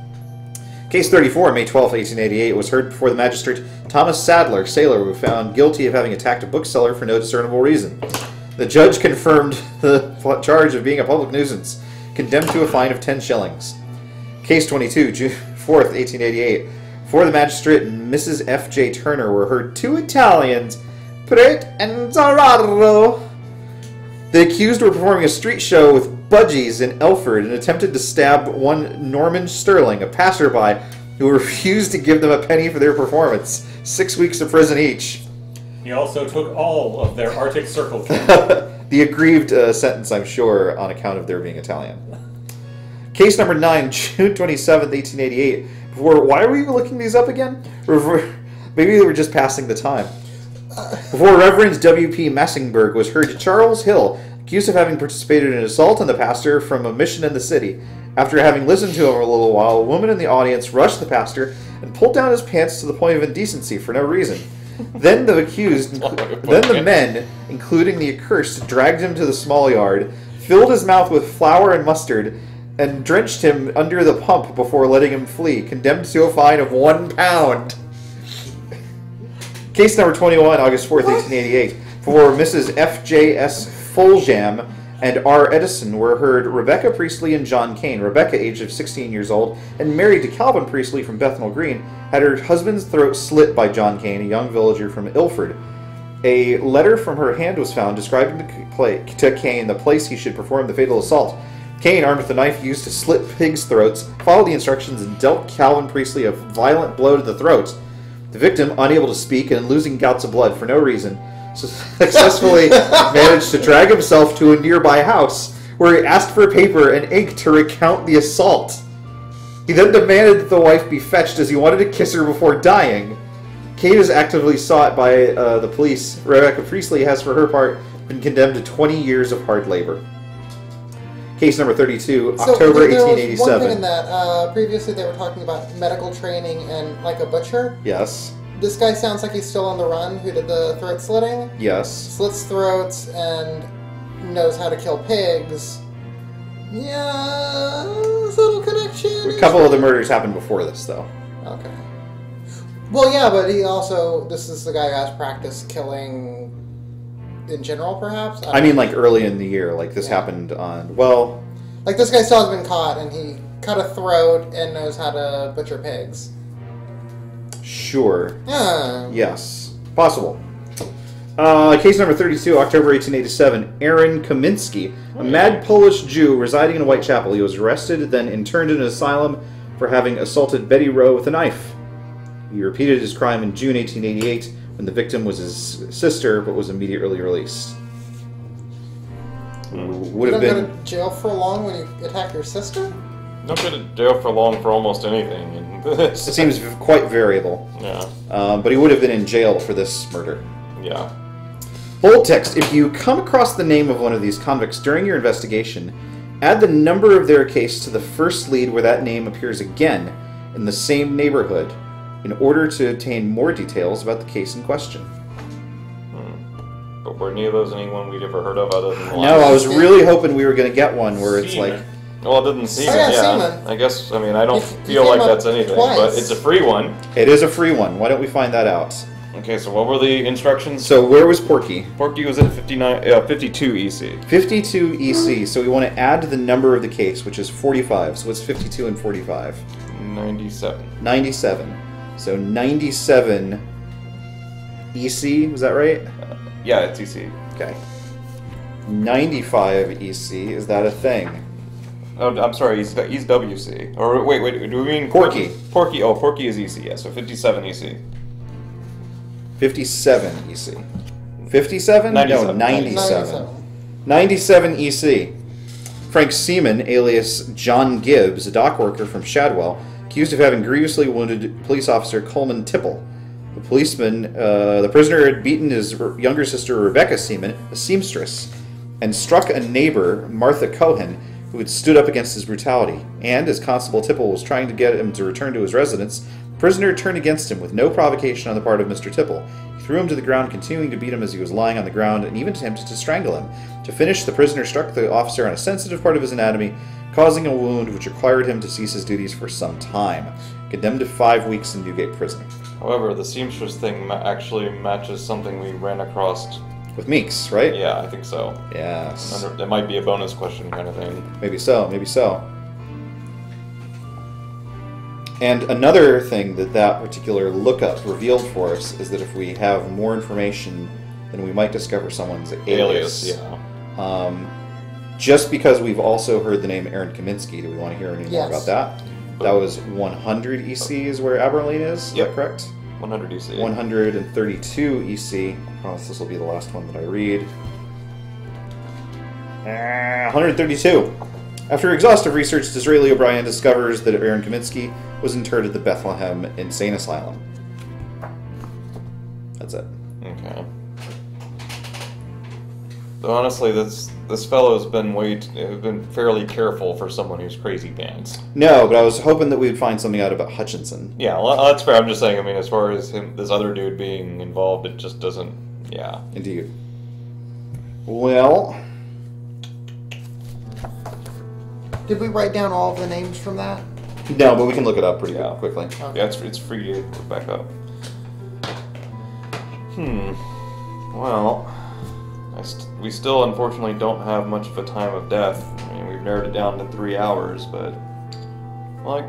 Case 34, May 12, 1888, was heard before the magistrate Thomas Sadler, sailor, who was found guilty of having attacked a bookseller for no discernible reason. The judge confirmed the charge of being a public nuisance, condemned to a fine of 10 shillings. Case 22, June 4th, 1888. Before the magistrate and Mrs. F.J. Turner were heard 2 Italians, Pret and Zararo. The accused were performing a street show with budgies in Elford and attempted to stab one Norman Sterling, a passerby, who refused to give them a penny for their performance. 6 weeks of prison each. He also took all of their Arctic Circle candy. The aggrieved sentence, I'm sure, on account of their being Italian. Case number 9, June 27th, 1888. Why are we looking these up again? Maybe they were just passing the time. Before Reverend W.P. Messingberg was heard Charles Hill, accused of having participated in an assault on the pastor from a mission in the city. After having listened to him for a little while, a woman in the audience rushed the pastor and pulled down his pants to the point of indecency for no reason. Then the men, including the accursed, dragged him to the small yard, filled his mouth with flour and mustard, and drenched him under the pump before letting him flee, condemned to a fine of £1. Case number 21, August 4th, 1888. For Mrs. F.J.S. Foljam and R. Edison were heard Rebecca Priestley and John Kane. Rebecca, age of 16 years old, and married to Calvin Priestley from Bethnal Green, had her husband's throat slit by John Kane, a young villager from Ilford. A letter from her hand was found describing to Kane the place he should perform the fatal assault. Kane, armed with a knife used to slit pigs' throats, followed the instructions and dealt Calvin Priestley a violent blow to the throat. The victim, unable to speak and losing gouts of blood for no reason, successfully managed to drag himself to a nearby house, where he asked for paper and ink to recount the assault. He then demanded that the wife be fetched as he wanted to kiss her before dying. Kate is actively sought by the police. Rebecca Priestley has, for her part, been condemned to 20 years of hard labor. Case number 32, So October there was 1887. one thing in that. Previously, they were talking about medical training and like a butcher. Yes. This guy sounds like he's still on the run. Who did the throat slitting? Yes. Slits throats and knows how to kill pigs. Yeah, subtle connection. A couple of the murders happened before this, though. Okay. Well, yeah, but he also... This is the guy who has practice killing in general, perhaps? I mean, like, early in the year. Like, this happened on... Well... Like, this guy still hasn't been caught, and he cut a throat and knows how to butcher pigs. Sure. Yeah. Yes. Possible. Case number 32, October 1887. Aaron Kaminsky, a mad Polish Jew residing in Whitechapel. He was arrested, then interned in an asylum for having assaulted Betty Rowe with a knife. He repeated his crime in June 1888 when the victim was his sister, but was immediately released. Would have been... You don't go to jail for long when you attack your sister? Don't go to jail for long for almost anything in this. It seems quite variable. Yeah. But he would have been in jail for this murder. Yeah. Bold text. If you come across the name of one of these convicts during your investigation, add the number of their case to the first lead where that name appears again in the same neighborhood in order to obtain more details about the case in question. But were any of those anyone we'd ever heard of other than the No, I was really hoping we were going to get one where it's Seaman. like... Well, it didn't seem yeah, yeah. Seaman. I guess, I mean, I don't He feel came like up that's anything, twice. but it's a free one. It is a free one. Why don't we find that out? Okay, so what were the instructions? So where was Porky? Porky was at 52 EC. 52 EC. So we want to add the number of the case, which is 45. So what's 52 and 45? 97. 97. So 97 EC, was that right? Yeah, it's EC. Okay. 95 EC, is that a thing? Oh, I'm sorry, he's WC. Or wait, do we mean Porky? Porky, Porky is EC, yeah, so 57 EC. 57 EC. 57? 97. No, 97. 97 EC. Frank Seaman, alias John Gibbs, a dock worker from Shadwell, accused of having grievously wounded police officer Coleman Tipple. The prisoner had beaten his younger sister Rebecca Seaman, a seamstress, and struck a neighbor, Martha Cohen, who had stood up against his brutality. And as Constable Tipple was trying to get him to return to his residence, the prisoner turned against him with no provocation on the part of Mr. Tipple. He threw him to the ground, continuing to beat him as he was lying on the ground, and even attempted to strangle him. To finish, the prisoner struck the officer on a sensitive part of his anatomy, causing a wound which required him to cease his duties for some time. Condemned to 5 weeks in Newgate Prison. However, the seamstress thing actually matches something we ran across. With Meeks, right? Yeah, I think so. Yes. It might be a bonus question kind of thing. Maybe so, maybe so. And another thing that particular lookup revealed for us is that if we have more information, then we might discover someone's alias. Yeah. Just because we've also heard the name Aaron Kaminsky, do we want to hear any more Yes. about that? That was 100 EC is where Aberlane is Yep. that correct? 100 EC. 132 EC. I promise this will be the last one that I read. 132. After exhaustive research, Disraeli O'Brien discovers that Aaron Kaminsky was interred at the Bethlehem Insane Asylum. That's it. Okay. So honestly, this fellow's been fairly careful for someone who's crazy pants. No, but I was hoping that we'd find something out about Hutchinson. Yeah, well, that's fair. I'm just saying. I mean, as far as this other dude being involved, it just doesn't. Yeah. Indeed. Well, Did we write down all of the names from that? no, but we can look it up pretty Yeah. quickly. Yeah, it's free to look back up. Well, we still unfortunately don't have much of a time of death. I mean, we've narrowed it down to 3 hours, but like,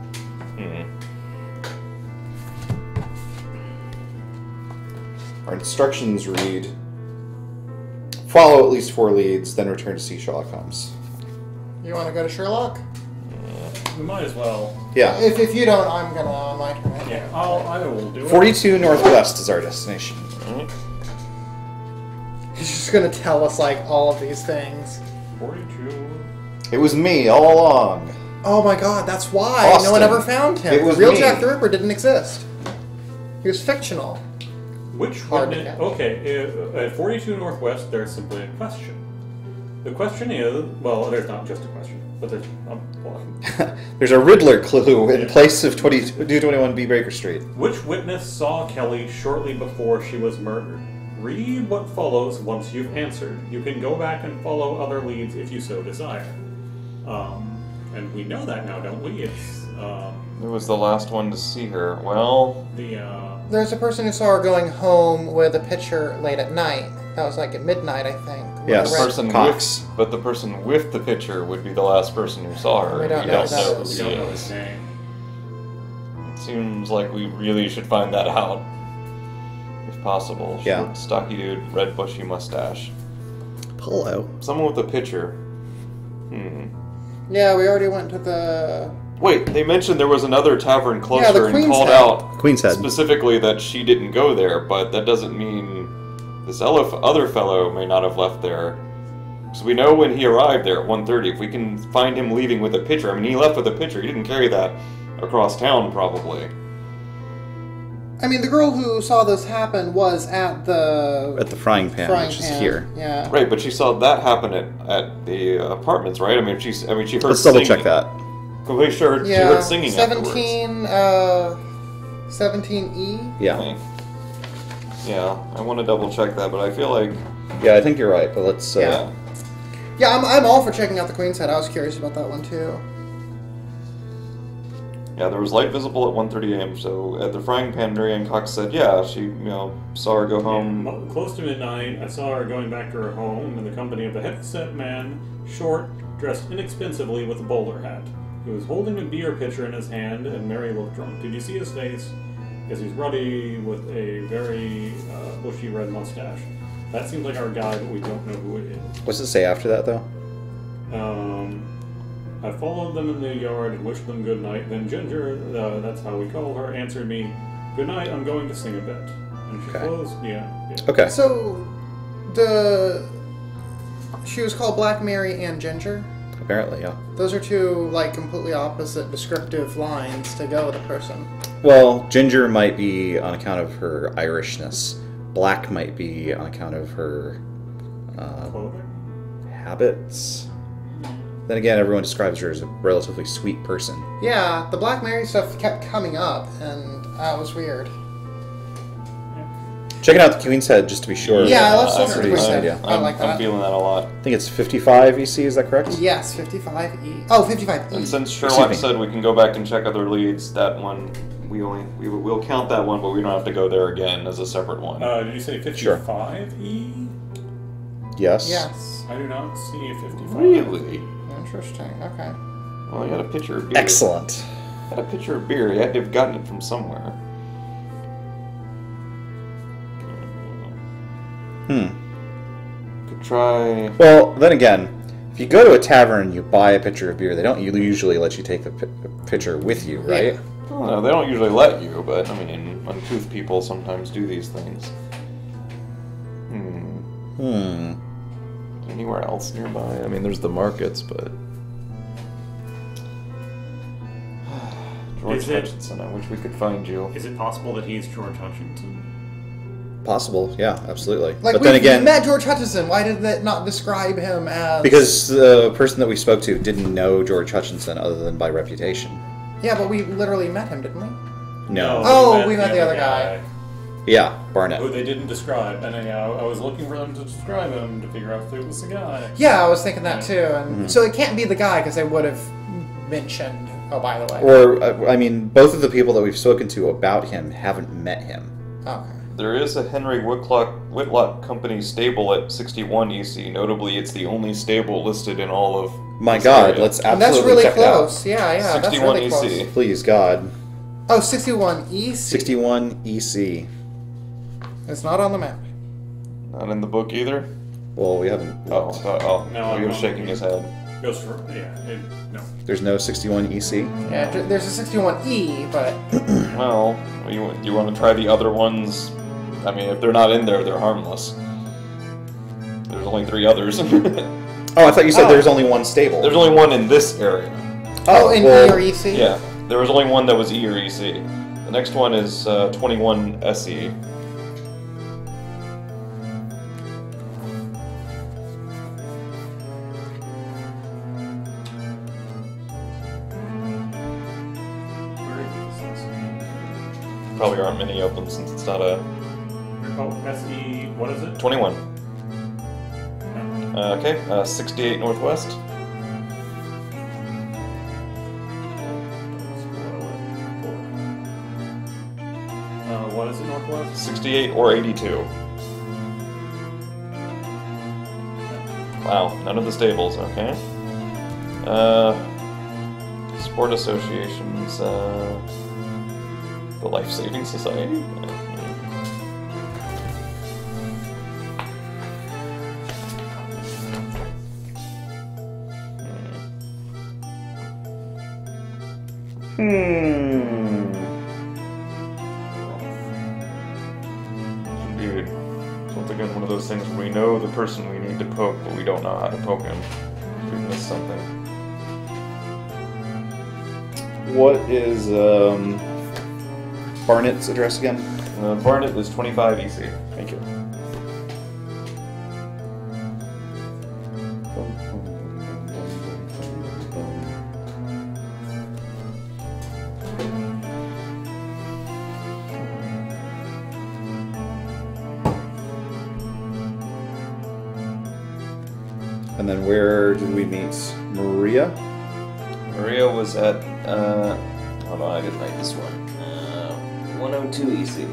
Our instructions read: follow at least 4 leads, then return to see Sherlock Holmes. You want to go to Sherlock? We might as well. Yeah. If you don't, I'm gonna on my turn. Yeah, I will do it. 42 Northwest is our destination. He's just gonna tell us like all of these things. 42. It was me all along. Oh my god, that's why Austin. no one ever found him. It was the real me. Jack the Ripper didn't exist. He was fictional. Which Hard one? to catch. Okay, at 42 Northwest, there's simply a question. The question is, well, there's not just a question, but there's one. There's a Riddler clue in place of 221B Baker Street. Which witness saw Kelly shortly before she was murdered? Read what follows once you've answered. You can go back and follow other leads if you so desire. And we know that now, don't we? It's Who was the last one to see her? Well, There's a person who saw her going home with a pitcher late at night. That was like at midnight, I think. Yes. With a red- person Cox. but the person with the picture would be the last person who saw her. We don't We know don't who that know who is. we he don't know his is. name. It seems like we really should find that out, if possible. Yeah. Short, stocky dude, red bushy mustache. Polo. Someone with a picture. Yeah, we already went to the... Wait, they mentioned there was another tavern the closer and Queen's called Head. out Queen's Head. specifically that she didn't go there, but that doesn't mean this other fellow may not have left there. So we know when he arrived there at 1:30. If we can find him leaving with a pitcher, I mean, he left with a pitcher. He didn't carry that across town, probably. I mean, the girl who saw this happen was at the... At the frying pan, which is here. Yeah. Right, but she saw that happen at the apartments, right? I mean, she heard Let's double singing. check that. Completely sure she heard singing 17, 17E? Yeah. afterwards. Yeah, I want to double check that, but I feel like Yeah, I think you're right, but let's... yeah. Yeah, I'm all for checking out the Queen's Head. I was curious about that one, too. Yeah, there was light visible at 1:30 a.m. So at the frying pan, Marianne Cox said, "Yeah, she, saw her go home." Close to midnight, I saw her going back to her home in the company of a heavy-set man, short, dressed inexpensively with a bowler hat. He was holding a beer pitcher in his hand, and Mary looked drunk. Did you see his face? Because he's ruddy with a very bushy red mustache. That seems like our guy, but we don't know who it is. What's it say after that, though? I followed them in the yard and wished them good night. Then Ginger, that's how we call her, answered me, "Good night, I'm going to sing a bit." And she closed, yeah. Okay. So, she was called Black Mary and Ginger? Apparently, yeah. Those are two, like, completely opposite descriptive lines to go with a person. Well, Ginger might be on account of her Irishness. Black might be on account of her Clothing? habits. Then again, everyone describes her as a relatively sweet person. Yeah, the Black Mary stuff kept coming up, and that was weird. Checking out the Queen's Head just to be sure. Yeah, let's look at the pretty Queen's good, Head. yeah. I like I'm that. feeling that a lot. I think it's 55 EC, is that correct? Yes, 55E. Oh, 55E. And since Excuse Sherlock me. said we can go back and check other leads, that one we'll count that one, but we don't have to go there again as a separate one. Did you say 55E? Yes. Yes. I do not see a 55. Really? Interesting. Okay. Well, he had a pitcher of beer. Excellent. Had a pitcher of beer. He had to have gotten it from somewhere. Could try. Well, then again, if you go to a tavern and you buy a pitcher of beer, they don't usually let you take the pitcher with you, right? Yeah. Well, no, they don't usually let you, but I mean, uncouth people sometimes do these things. Anywhere else nearby? I mean, there's the markets, but George Is it- Hutchinson. I wish we could find you. Is it possible that he's George Hutchinson? Possible, yeah, absolutely. Like, but then we again, met George Hutchinson. Why did that not describe him as... because the person that we spoke to didn't know George Hutchinson other than by reputation. Yeah, but we literally met him, didn't we? No. Oh, we met the other guy. Yeah, Barnett. Who they didn't describe, and I was looking for them to describe him to figure out if it was the guy. Yeah, I was thinking that too. And so it can't be the guy because they would have mentioned, oh, by the way. Or, I mean, both of the people that we've spoken to about him haven't met him. Okay. There is a Henry Whitlock Company stable at 61 EC. Notably, it's the only stable listed in all of My this God, area. let's And absolutely that's really check close. Yeah, yeah, that's 61 really close. EC. it out. Please, God. Oh, 61 EC. 61 EC. It's not on the map. Not in the book either. Well, we haven't. Oh, No, he I'm was not shaking his head. Goes for no. There's no 61 EC. Yeah, there's a 61E, but Well, you want to try the other ones? I mean, if they're not in there, they're harmless. There's only 3 others. Oh, I thought you said Oh. there was only one stable. There's only one in this area. oh, in well, E or EC. Yeah, there was only one that was E or EC. The next one is 21 SE. probably aren't many of them since it's not a... Oh, SE, what is it? 21. Okay, 68 northwest. What is it, northwest? 68 or 82. Wow, none of the stables, okay. Sport associations, the Life Saving Society? Indeed. Once again, one of those things where we know the person we need to poke, but we don't know how to poke him. We missed something. What is Barnett's address again? Barnett is 25 EC. Thank you. And then where did we meet Maria? Maria was at, hold on, I didn't write this one. 102 EC.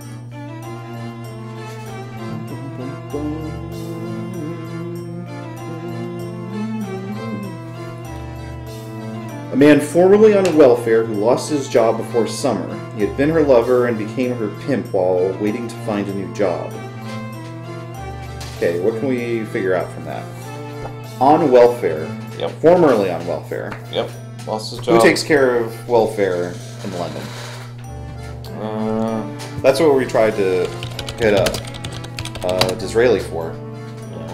A man formerly on welfare who lost his job before summer. He had been her lover and became her pimp while waiting to find a new job. Okay, what can we figure out from that? On welfare. Yep. Formerly on welfare. Yep. Lost his job. Who takes care of welfare in London? That's what we tried to hit up Disraeli for. Yeah.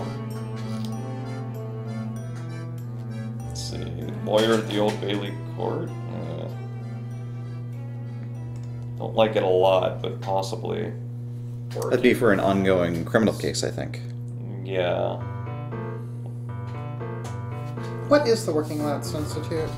Let's see. Lawyer at the Old Bailey Court. Don't like it a lot, but possibly. That'd be for an ongoing criminal case, I think. Yeah. What is the Working Lads Institute?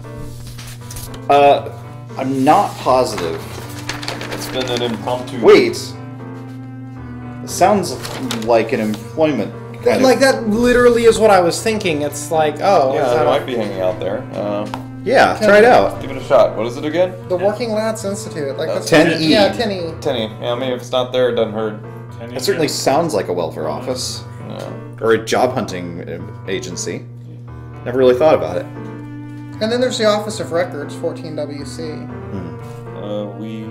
I'm not positive. It's been an impromptu... Wait! It sounds like an employment kind Like, of... that literally is what I was thinking. It's like, oh... Yeah, is they that might be hanging out there. Yeah, try it out. Give it a shot. What is it again? The Working Lads Institute. Like that's 10E. Yeah, 10E. Tenny. Yeah, I mean, if it's not there, it doesn't hurt. It certainly sounds like a welfare office. No. Or a job hunting agency. Never really thought about it. And then there's the Office of Records, 14WC. We...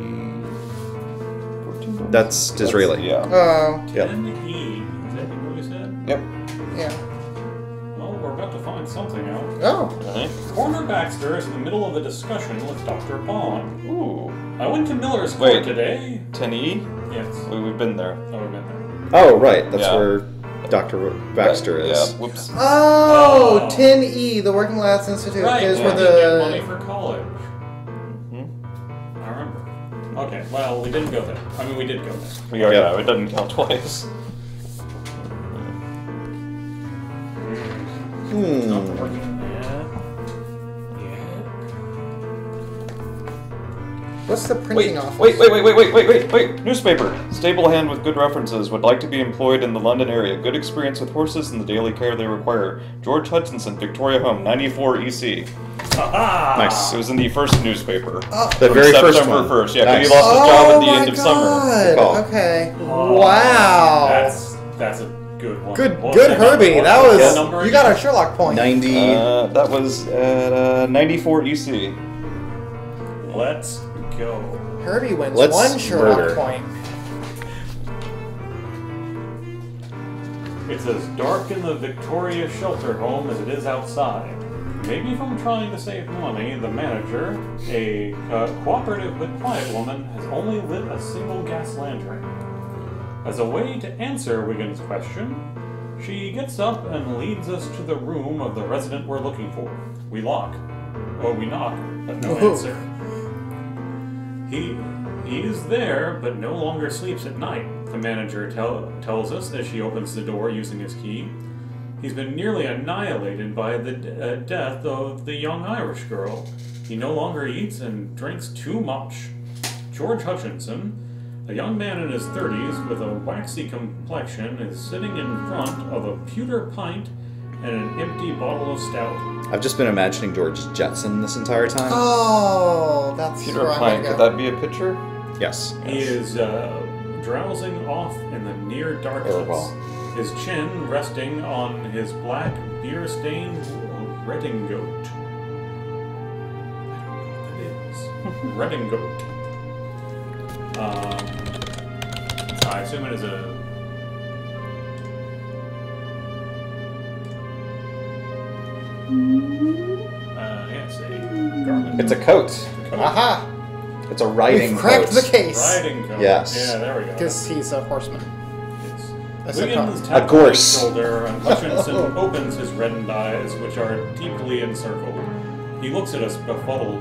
That's Disraeli. Yeah. Oh, Yep. 10E. Is that what you said? Yep. yeah. Well, we're about to find something out. Oh, Alright. Coroner Baxter is in the middle of a discussion with Dr. Bond. Ooh. I went to Miller's Court Wait. today. 10E? Yes. We've been there. Oh, we've been there. Oh, right. That's Yeah. where Dr. Baxter is. Yeah, whoops. oh, Oh. 10E, the Working Lads Institute, Right, is yeah. where we get money the for college. Hmm? I remember. Okay, well, we didn't go there. I mean, we did go there. We are, Yeah. yeah, it doesn't count twice. Not Hmm. working. what's the printing office? Wait! Newspaper. Stable hand with good references. Would like to be employed in the London area. Good experience with horses and the daily care they require. George Hutchinson, Victoria Home, 94 EC. Aha! Nice. It was in the first newspaper. The From very first September one. 1st. Yeah, 'cause Nice. he lost his job at the my end of summer. God. call. Okay. Oh, Wow. That's a good one. Good, What good was Herbie. what That was was... the number You got again? a Sherlock point. 90... That was at 94 EC. Let's go. Herbie wins Let's one Sherlock murder. point. It's as dark in the Victoria shelter home as it is outside. Maybe from trying to save money, the manager, a cooperative but quiet woman, has only lit a single gas lantern. As a way to answer Wiggins' question, she gets up and leads us to the room of the resident we're looking for. We knock, but no Ooh. answer. He is there, but no longer sleeps at night, the manager tells us as she opens the door using his key. He's been nearly annihilated by the death of the young Irish girl. He no longer eats and drinks too much. George Hutchinson, a young man in his 30s with a waxy complexion, is sitting in front of a pewter pint and an empty bottle of stout. I've just been imagining George Jetson this entire time. Oh, that's Peter where I'm Pine, gonna could go. that be a picture? Yes. He is drowsing off in the near darkness, well. his chin resting on his black, beer-stained redingote. I don't know what that is. Redingote. I assume it is a... yes, a garment. It's a coat. Aha! It's a riding We've cracked coat. the case. Riding coat. Yes. Yeah, there we go. Because he's a horseman. Yes. A Williams sitcom. taps A gorse. his shoulder, and Hutchinson opens his reddened eyes, which are deeply encircled. He looks at us befuddled.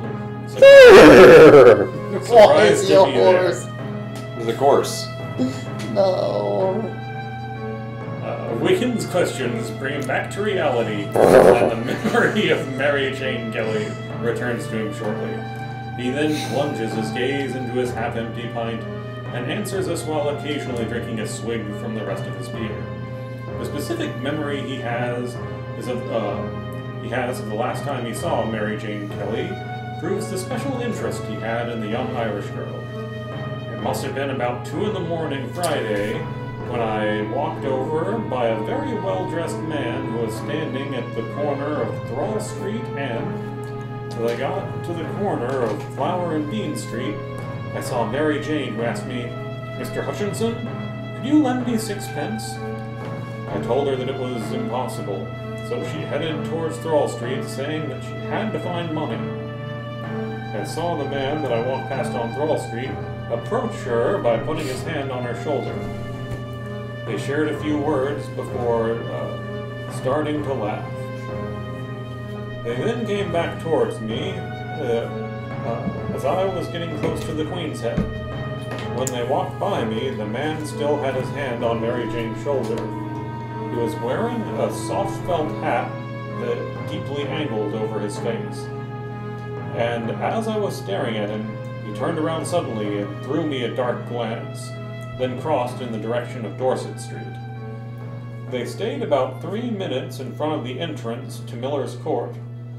Why is he a to be there. horse? The gorse. No. Wiggins' questions bring him back to reality, and the memory of Mary Jane Kelly returns to him shortly. He then plunges his gaze into his half-empty pint and answers us while occasionally drinking a swig from the rest of his beer. The specific memory he has of the last time he saw Mary Jane Kelly proves the special interest he had in the young Irish girl. It must have been about 2 a.m. Friday when I walked over by a very well-dressed man who was standing at the corner of Thrall Street and, till I got to the corner of Flower and Bean Street, I saw Mary Jane, who asked me, "Mr. Hutchinson, could you lend me 6 pence?" I told her that it was impossible, so she headed towards Thrall Street, saying that she had to find money. I saw the man that I walked past on Thrall Street approach her by putting his hand on her shoulder. They shared a few words before starting to laugh. They then came back towards me as I was getting close to the Queen's Head. When they walked by me, the man still had his hand on Mary Jane's shoulder. He was wearing a soft felt hat that deeply angled over his face. And as I was staring at him, he turned around suddenly and threw me a dark glance, then crossed in the direction of Dorset Street. They stayed about 3 minutes in front of the entrance to Miller's Court.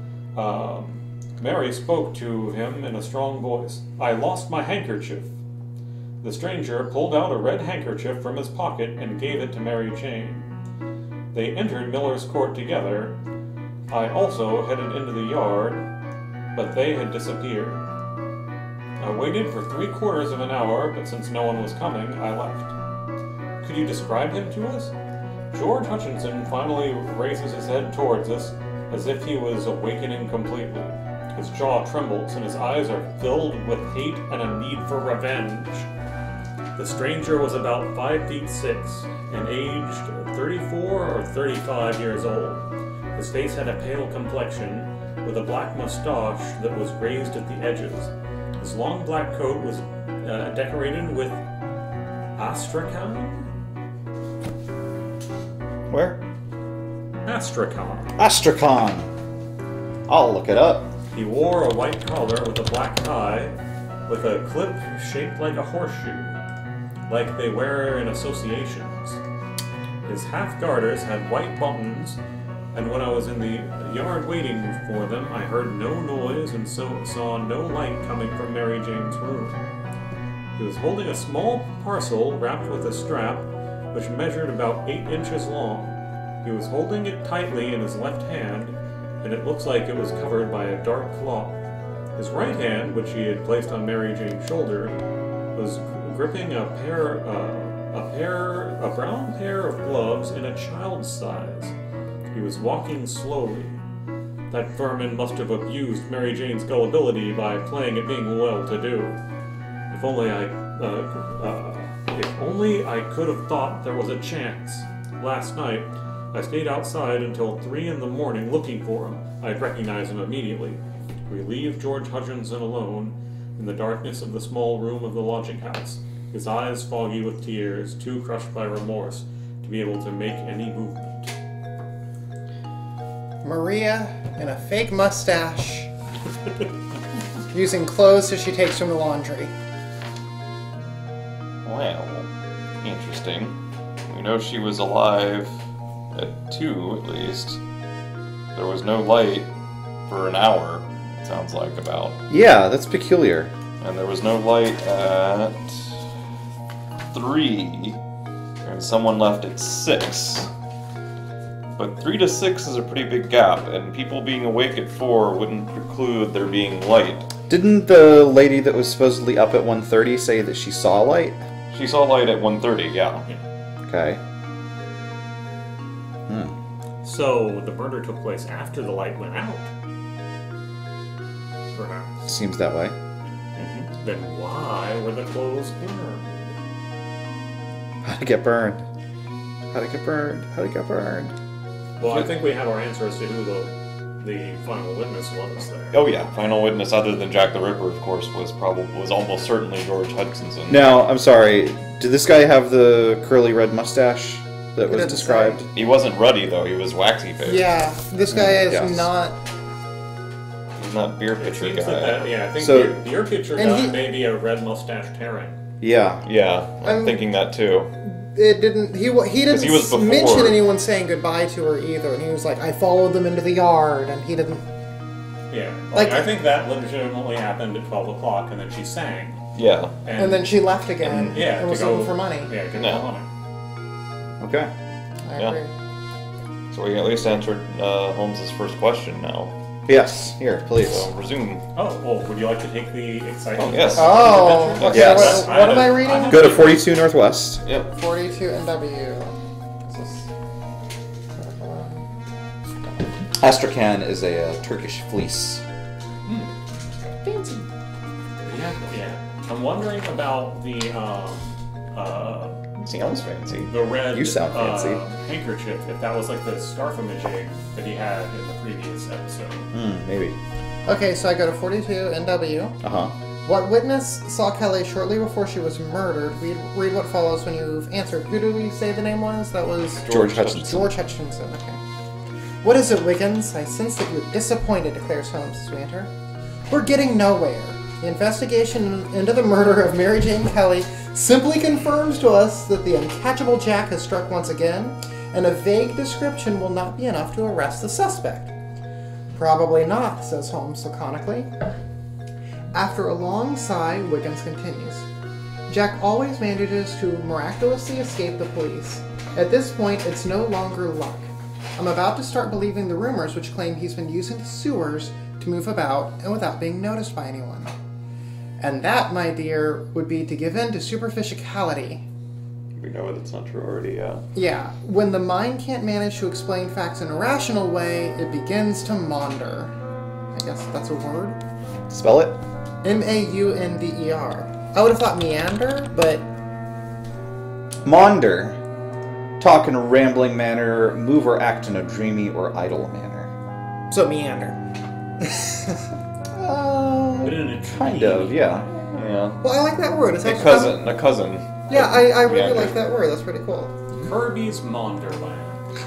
Mary spoke to him in a strong voice. "I lost my handkerchief." The stranger pulled out a red handkerchief from his pocket and gave it to Mary Jane. They entered Miller's Court together. I also headed into the yard, but they had disappeared. I waited for 3/4 of an hour, but since no one was coming, I left. Could you describe him to us? George Hutchinson finally raises his head towards us, as if he was awakening completely. His jaw trembles, and his eyes are filled with hate and a need for revenge. The stranger was about 5'6" and aged 34 or 35 years old. His face had a pale complexion, with a black mustache that was raised at the edges. His long black coat was decorated with astrakhan? Where? Astrakhan. Astrakhan. I'll look it up. He wore a white collar with a black tie, with a clip shaped like a horseshoe, like they wear in associations. His half-garters had white buttons, and when I was in the yard waiting for them, I heard no noise and so saw no light coming from Mary Jane's room. He was holding a small parcel wrapped with a strap, which measured about 8 inches long. He was holding it tightly in his left hand, and it looks like it was covered by a dark cloth. His right hand, which he had placed on Mary Jane's shoulder, was gripping a brown pair of gloves in a child's size. He was walking slowly. That vermin must have abused Mary Jane's gullibility by playing at being well-to-do. If only I could have thought there was a chance. Last night, I stayed outside until 3 in the morning looking for him. I'd recognize him immediately. We leave George Hutchinson alone in the darkness of the small room of the lodging house, his eyes foggy with tears, too crushed by remorse to be able to make any movement. Maria in a fake mustache, using clothes that she takes from the laundry. Well, interesting. We know she was alive at 2, at least. There was no light for an hour, it sounds like, about. Yeah, that's peculiar. And there was no light at 3, and someone left at 6. But 3 to 6 is a pretty big gap, and people being awake at 4 wouldn't preclude there being light. Didn't the lady that was supposedly up at 1:30 say that she saw light? She saw light at 1:30, yeah. Okay. So the murder took place after the light went out. Perhaps. Seems that way. Then why were the clothes burned? How'd it get burned? How'd it get burned? How'd it get burned? Well, I think we have our answer as to who the final witness was there. Oh yeah, final witness other than Jack the Ripper, of course, was almost certainly George Hutchinson. Now, I'm sorry. Did this guy have the curly red mustache that was described? He wasn't ruddy though; he was waxy faced. Yeah, this guy is Yes. not. He's not beer pitcher Seems guy. that, yeah, I think So- the beer pitcher And guy he- may be a red mustached herring. Yeah. Yeah, I'm thinking that too. It didn't. He didn't he was before. mention anyone saying goodbye to her either, and he was like, "I followed them into the yard," and he didn't. Yeah, Like- I think that legitimately happened at 12 o'clock, and then she sang. Yeah. And then she left again. yeah, and to was go looking for money. Yeah, get No. the money. Okay. I Yeah. agree. So we at least answered Holmes's first question now. Yes. Here, please. So resume. Oh, well, would you like to take the exciting? Oh, yes. Oh, adventure? okay. Yes. What am I reading? Go to 42 Northwest. Yep. 42 NW. Astrakhan is a Turkish fleece. Fancy. Yeah. I'm wondering about the Sounds fancy. the red You sound fancy. handkerchief. If that was like the scarf imaging that he had in the previous episode. Maybe. Okay, so I go to 42 NW. Uh-huh. What witness saw Kelly shortly before she was murdered? Read what follows when you've answered. Who do we say the name was? That was George Hutchinson. George Hutchinson. Okay. What is it, Wiggins? I sense that you're disappointed, declares Holmes as we enter. We're getting nowhere. The investigation into the murder of Mary Jane Kelly simply confirms to us that the uncatchable Jack has struck once again, and a vague description will not be enough to arrest the suspect. Probably not, says Holmes laconically. After a long sigh, Wiggins continues. Jack always manages to miraculously escape the police. At this point, it's no longer luck. I'm about to start believing the rumors which claim he's been using the sewers to move about and without being noticed by anyone. And that, my dear, would be to give in to superficiality. We know that's not true already, yeah. Yeah, when the mind can't manage to explain facts in a rational way, it begins to maunder. I guess that's a word? Spell it? M-A-U-N-D-E-R. I would have thought meander, but... Maunder. Talk in a rambling manner, move or act in a dreamy or idle manner. So meander. But in a Kind of, yeah. Yeah. Well, I like that word. It's A actually, cousin. Yeah, I really Meander. like that word. That's pretty cool. Kirby's Maunderland.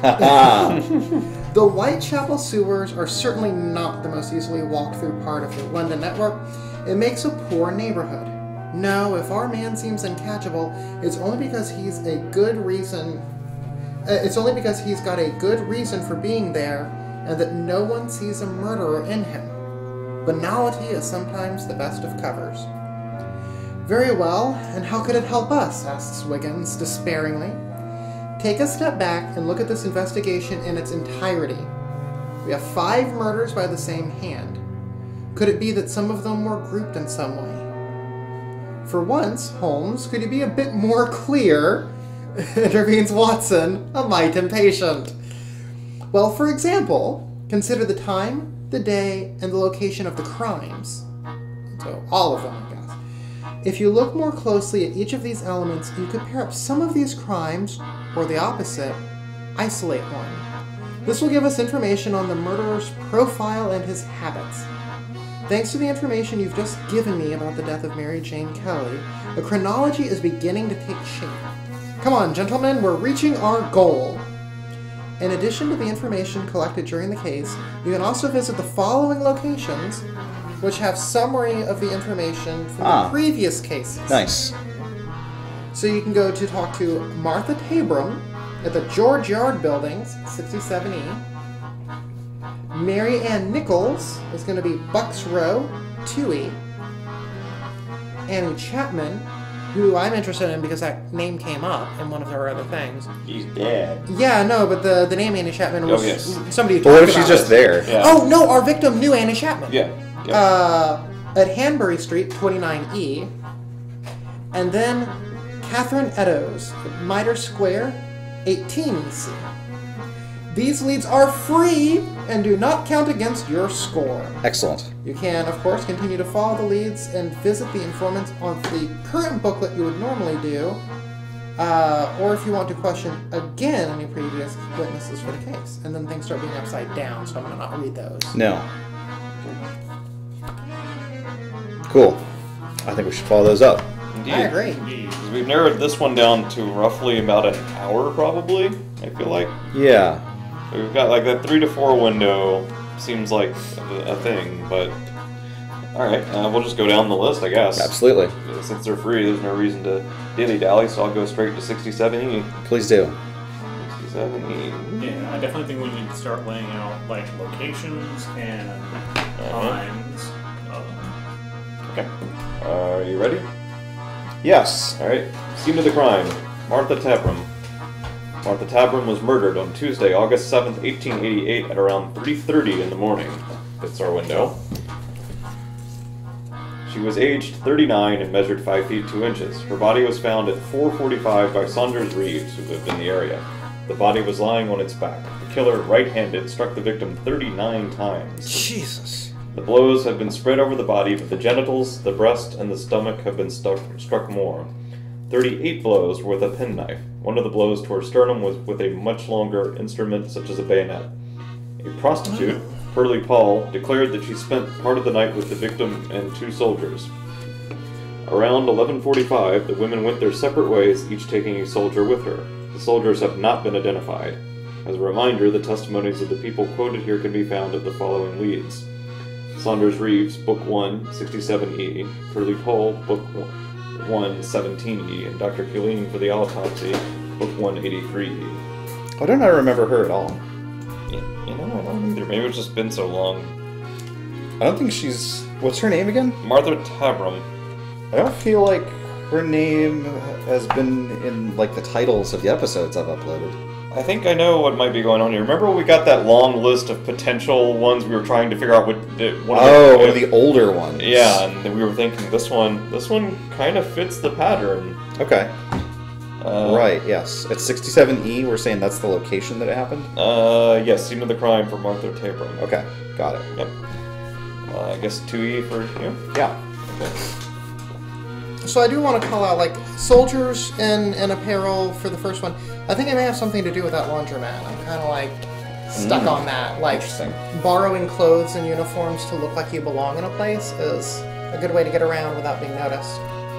The Whitechapel sewers are certainly not the most easily walked through part of the London network. It makes a poor neighborhood. No, if our man seems uncatchable, it's only because he's a good reason. It's only because he's got a good reason for being there, and that no one sees a murderer in him. Banality is sometimes the best of covers. Very well, and how could it help us? Asks Wiggins despairingly. Take a step back and look at this investigation in its entirety. We have 5 murders by the same hand. Could it be that some of them were grouped in some way? For once, Holmes, could you be a bit more clear? Intervenes Watson, a mite impatient. Well, for example, consider the time, the day, and the location of the crimes. So, all of them, I guess. If you look more closely at each of these elements, you could pair up some of these crimes, or the opposite, isolate one. This will give us information on the murderer's profile and his habits. Thanks to the information you've just given me about the death of Mary Jane Kelly, a chronology is beginning to take shape. Come on, gentlemen, we're reaching our goal. In addition to the information collected during the case, you can also visit the following locations, which have summary of the information from the previous cases. Nice. So you can go to talk to Martha Tabram at the George Yard Buildings, 67E. Mary Ann Nichols is going to be Bucks Row, 2E. Annie Chapman, who I'm interested in because that name came up in one of her other things. He's dead. Yeah, no, but the name Annie Chapman was somebody who But what talked if she's about just there? Yeah. Oh, no, our victim knew Annie Chapman. Yeah. At Hanbury Street, 29E. And then Catherine Eddowes at Mitre Square, 18EC. These leads are free and do not count against your score. Excellent. You can, of course, continue to follow the leads and visit the informants on the current booklet you would normally do, or if you want to question again any previous witnesses for the case. And then things start being upside down, so I'm going to not read those. No. Cool. I think we should follow those up. Indeed. I agree. Indeed. We've narrowed this one down to roughly about an hour, probably, I feel like. Yeah. So we've got like that 3 to 4 window, seems like a thing, but... Alright, we'll just go down the list, I guess. Absolutely. Since they're free, there's no reason to dilly-dally, so I'll go straight to 67E. Please do. 67E. Yeah, I definitely think we need to start laying out like locations and times. Okay. Are you ready? Yes. Alright. Scene of the crime. Martha Tabram. Martha Tabram was murdered on Tuesday, August 7th, 1888 at around 3:30 in the morning. That's our window. She was aged 39 and measured 5 feet 2 inches. Her body was found at 4:45 by Saunders Reeves, who lived in the area. The body was lying on its back. The killer, right-handed, struck the victim 39 times. Jesus. The blows have been spread over the body, but the genitals, the breast, and the stomach have been struck more. 38 blows were with a penknife. One of the blows to her sternum was with a much longer instrument, such as a bayonet. A prostitute, Pearlie Paul, declared that she spent part of the night with the victim and 2 soldiers. Around 11:45, the women went their separate ways, each taking a soldier with her. The soldiers have not been identified. As a reminder, the testimonies of the people quoted here can be found at the following leads. Saunders Reeves, Book 1, 67E, Pearlie Paul, Book 1, 17E, and Dr. Killeen for the autopsy, Book 1, 83E. Why don't I remember her at all? You know, I don't either. Maybe it's just been so long. I don't think she's... What's her name again? Martha Tabram. I don't feel like her name has been in, like, the titles of the episodes I've uploaded. I think I know what might be going on here. Remember when we got that long list of potential ones we were trying to figure out what one of the older ones. Yeah, and then we were thinking this one kind of fits the pattern. Okay. Right, yes. At 67E, we're saying that's the location that it happened? Yes, scene of the crime for Martha Tabram. Okay, got it. Yep. I guess 2E for you? Yeah. Okay. So I do want to call out, like, soldiers in apparel for the first one. I think it may have something to do with that laundromat. I'm kind of, like, stuck on that. Like, Interesting. borrowing clothes and uniforms to look like you belong in a place is a good way to get around without being noticed.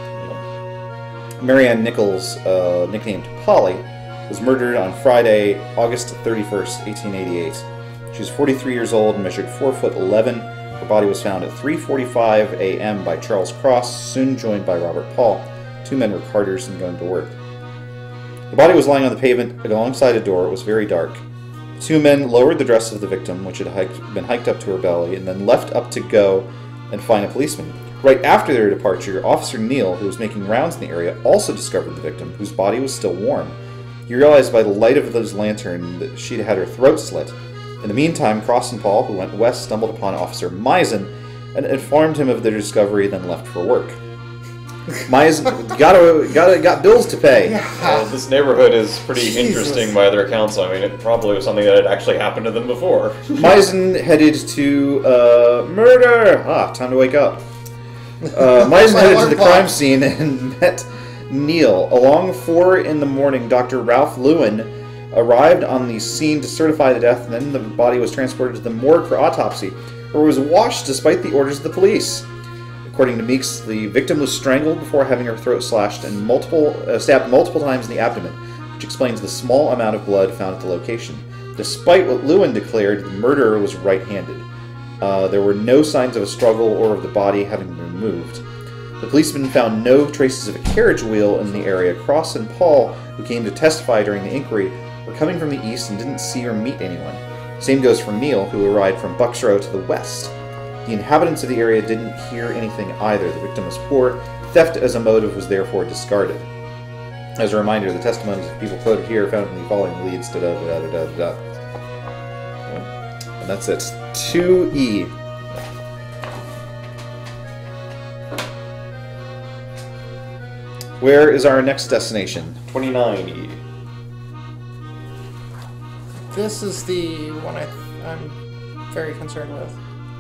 Mary Ann Nichols, nicknamed Polly, was murdered on Friday, August 31st, 1888. She was 43 years old and measured 4'11". Her body was found at 3:45 a.m. by Charles Cross, soon joined by Robert Paul. 2 men were carters and going to work. The body was lying on the pavement alongside a door. It was very dark. 2 men lowered the dress of the victim, which had been hiked up to her belly, and then left up to go and find a policeman. Right after their departure, Officer Neal, who was making rounds in the area, also discovered the victim, whose body was still warm. He realized by the light of his lantern that she'd had her throat slit. In the meantime, Cross and Paul, who went west, stumbled upon Officer Misen and informed him of their discovery, then left for work. Misen got bills to pay. Yeah. This neighborhood is pretty Jesus. Interesting by their accounts. I mean, it probably was something that had actually happened to them before. Misen headed to murder. Time to wake up. Misen headed to the crime scene and met Neal. Along 4 in the morning, Dr. Ralph Lewin arrived on the scene to certify the death, and then the body was transported to the morgue for autopsy, where it was washed despite the orders of the police. According to Meeks, the victim was strangled before having her throat slashed and stabbed multiple times in the abdomen, which explains the small amount of blood found at the location. Despite what Lewin declared, the murderer was right-handed. There were no signs of a struggle or of the body having been moved. The policeman found no traces of a carriage wheel in the area. Cross and Paul, who came to testify during the inquiry, were coming from the east and didn't see or meet anyone. Same goes for Neil, who arrived from Bucks Row to the west. The inhabitants of the area didn't hear anything either. The victim was poor. Theft as a motive was therefore discarded. As a reminder, the testimonies of people quoted here are found in the following leads. Da-da-da-da-da-da. And that's it. 2E. Where is our next destination? 29E. This is the one I'm very concerned with.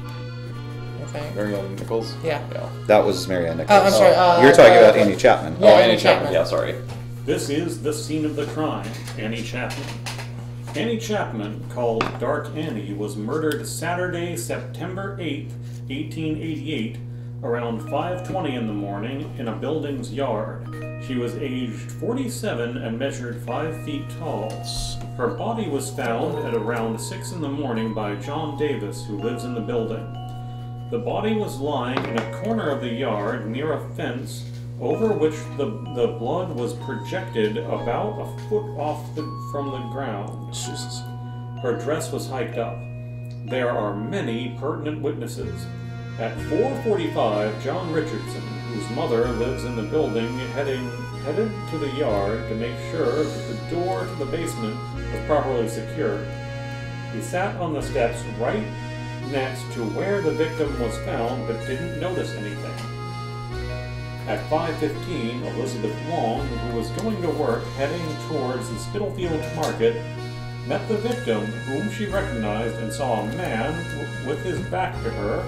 I think. Marianne Nichols? Yeah. That was Marianne Nichols. I'm sorry. You're talking about Annie Chapman. Yeah, Annie Chapman. Yeah, sorry. This is the scene of the crime, Annie Chapman. Annie Chapman, called Dark Annie, was murdered Saturday, September 8th, 1888, around 5:20 in the morning in a building's yard. She was aged 47 and measured 5 feet tall. Her body was found at around 6 in the morning by John Davis, who lives in the building. The body was lying in a corner of the yard near a fence over which the blood was projected about a foot from the ground. Jesus. Her dress was hiked up. There are many pertinent witnesses. At 4:45, John Richardson, whose mother lives in the building, headed to the yard to make sure that the door to the basement was properly secured. He sat on the steps right next to where the victim was found but didn't notice anything. At 5:15, Elizabeth Long, who was going to work heading towards the Spitalfields Market, met the victim, whom she recognized, and saw a man with his back to her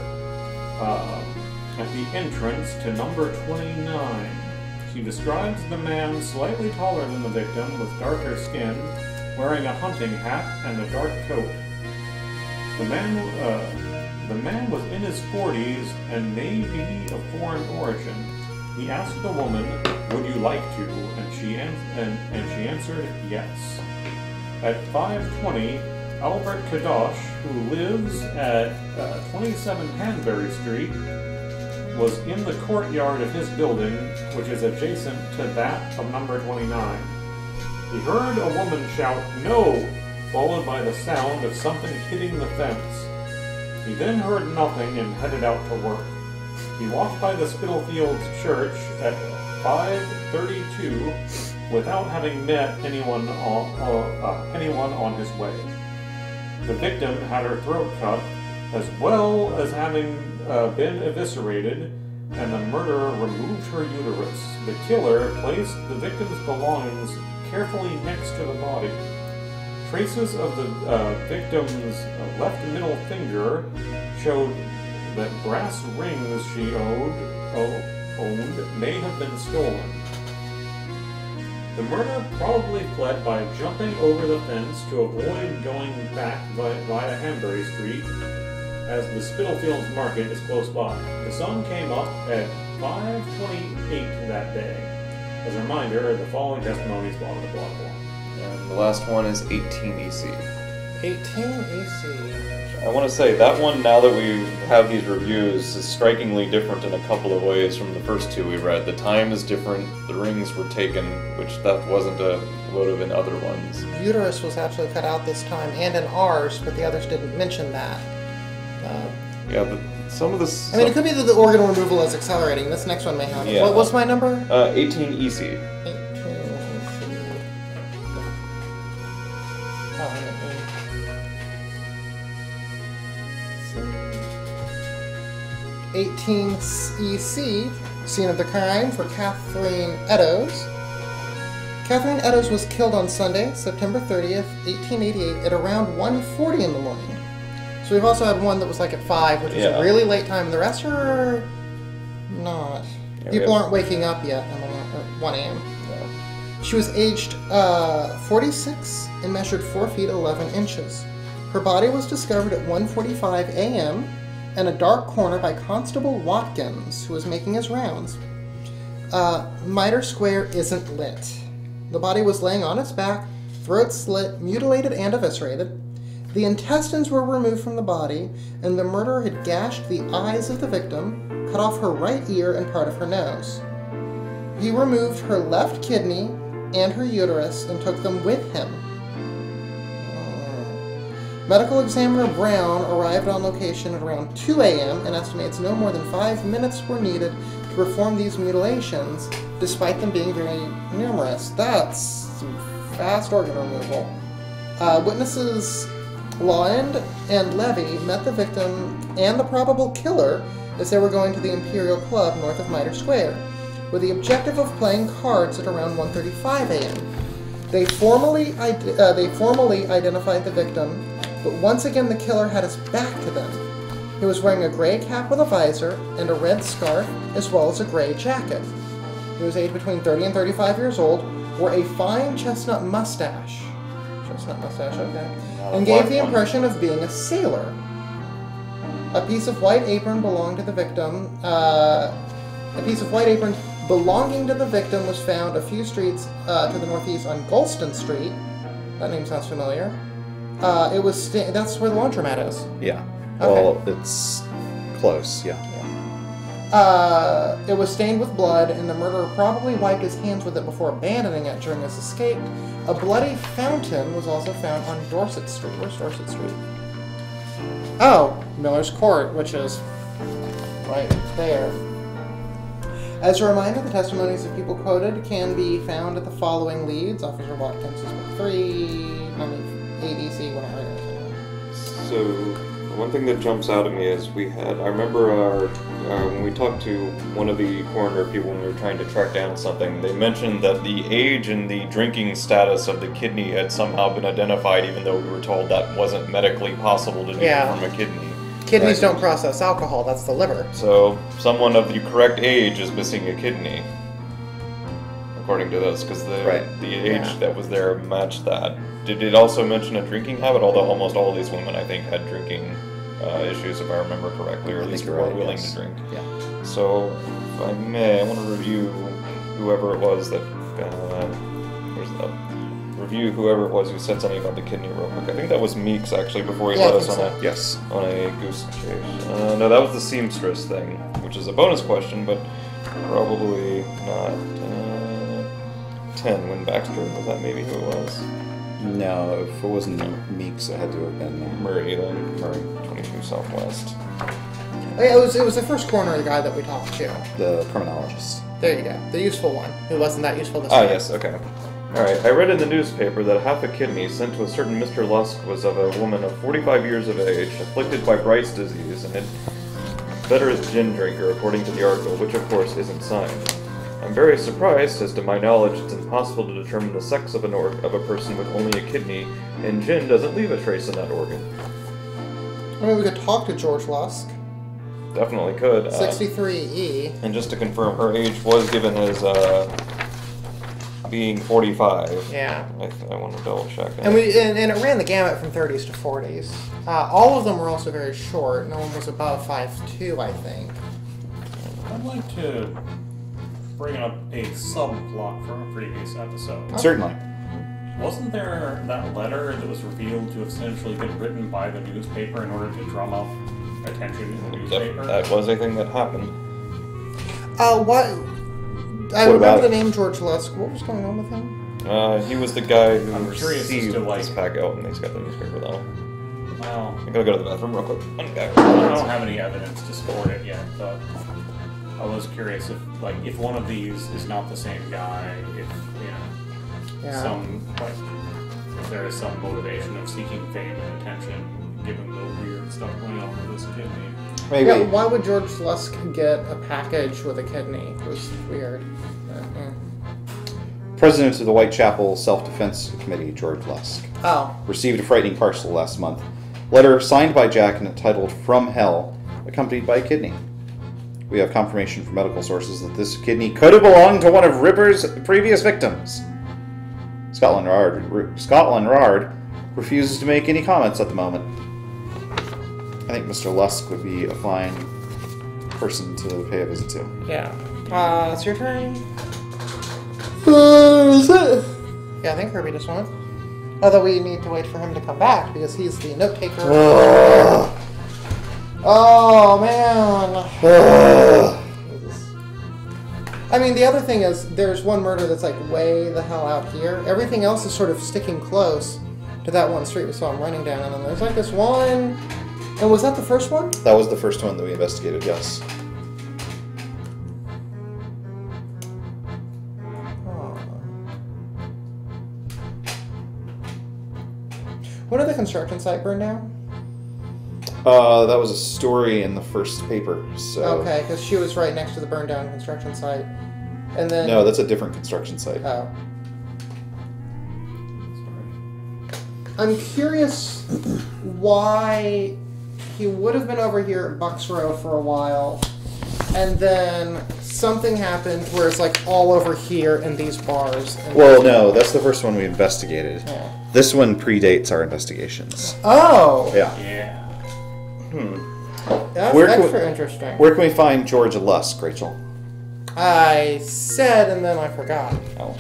at the entrance to number 29. She describes the man slightly taller than the victim, with darker skin, wearing a hunting hat and a dark coat. The man was in his 40s and may be of foreign origin. He asked the woman, "Would you like to?" and she answered yes. At 5:20, Albert Kadosh, who lives at 27 Hanbury Street, was in the courtyard of his building, which is adjacent to that of number 29. He heard a woman shout, "No!" followed by the sound of something hitting the fence. He then heard nothing and headed out to work. He walked by the Spitalfields Church at 5:32 without having met anyone on his way. The victim had her throat cut, as well as having been eviscerated, and the murderer removed her uterus. The killer placed the victim's belongings carefully next to the body. Traces of the victim's left middle finger showed that brass rings she owned may have been stolen. The murderer probably fled by jumping over the fence to avoid going back via Hanbury Street, as the Spitalfields Market is close by. The sun came up at 5:28 that day. As a reminder, the following testimonies blah blah blah blah. And the last one is 18EC. 18EC. I want to say that one, now that we have these reviews, is strikingly different in a couple of ways from the first two we read. The time is different, the rings were taken, which that wasn't a motive in other ones. Uterus was actually cut out this time, and in ours, but the others didn't mention that. Yeah, but some of this... I mean, it could be that the organ removal is accelerating. This next one may have it. Yeah. What was my number? 18EC. 18EC, scene of the crime for Catherine Eddowes. Catherine Eddowes was killed on Sunday, September 30th, 1888, at around 1:40 in the morning. So we've also had one that was like at 5, which was a really late time. The rest are not. People aren't waking up yet at 1 a.m. Yeah. She was aged 46 and measured 4 feet 11 inches. Her body was discovered at 1:45 a.m. in a dark corner by Constable Watkins, who was making his rounds. Mitre Square isn't lit. The body was laying on its back, throat slit, mutilated and eviscerated. The intestines were removed from the body, and the murderer had gashed the eyes of the victim, cut off her right ear and part of her nose. He removed her left kidney and her uterus and took them with him. Medical examiner Brown arrived on location at around 2 a.m. and estimates no more than 5 minutes were needed to perform these mutilations, despite them being very numerous. That's some fast organ removal. Witnesses Lawand and Levy met the victim and the probable killer as they were going to the Imperial Club north of Mitre Square, with the objective of playing cards at around 1:35 a.m. They formally identified the victim, but once again the killer had his back to them. He was wearing a gray cap with a visor and a red scarf, as well as a gray jacket. He was aged between 30 and 35 years old, wore a fine chestnut mustache. Chestnut mustache, okay. And gave the impression of being a sailor. A piece of white apron belonged to the victim. A piece of white apron belonging to the victim was found a few streets to the northeast on Golston Street. That name sounds familiar. It was that's where the laundromat is. Yeah. Okay. Well, it's close. Yeah. It was stained with blood, and the murderer probably wiped his hands with it before abandoning it during his escape. A bloody fountain was also found on Dorset Street. Where's Dorset Street? Oh, Miller's Court, which is right there. As a reminder, the testimonies of people quoted can be found at the following leads. Officer Watkins is book 3, ABC, whatever. So, one thing that jumps out at me is I remember when we talked to one of the coroner people when we were trying to track down something, they mentioned that the age and the drinking status of the kidney had somehow been identified, even though we were told that wasn't medically possible to do from a kidney. Kidneys don't process alcohol, that's the liver. So, someone of the correct age is missing a kidney, according to this, because the age that was there matched that. Did it also mention a drinking habit? Although almost all of these women, I think, had drinking issues, if I remember correctly, or at least were willing to drink. Yeah. So, if I may, I want to review whoever it was that... Review whoever it was who said something about the kidney real quick. I think that was Meeks, actually, before he led us on a goose chase. No, that was the seamstress thing, which is a bonus question, but probably not. 10, when Baxter, was that maybe who it was? No, if it wasn't Meeks, it had to have been Murray, then. Murray, 22 Southwest. Oh, yeah, it was the first coroner guy that we talked to. The criminologist. There you go. The useful one, who wasn't that useful this time. Ah, yes, okay. Alright, I read in the newspaper that half a kidney sent to a certain Mr. Lusk was of a woman of 45 years of age, afflicted by Bright's disease, and a veteran gin drinker, according to the article, which of course isn't signed. I'm very surprised, as to my knowledge it's impossible to determine the sex of a person with only a kidney, and gin doesn't leave a trace in that organ. I mean, we could talk to George Lusk. Definitely could. 63E. And just to confirm, her age was given as being 45. Yeah. I want to double check. And it ran the gamut from 30s to 40s. All of them were also very short. No one was above 5'2", I think. I'd like to bring up a subplot from a previous episode. Certainly. Wasn't there that letter that was revealed to have essentially been written by the newspaper in order to drum up attention in the newspaper? That was a thing that happened. What? I remember the name George Lusk. What was going on with him? He was the guy who I'm curious as to, his pack out and he's got the newspaper though. Well, I'm gonna go to the bathroom real quick. I don't have any evidence to support it yet, but I was curious if one of these is not the same guy, if if there is some motivation of seeking fame and attention, given the weird stuff going on with this kidney. Maybe. Yeah, why would George Lusk get a package with a kidney? It was weird. President of the Whitechapel Self-Defense Committee, George Lusk, received a frightening parcel last month. Letter signed by Jack and entitled "From Hell," accompanied by a kidney. We have confirmation from medical sources that this kidney could have belonged to one of Ripper's previous victims. Scotland Yard refuses to make any comments at the moment. I think Mr. Lusk would be a fine person to pay a visit to. Yeah. It's your turn. Is it? Yeah, I think Kirby just went. Although we need to wait for him to come back because he's the note taker. Oh, man. I mean, the other thing is, there's one murder that's like way the hell out here. Everything else is sort of sticking close to that one street we saw him running down. And then there's like this one... And was that the first one? That was the first one that we investigated, yes. When did the construction site burn down? That was a story in the first paper, so... Okay, because she was right next to the burned down construction site. And then... No, that's a different construction site. Oh. I'm curious why he would have been over here at Bucks Row for a while, and then something happened where it's like all over here in these bars. Well, no, that's the first one we investigated. Yeah. This one predates our investigations. Oh! Yeah. That's Where extra interesting. Where can we find George Lusk, Rachel? I said and then I forgot. Oh.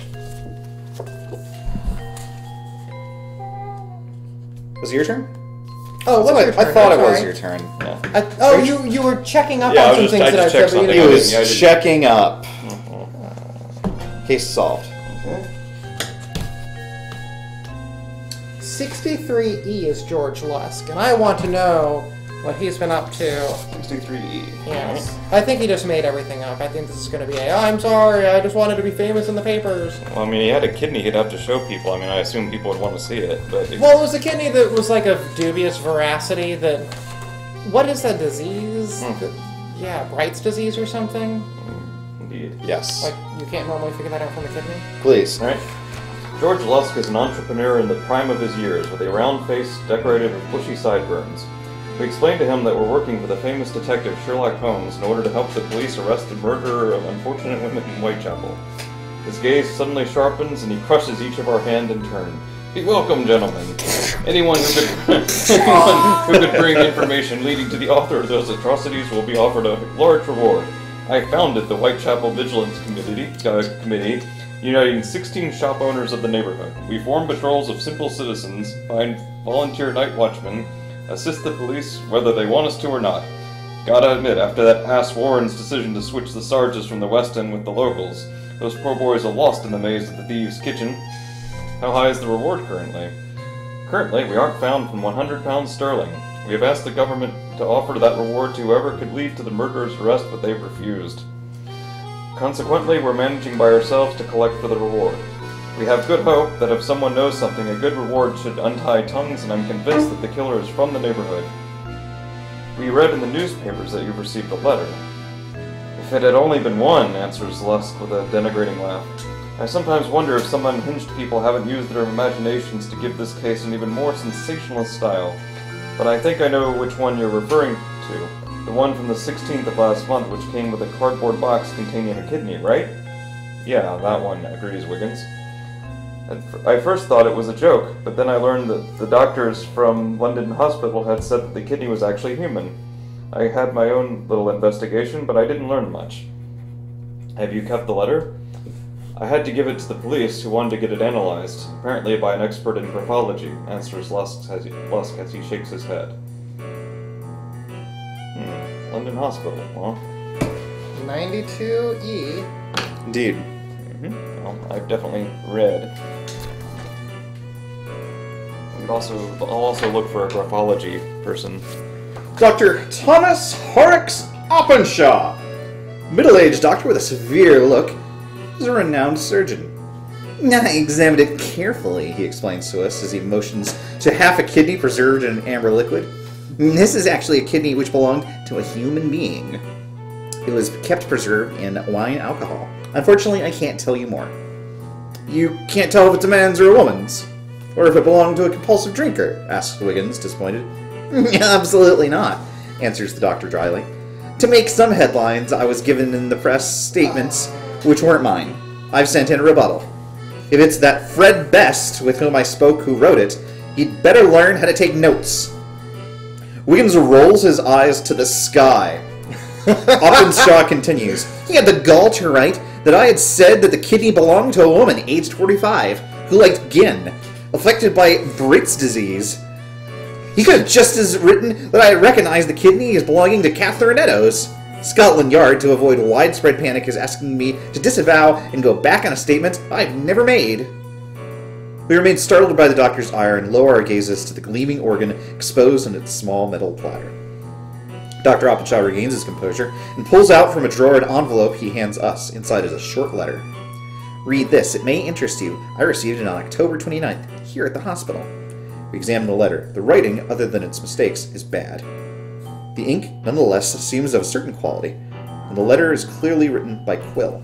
Was it your turn? Oh, what's your turn? I thought I'm it was sorry. your turn. Yeah. Oh, you were checking up Yeah, on I some was things just- that I I just said, checked but you something. He didn't... was Yeah, I didn't- checking up. Case solved. 63E is George Lusk, and I want to know what he's been up to. 63E. Yes. I think he just made everything up. I think this is going to be I'm sorry, I just wanted to be famous in the papers. Well, I mean, he had a kidney he'd have to show people. I mean, I assume people would want to see it, but... Well, it was a kidney that was like of dubious veracity that... What is that disease? Yeah, Bright's disease or something? Indeed. Yes. Like, you can't normally figure that out from a kidney? Please. All right. George Lusk is an entrepreneur in the prime of his years, with a round face decorated with bushy sideburns. We explained to him that we're working for the famous detective Sherlock Holmes in order to help the police arrest the murderer of unfortunate women in Whitechapel. His gaze suddenly sharpens and he crushes each of our hand in turn. Be welcome, gentlemen. Anyone who could bring information leading to the author of those atrocities will be offered a large reward. I founded the Whitechapel Vigilance Committee, uniting 16 shop owners of the neighborhood. We form patrols of simple citizens, find volunteer night watchmen, assist the police whether they want us to or not. Gotta admit, after that ass Warren's decision to switch the Sarges from the West End with the locals, those poor boys are lost in the maze of the thieves' kitchen. How high is the reward currently? Currently, we aren't found from £100 sterling. We have asked the government to offer that reward to whoever could lead to the murderer's arrest, but they've refused. Consequently, we're managing by ourselves to collect for the reward. We have good hope that if someone knows something, a good reward should untie tongues, and I'm convinced that the killer is from the neighborhood. We read in the newspapers that you've received a letter. If it had only been one, answers Lusk with a denigrating laugh. I sometimes wonder if some unhinged people haven't used their imaginations to give this case an even more sensationalist style. But I think I know which one you're referring to. The one from the 16th of last month, which came with a cardboard box containing a kidney, right? Yeah, that one, agrees Wiggins. I first thought it was a joke, but then I learned that the doctors from London Hospital had said that the kidney was actually human. I had my own little investigation, but I didn't learn much. Have you kept the letter? I had to give it to the police, who wanted to get it analyzed, apparently by an expert in graphology, answers Lusk as he shakes his head. London Hospital, huh? 92E. Indeed. Well, I've definitely read. I'll also look for a graphology person. Dr. Thomas Horrocks Oppenshaw. Middle-aged doctor with a severe look. He's a renowned surgeon. I examined it carefully, he explains to us as he motions to half a kidney preserved in an amber liquid. This is actually a kidney which belonged to a human being. It was kept preserved in wine alcohol. Unfortunately, I can't tell you more. You can't tell if it's a man's or a woman's? Or if it belonged to a compulsive drinker? Asks Wiggins, disappointed. Absolutely not, answers the doctor dryly. To make some headlines, I was given in the press statements which weren't mine. I've sent in a rebuttal. If it's that Fred Best with whom I spoke who wrote it, he'd better learn how to take notes. Wiggins rolls his eyes to the sky. Oppenshaw continues. He had the gall to write that I had said that the kidney belonged to a woman aged 45 who liked gin, afflicted by Bright's disease. He could have just as written that I recognize the kidney as belonging to Catherine Eddowes. Scotland Yard, to avoid widespread panic, is asking me to disavow and go back on a statement I've never made. We remain startled by the doctor's ire and lower our gazes to the gleaming organ exposed on its small metal platter. Dr. Openshaw regains his composure and pulls out from a drawer an envelope he hands us. Inside is a short letter. Read this. It may interest you. I received it on October 29th, here at the hospital. We examine the letter. The writing, other than its mistakes, is bad. The ink, nonetheless, seems of a certain quality, and the letter is clearly written by quill.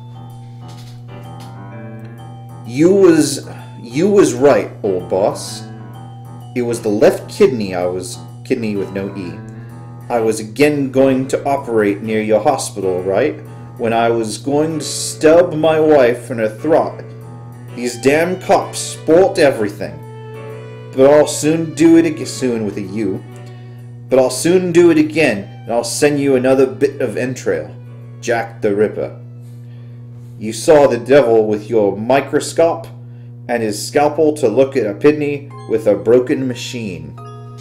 You was right, old boss. It was the left kidney kidney with no E. I was again going to operate near your hospital, right? When I was going to stub my wife in her throat. These damn cops spoilt everything. But I'll soon do it again, soon with a U. But I'll soon do it again, and I'll send you another bit of entrail. Jack the Ripper. You saw the devil with your microscope, and his scalpel to look at a kidney with a broken machine.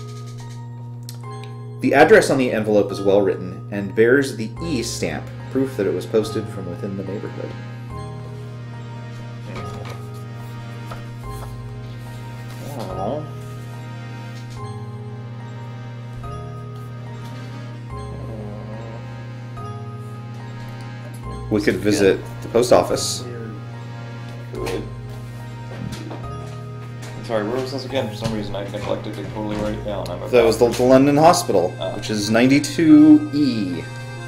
The address on the envelope is well written, and bears the E stamp, proof that it was posted from within the neighborhood. Oh. We could visit the post office. Good. Sorry, where was this again? For some reason I neglected to totally write it down. That was the London Hospital, which is 92E.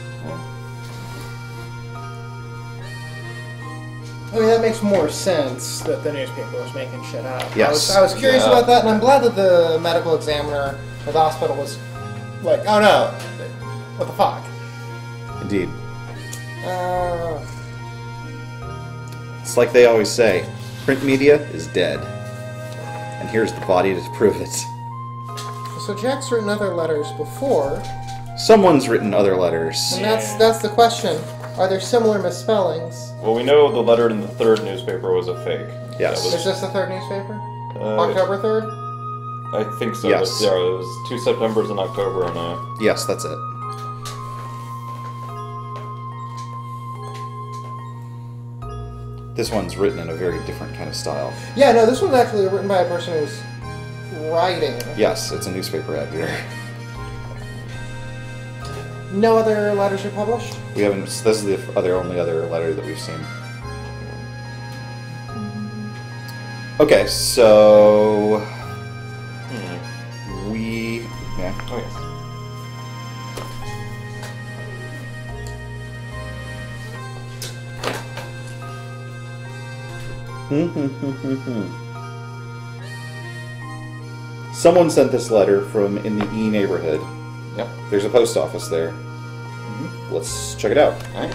I mean, that makes more sense that the newspaper was making shit up. Yes. I was curious about that, and I'm glad that the medical examiner at the hospital was like, oh no, what the fuck? Indeed. It's like they always say, print media is dead. And here's the body to prove it. So Jack's written other letters before. Someone's written other letters. And that's the question. Are there similar misspellings? Well, we know the letter in the third newspaper was a fake. Yes. Is this the third newspaper? October 3rd? I think so. Yes. Yeah, it was 2 Septembers in October and Yes, that's it. This one's written in a very different kind of style. Yeah, no, this one's actually written by a person who's writing. Yes, it's a newspaper editor. No other letters are published? We haven't. This is the only other letter that we've seen. Okay, so we. Yeah. Oh yes. Someone sent this letter from in the E neighborhood. Yep. There's a post office there. Let's check it out. Alright.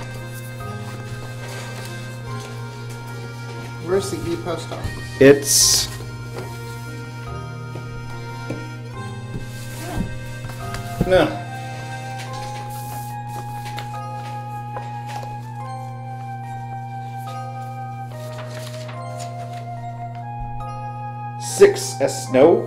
Where's the E post office? It's... No. No.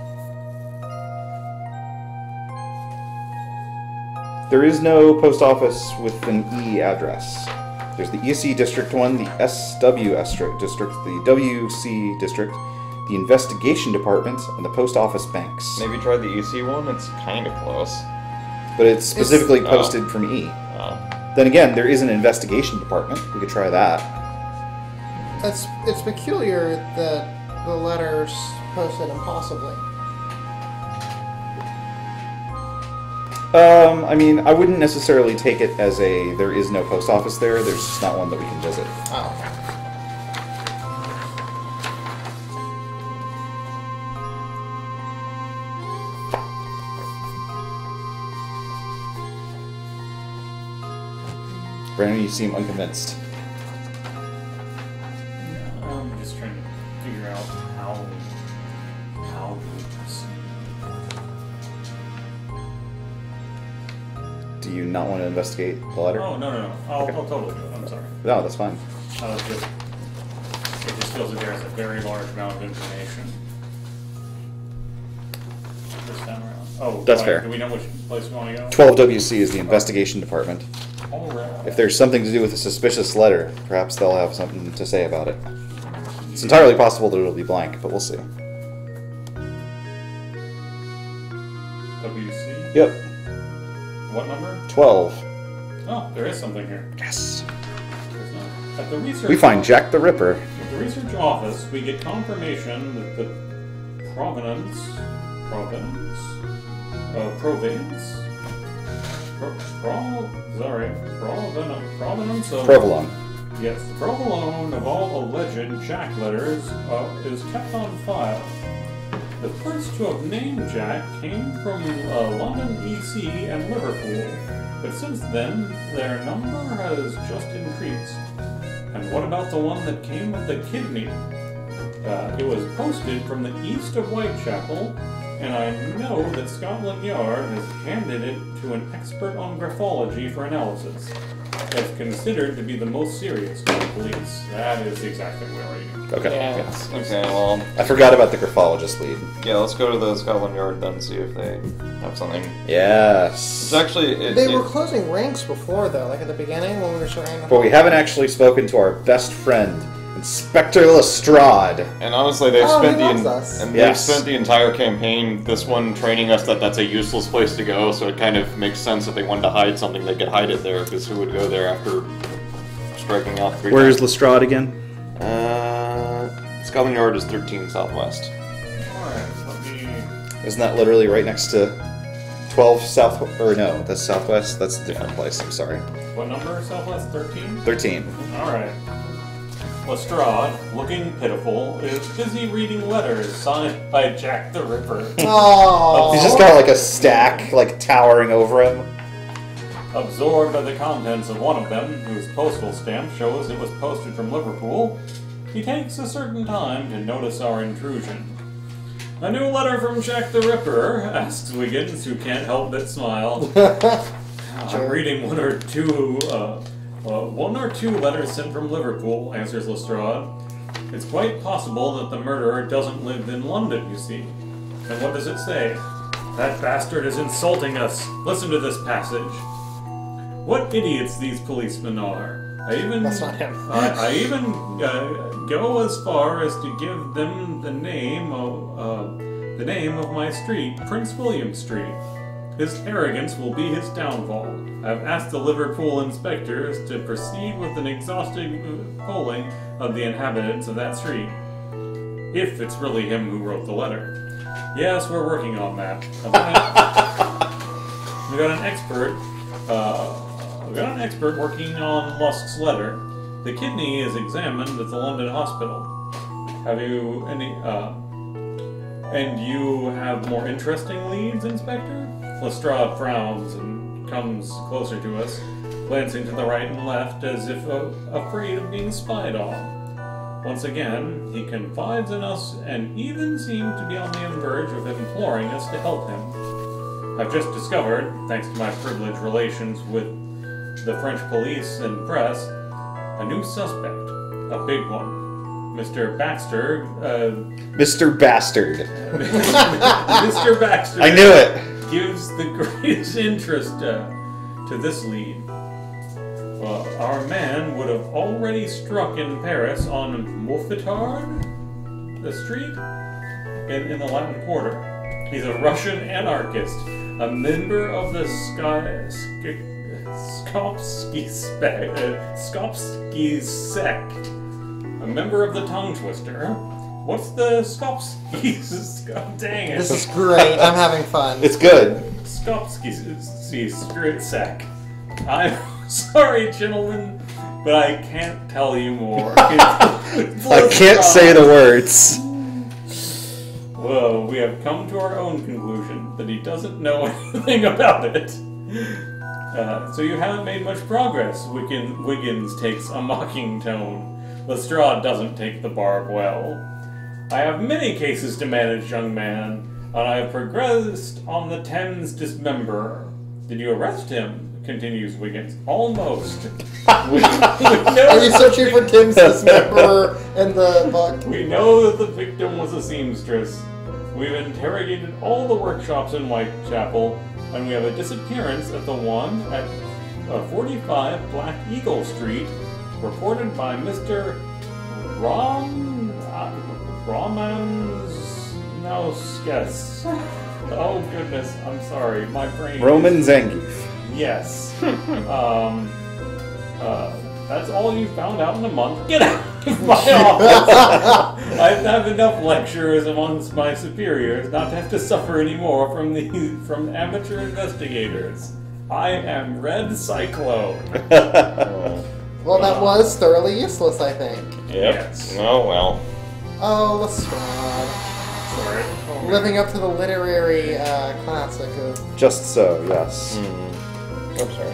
There is no post office with an E address. There's the EC District 1, the SWS District, the WC District, the Investigation Department, and the Post Office Banks. Maybe try the EC one? It's kind of close. But it's specifically posted from E. Oh. Then again, there is an Investigation Department. We could try that. It's peculiar that the letter's posted impossibly. I mean, I wouldn't necessarily take it as there is no post office there. There's just not one that we can visit. Oh. Brandon, you seem unconvinced. I'm just trying to figure out how to proceed. Do you not want to investigate the letter? Oh, no. I'll totally do it. I'm sorry. No, that's fine. It just feels like there's a very large amount of information. This Oh, That's right. fair. Do we know which place we want to go? 12WC is the investigation department. All right. If there's something to do with a suspicious letter, perhaps they'll have something to say about it. It's entirely possible that it'll be blank, but we'll see. WC? Yep. What number? 12. Oh, there is something here. Yes. There's not. At the research We find Jack the Ripper. At the research office, we get confirmation that the provenance of Provolone. yes, the provolone of all alleged Jack letters is kept on file. The first to have named Jack came from London, EC, and Liverpool, but since then their number has just increased. And what about the one that came with the kidney? It was posted from the east of Whitechapel, and I know that Scotland Yard has handed it to an expert on graphology for analysis. It's considered to be the most serious to the police. That is exactly where we are. Okay. Yeah. Okay, well, I forgot about the graphologist lead. yeah, let's go to the Scotland Yard then, see if they have something. Yes. It's actually... They were closing ranks before, though, like at the beginning when we were starting. But we haven't actually spoken to our best friend, Inspector Lestrade. And honestly, they've Oh, spent he loves us. and Yes. they've spent the entire campaign, this one, training us that that's a useless place to go, so it kind of makes sense if they wanted to hide something, they could hide it there, because who would go there after striking out 3 Where is times? Lestrade again? Scotland Yard is 13 Southwest. Alright, let me... Isn't that literally right next to 12 South... Or no, that's Southwest? That's a different place, I'm sorry. What number? Southwest 13? 13. Alright. Lestrade, looking pitiful, is busy reading letters signed by Jack the Ripper. Oh. He's just got like a stack, like, towering over him. Absorbed by the contents of one of them, whose postal stamp shows it was posted from Liverpool, he takes a certain time to notice our intrusion. "A new letter from Jack the Ripper?" asks Wiggins, who can't help but smile. "I'm reading one or two letters sent from Liverpool," answers Lestrade. "It's quite possible that the murderer doesn't live in London, you see. And what does it say? That bastard is insulting us. Listen to this passage. What idiots these policemen are. That's not him. I even go as far as to give them the name of my street, Prince William Street. His arrogance will be his downfall. I've asked the Liverpool inspectors to proceed with an exhaustive polling of the inhabitants of that street. If it's really him who wrote the letter. Yes, we're working on that. We got an expert working on Lusk's letter. The kidney is examined at the London hospital. Have you any, and you have more interesting leads, Inspector? Lestrade frowns and comes closer to us, glancing to the right and left as if afraid of being spied on. Once again, he confides in us and even seemed to be on the verge of imploring us to help him. I've just discovered, thanks to my privileged relations with the French police and press, a new suspect. A big one. Mr. Baxter, Mr. Bastard. Mr. Baxter. I knew it! Gives the greatest interest to this lead. Well, our man would have already struck in Paris on Mouffetard, the street, in the Latin Quarter. He's a Russian anarchist, a member of the Skopsky sect, a member of the Tongue Twister. What's the Skopsky? Dang it! This is great. I'm having fun. It's good. Skopsky spirit sect. I'm sorry, gentlemen, but I can't tell you more. I can't say the words. Well, we have come to our own conclusion that he doesn't know anything about it. So you haven't made much progress, Wiggins takes a mocking tone. Lestrade doesn't take the barb well. I have many cases to manage, young man, and I have progressed on the Thames dismemberer. Did you arrest him? Continues Wiggins. Almost. Are you searching for Tim's dismemberer in the book? We know that the victim was a seamstress. We've interrogated all the workshops in Whitechapel, and we have a disappearance at the one at 45 Black Eagle Street, reported by Mr. Romanskes. Oh goodness, I'm sorry, my brain. Roman Zangief. Yes. That's all you found out in a month. Get out of my office! I have enough lecturers amongst my superiors not to have to suffer anymore from amateur investigators. I am Red Cyclone. Well, that was thoroughly useless, I think. Yep. Yes. Oh, well. Oh, Lestrade. Sorry. Living up to the literary classic of... Just so, yes. I'm sorry.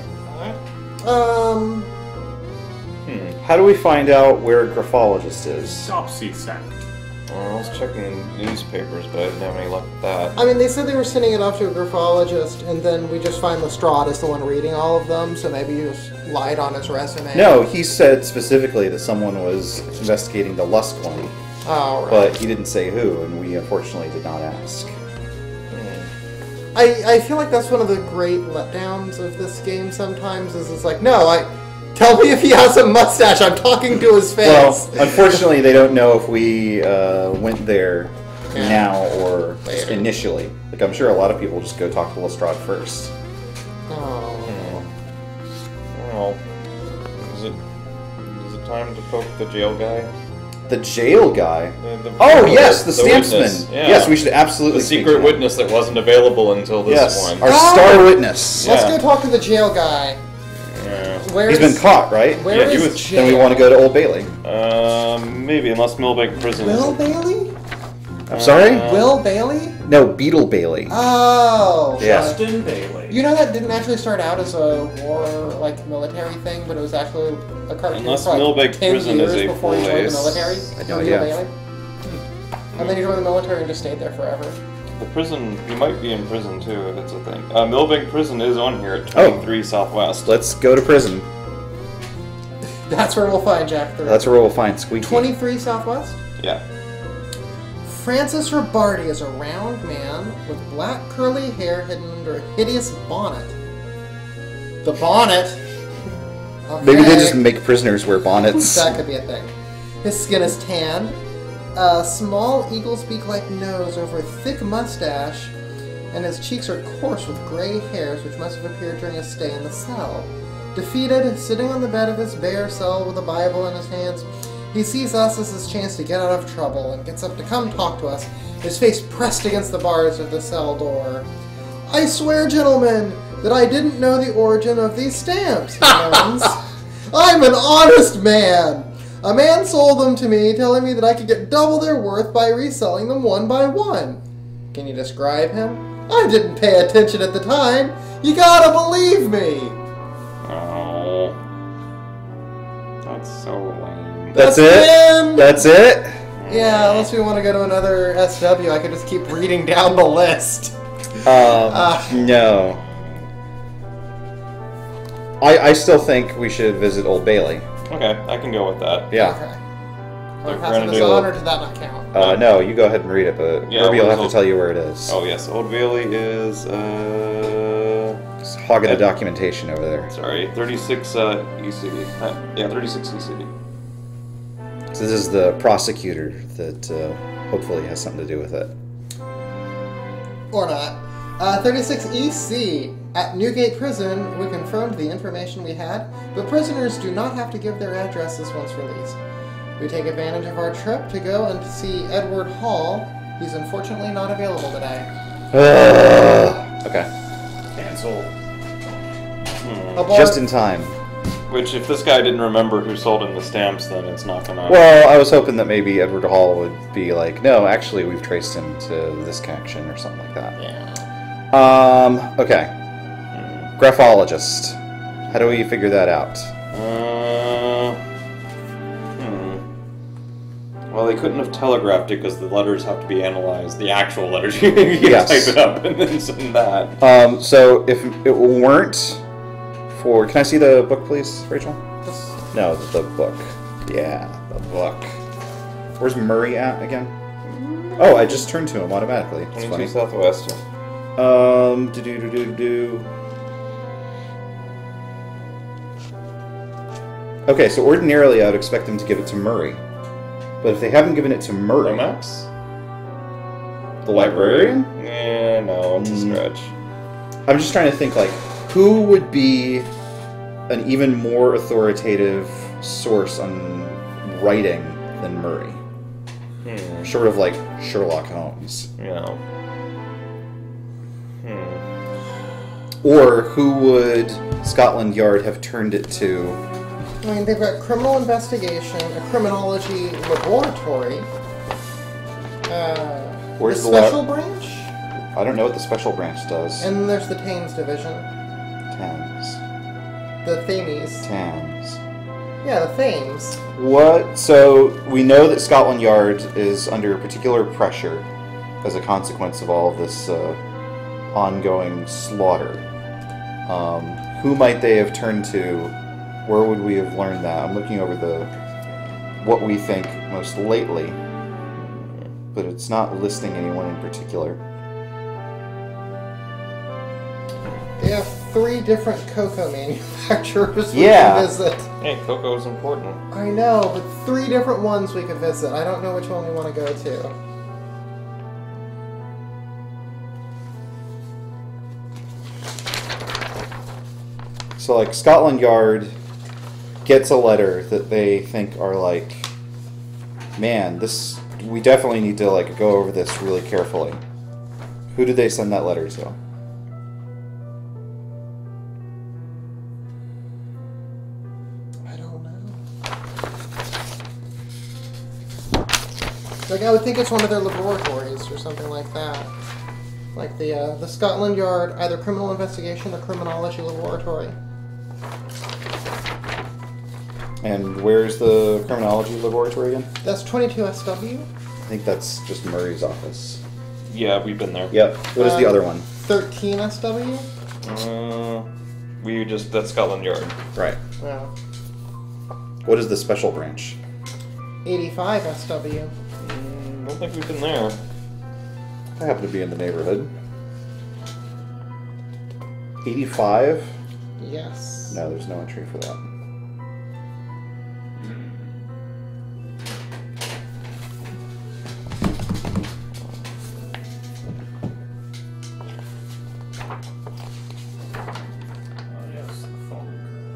How do we find out where a graphologist is? Topsy sack. Well, I was checking the newspapers, but I didn't have any luck with that. I mean, they said they were sending it off to a graphologist, and then we just find Lestrade as the one reading all of them, so maybe you just lied on his resume. No, he said specifically that someone was investigating the Lusk one, Oh, right. but he didn't say who, and we unfortunately did not ask. I feel like that's one of the great letdowns of this game sometimes, is it's like, no, tell me if he has a mustache, I'm talking to his face. Well, unfortunately, they don't know if we went there now or Later. initially. Like, I'm sure a lot of people just go talk to Lestrade first. Oh. Well, is it time to poke the jail guy? The jail guy? The Yes, the stampsman. witness, yeah. Yes, we should absolutely The speak secret to him. witness that wasn't available until this Yes, one. our star witness. Let's Yeah. go talk to the jail guy. Yeah. Where's, He's been caught, right? Where Yeah, he is was- jail? Then we want to go to Old Bailey. Maybe, unless Millbank Prison Will is... Bailey? I'm sorry? Will Bailey? No, Beetle Bailey. Oh. Yeah. Justin Bailey. You know that didn't actually start out as a war, military thing, but it was actually a cartoon Unless for Millbank 10 Prison years is a before he joined the place. military. I had no Will idea. Bailey. And then he joined the military and just stayed there forever. The prison, you might be in prison too, if it's a thing. Millbank Prison is on here at 23 Southwest. Let's go to prison. That's where we'll find Jack the Ripper. That's where we'll find Squeaky. 23 Southwest? Yeah. Francis Ribardi is a round man with black curly hair hidden under a hideous bonnet. The bonnet? Okay. Maybe they just make prisoners wear bonnets. That could be a thing. His skin is tan, a small eagle's beak-like nose over a thick mustache, and his cheeks are coarse with gray hairs which must have appeared during his stay in the cell. Defeated, sitting on the bed of his bare cell with a Bible in his hands, he sees us as his chance to get out of trouble and gets up to come talk to us, his face pressed against the bars of the cell door. "I swear, gentlemen, that I didn't know the origin of these stamps," he moans. "I'm an honest man. A man sold them to me, telling me that I could get double their worth by reselling them one by one. Can you describe him? I didn't pay attention at the time. You gotta believe me." Oh. That's so lame. That's the it? end. That's it? Yeah, unless we want to go to another SW, I could just keep reading down the list. No. I still think we should visit Old Bailey. Okay, I can go with that. Yeah. Okay. They're I'm passing this gonna do on, or did that not count? No, you go ahead and read it, but Yeah, Ruby will have we'll- to tell you where it is. Oh yes, Old Bailey is It's hogging the documentation over there. sorry, 36 ECD. Yeah, 36 ECD. So this is the prosecutor that hopefully has something to do with it. Or not. 36 EC. At Newgate Prison, we confirmed the information we had, but prisoners do not have to give their addresses once released. We take advantage of our trip to go and see Edward Hall. He's unfortunately not available today. Okay. Cancel. Abort. Just in time. Which, if this guy didn't remember who sold him the stamps, then it's not gonna... Well, I was hoping that maybe Edward Hall would be like, no, actually, we've traced him to this connection or something like that. Yeah. Okay. Graphologist. How do we figure that out? Well, they couldn't have telegraphed it because the letters have to be analyzed. The actual letters. You can Yes. type it up and then send that. So if it weren't for... Can I see the book, please, Rachel? No, the book. Yeah, the book. Where's Murray at again? Oh, I just turned to him automatically. It's 22 funny. southwest. Okay, so ordinarily I would expect them to give it to Murray. But if they haven't given it to Murray... Lomax? The librarian? Yeah, no, it's a stretch. I'm just trying to think, like, who would be an even more authoritative source on writing than Murray? Short of, like, Sherlock Holmes. Yeah. Or who would Scotland Yard have turned it to? I mean, they've got criminal investigation, a criminology laboratory, Where's the the special branch, I don't know what the special branch does. and then there's the Thames division, Thames. the Thames. Thames. Yeah, the Thames. What? So we know that Scotland Yard is under particular pressure as a consequence of all of this ongoing slaughter. Who might they have turned to? Where would we have learned that? I'm looking over what we think most lately, but it's not listing anyone in particular. They have 3 different cocoa manufacturers we Yeah. can visit. Hey, cocoa's important. I know, but 3 different ones we could visit. I don't know which one we want to go to. So, like, Scotland Yard gets a letter that they think are like, man, we definitely need to, like, go over this really carefully. Who did they send that letter to? I don't know. Like, I would think it's one of their laboratories or something like that. Like the Scotland Yard, either criminal investigation or criminology laboratory. And where's the criminology laboratory again? That's 22 SW. I think that's just Murray's office. Yeah, we've been there. Yep. What is the other one? 13 SW. That's Scotland Yard. Right. Yeah. What is the special branch? 85 SW. Don't think we've been there. I happen to be in the neighborhood. 85? Yes. No, there's no entry for that. Yes, the phone.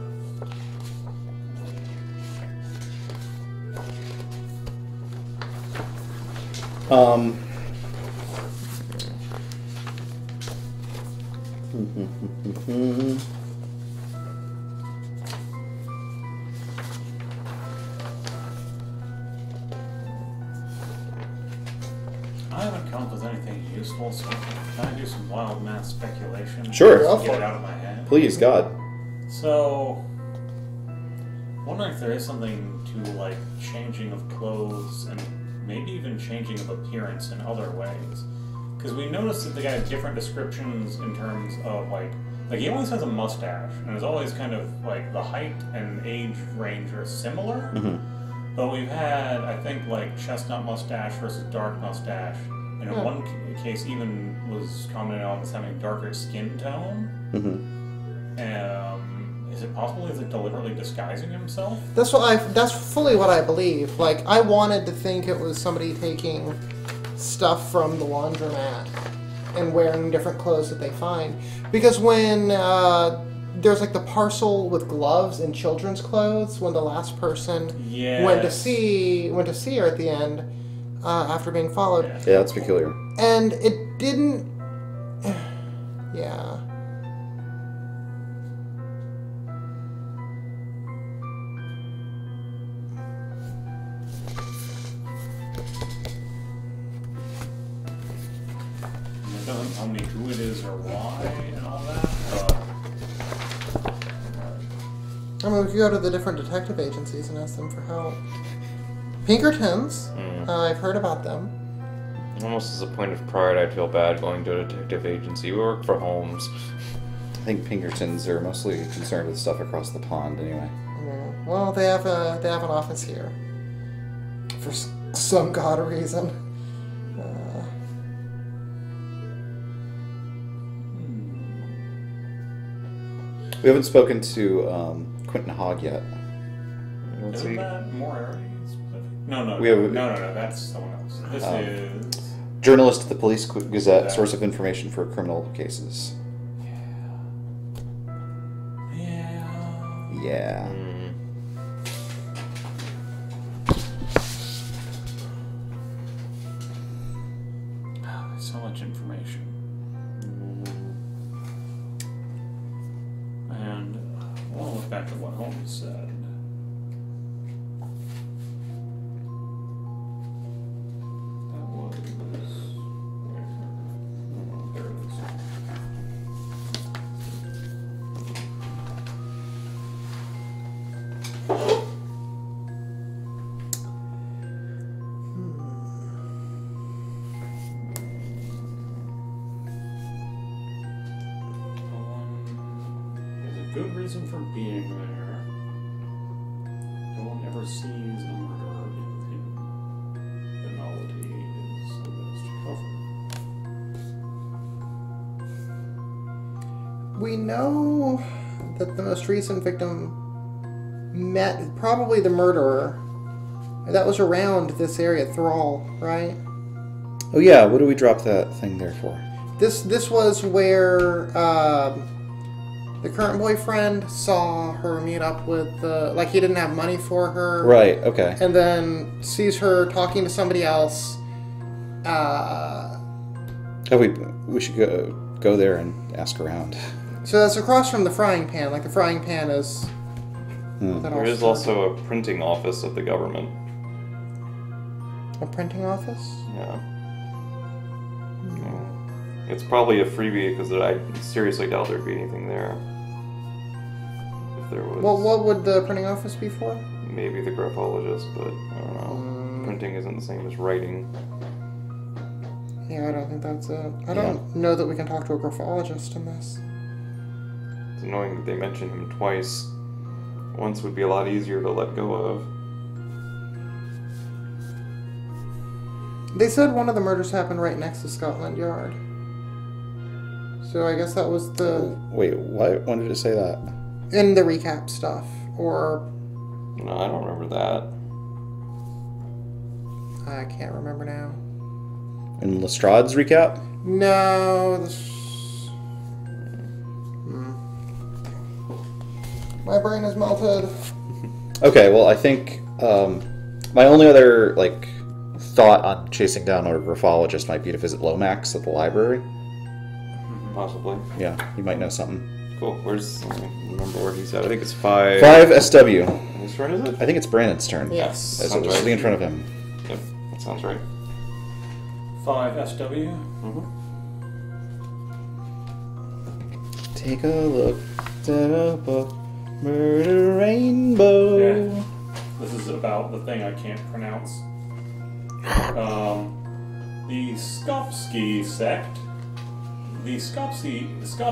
I haven't come up with anything useful, so can I do some wild math speculation? Sure. Go Get for it it. out of my head. Please, God. So, wondering if there is something to, like, changing of clothes and maybe even changing of appearance in other ways. Because we noticed that the guy has different descriptions in terms of, like he always has a mustache, and it's always kind of, like, the height and age range are similar. Mm-hmm. But we've had, I think, like, chestnut mustache versus dark mustache. And in one case even was commented on as having darker skin tone. Mm-hmm. Is it possible he's, like, deliberately disguising himself? That's fully what I believe. Like, I wanted to think it was somebody taking stuff from the laundromat and wearing different clothes that they find. Because when there's like the parcel with gloves and children's clothes, when the last person went to see her at the end after being followed. Yeah, that's peculiar. And it didn't. Yeah. It doesn't tell me who it is or why and all that. I mean, we could go to the different detective agencies and ask them for help. Pinkertons, I've heard about them. Almost as a point of pride, I'd feel bad going to a detective agency. We work for Holmes. I think Pinkertons are mostly concerned with stuff across the pond anyway. Well, they have an office here for some god reason. We haven't spoken to Quentin Hogg yet. Isn't that more area specific? No, that's someone else. This is... Journalist at the Police Gazette, source of information for criminal cases. Yeah. There's so much information. And I want to look back at what Holmes said. That was... There it is. Good reason for being there. No one ever sees the murderer in him. Banality is the best cover. We know that the most recent victim met probably the murderer. That was around this area, Thrall, right? Oh yeah, what do we drop that thing there for? This was where the current boyfriend saw her meet up with like he didn't have money for her. Right, okay. And then sees her talking to somebody else. We should go there and ask around. So that's across from the frying pan. Like the frying pan is... There is also a printing office of the government. A printing office? Yeah. It's probably a freebie because I seriously doubt there'd be anything there. If there was. Well, what would the printing office be for? Maybe the graphologist, but I don't know. Printing isn't the same as writing. Yeah, I don't think that's it. I don't know that we can talk to a graphologist in this. It's annoying that they mention him twice. Once would be a lot easier to let go of. They said one of the murders happened right next to Scotland Yard. So I guess that was the... Wait, what? When did it say that? In the recap stuff, or... No, I don't remember that. I can't remember now. In Lestrade's recap? No, My brain is melted. Okay, well, I think my only other thought on chasing down a graphologist might be to visit Lomax at the library. Possibly. Yeah, he might know something. Cool. Let me remember where he's at. I think it's 5... 5 SW. Whose turn is it? I think it's Brandon's turn. Yes. As it was sitting in front of him. Yep, that sounds right. 5 SW. Mm-hmm. Take a look at a book, Murder Rainbow. Yeah. This is about the thing I can't pronounce. The Skopsky sect. The Skopsy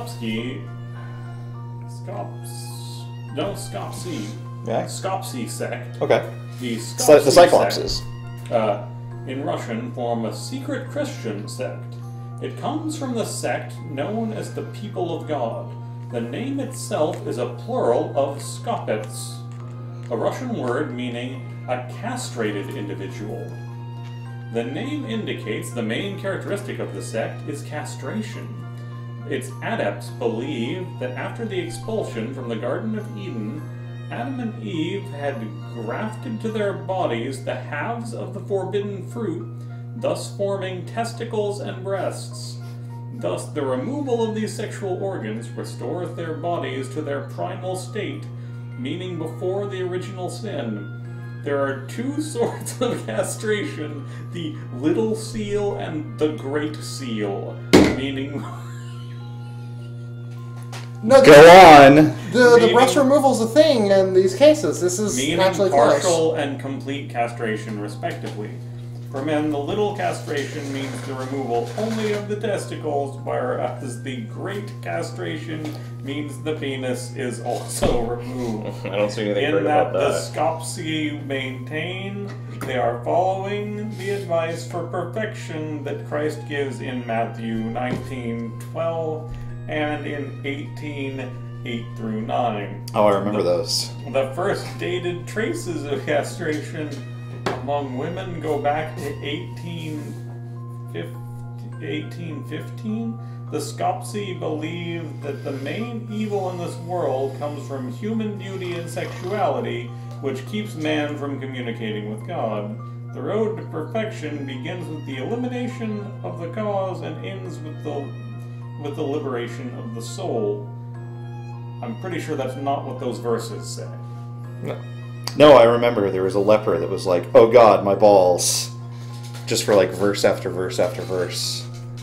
sect. Okay. The The Cyclopses. In Russian, form a secret Christian sect. It comes from the sect known as the People of God. The name itself is a plural of skopets, a Russian word meaning a castrated individual. The name indicates the main characteristic of the sect is castration. Its adepts believe that after the expulsion from the Garden of Eden, Adam and Eve had grafted to their bodies the halves of the forbidden fruit, thus forming testicles and breasts. Thus, the removal of these sexual organs restores their bodies to their primal state, meaning before the original sin. There are 2 sorts of castration, the little seal and the great seal, meaning... No, Go on! The breast removal's a thing in these cases. This is meaning actually partial close. and complete castration, respectively. For men, the little castration means the removal only of the testicles, whereas the great castration means the penis is also removed. I don't see anything In great that about the that. Skopsky maintain they are following the advice for perfection that Christ gives in Matthew 19:12 and in 18 8 through 9. Oh, I remember those. The first dated traces of castration among women go back to 1815. The Scopsi believed that the main evil in this world comes from human beauty and sexuality, which keeps man from communicating with God. The road to perfection begins with the elimination of the cause and ends with the liberation of the soul. I'm pretty sure that's not what those verses say. No, I remember there was a leper that was like, "Oh God, my balls," just for like verse after verse after verse.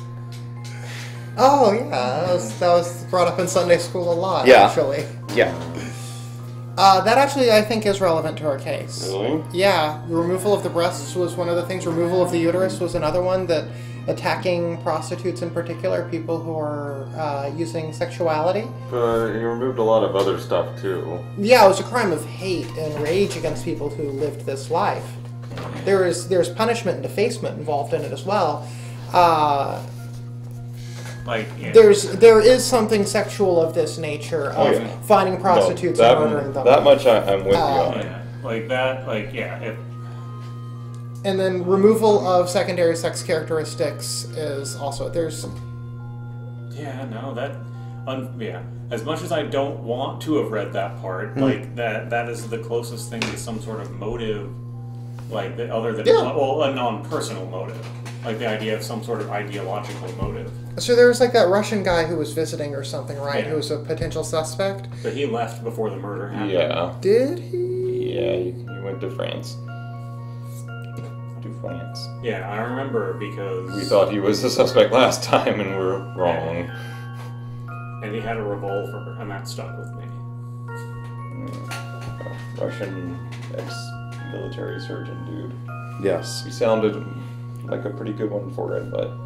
Oh yeah, that was brought up in Sunday school a lot. Yeah. Actually. Yeah. That actually, I think, is relevant to our case. Really? Yeah, the removal of the breasts was one of the things. Removal of the uterus was another one. That attacking prostitutes in particular, people who are using sexuality. But he removed a lot of other stuff too. Yeah, it was a crime of hate and rage against people who lived this life. There's punishment and defacement involved in it as well. There is something sexual of this nature of finding prostitutes and murdering them. That much I'm with you on. Yeah, like that, like, yeah. And then removal of secondary sex characteristics is also, there's... Yeah, no, yeah. As much as I don't want to have read that part, like, that is the closest thing to some sort of motive, like, other than, well, a non-personal motive. Like the idea of some sort of ideological motive. So there was like that Russian guy who was visiting or something, right? Yeah. Who was a potential suspect. But he left before the murder happened. Yeah. Did he? Yeah, he went to France. Yeah, I remember because... We thought he was the suspect last time and we're wrong. And he had a revolver, and that stuck with me. Russian ex-military surgeon dude. Yes. He sounded like a pretty good one for it, but...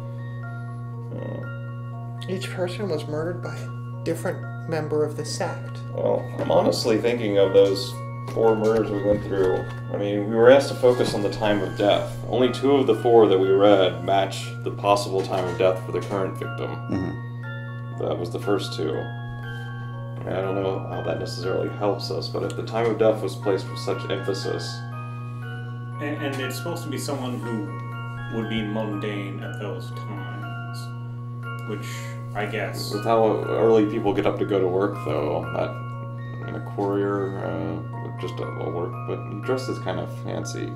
Each person was murdered by a different member of the sect. Well, I'm honestly thinking of those 4 murders we went through. I mean, we were asked to focus on the time of death. Only 2 of the 4 that we read match the possible time of death for the current victim. Mm-hmm. That was the first 2. I mean, I don't know how that necessarily helps us, but if the time of death was placed with such emphasis... And it's supposed to be someone who would be mundane at those times. Which, I guess... With how early people get up to go to work, though, that... I mean, a courier, just will work, but dressed as kind of fancy.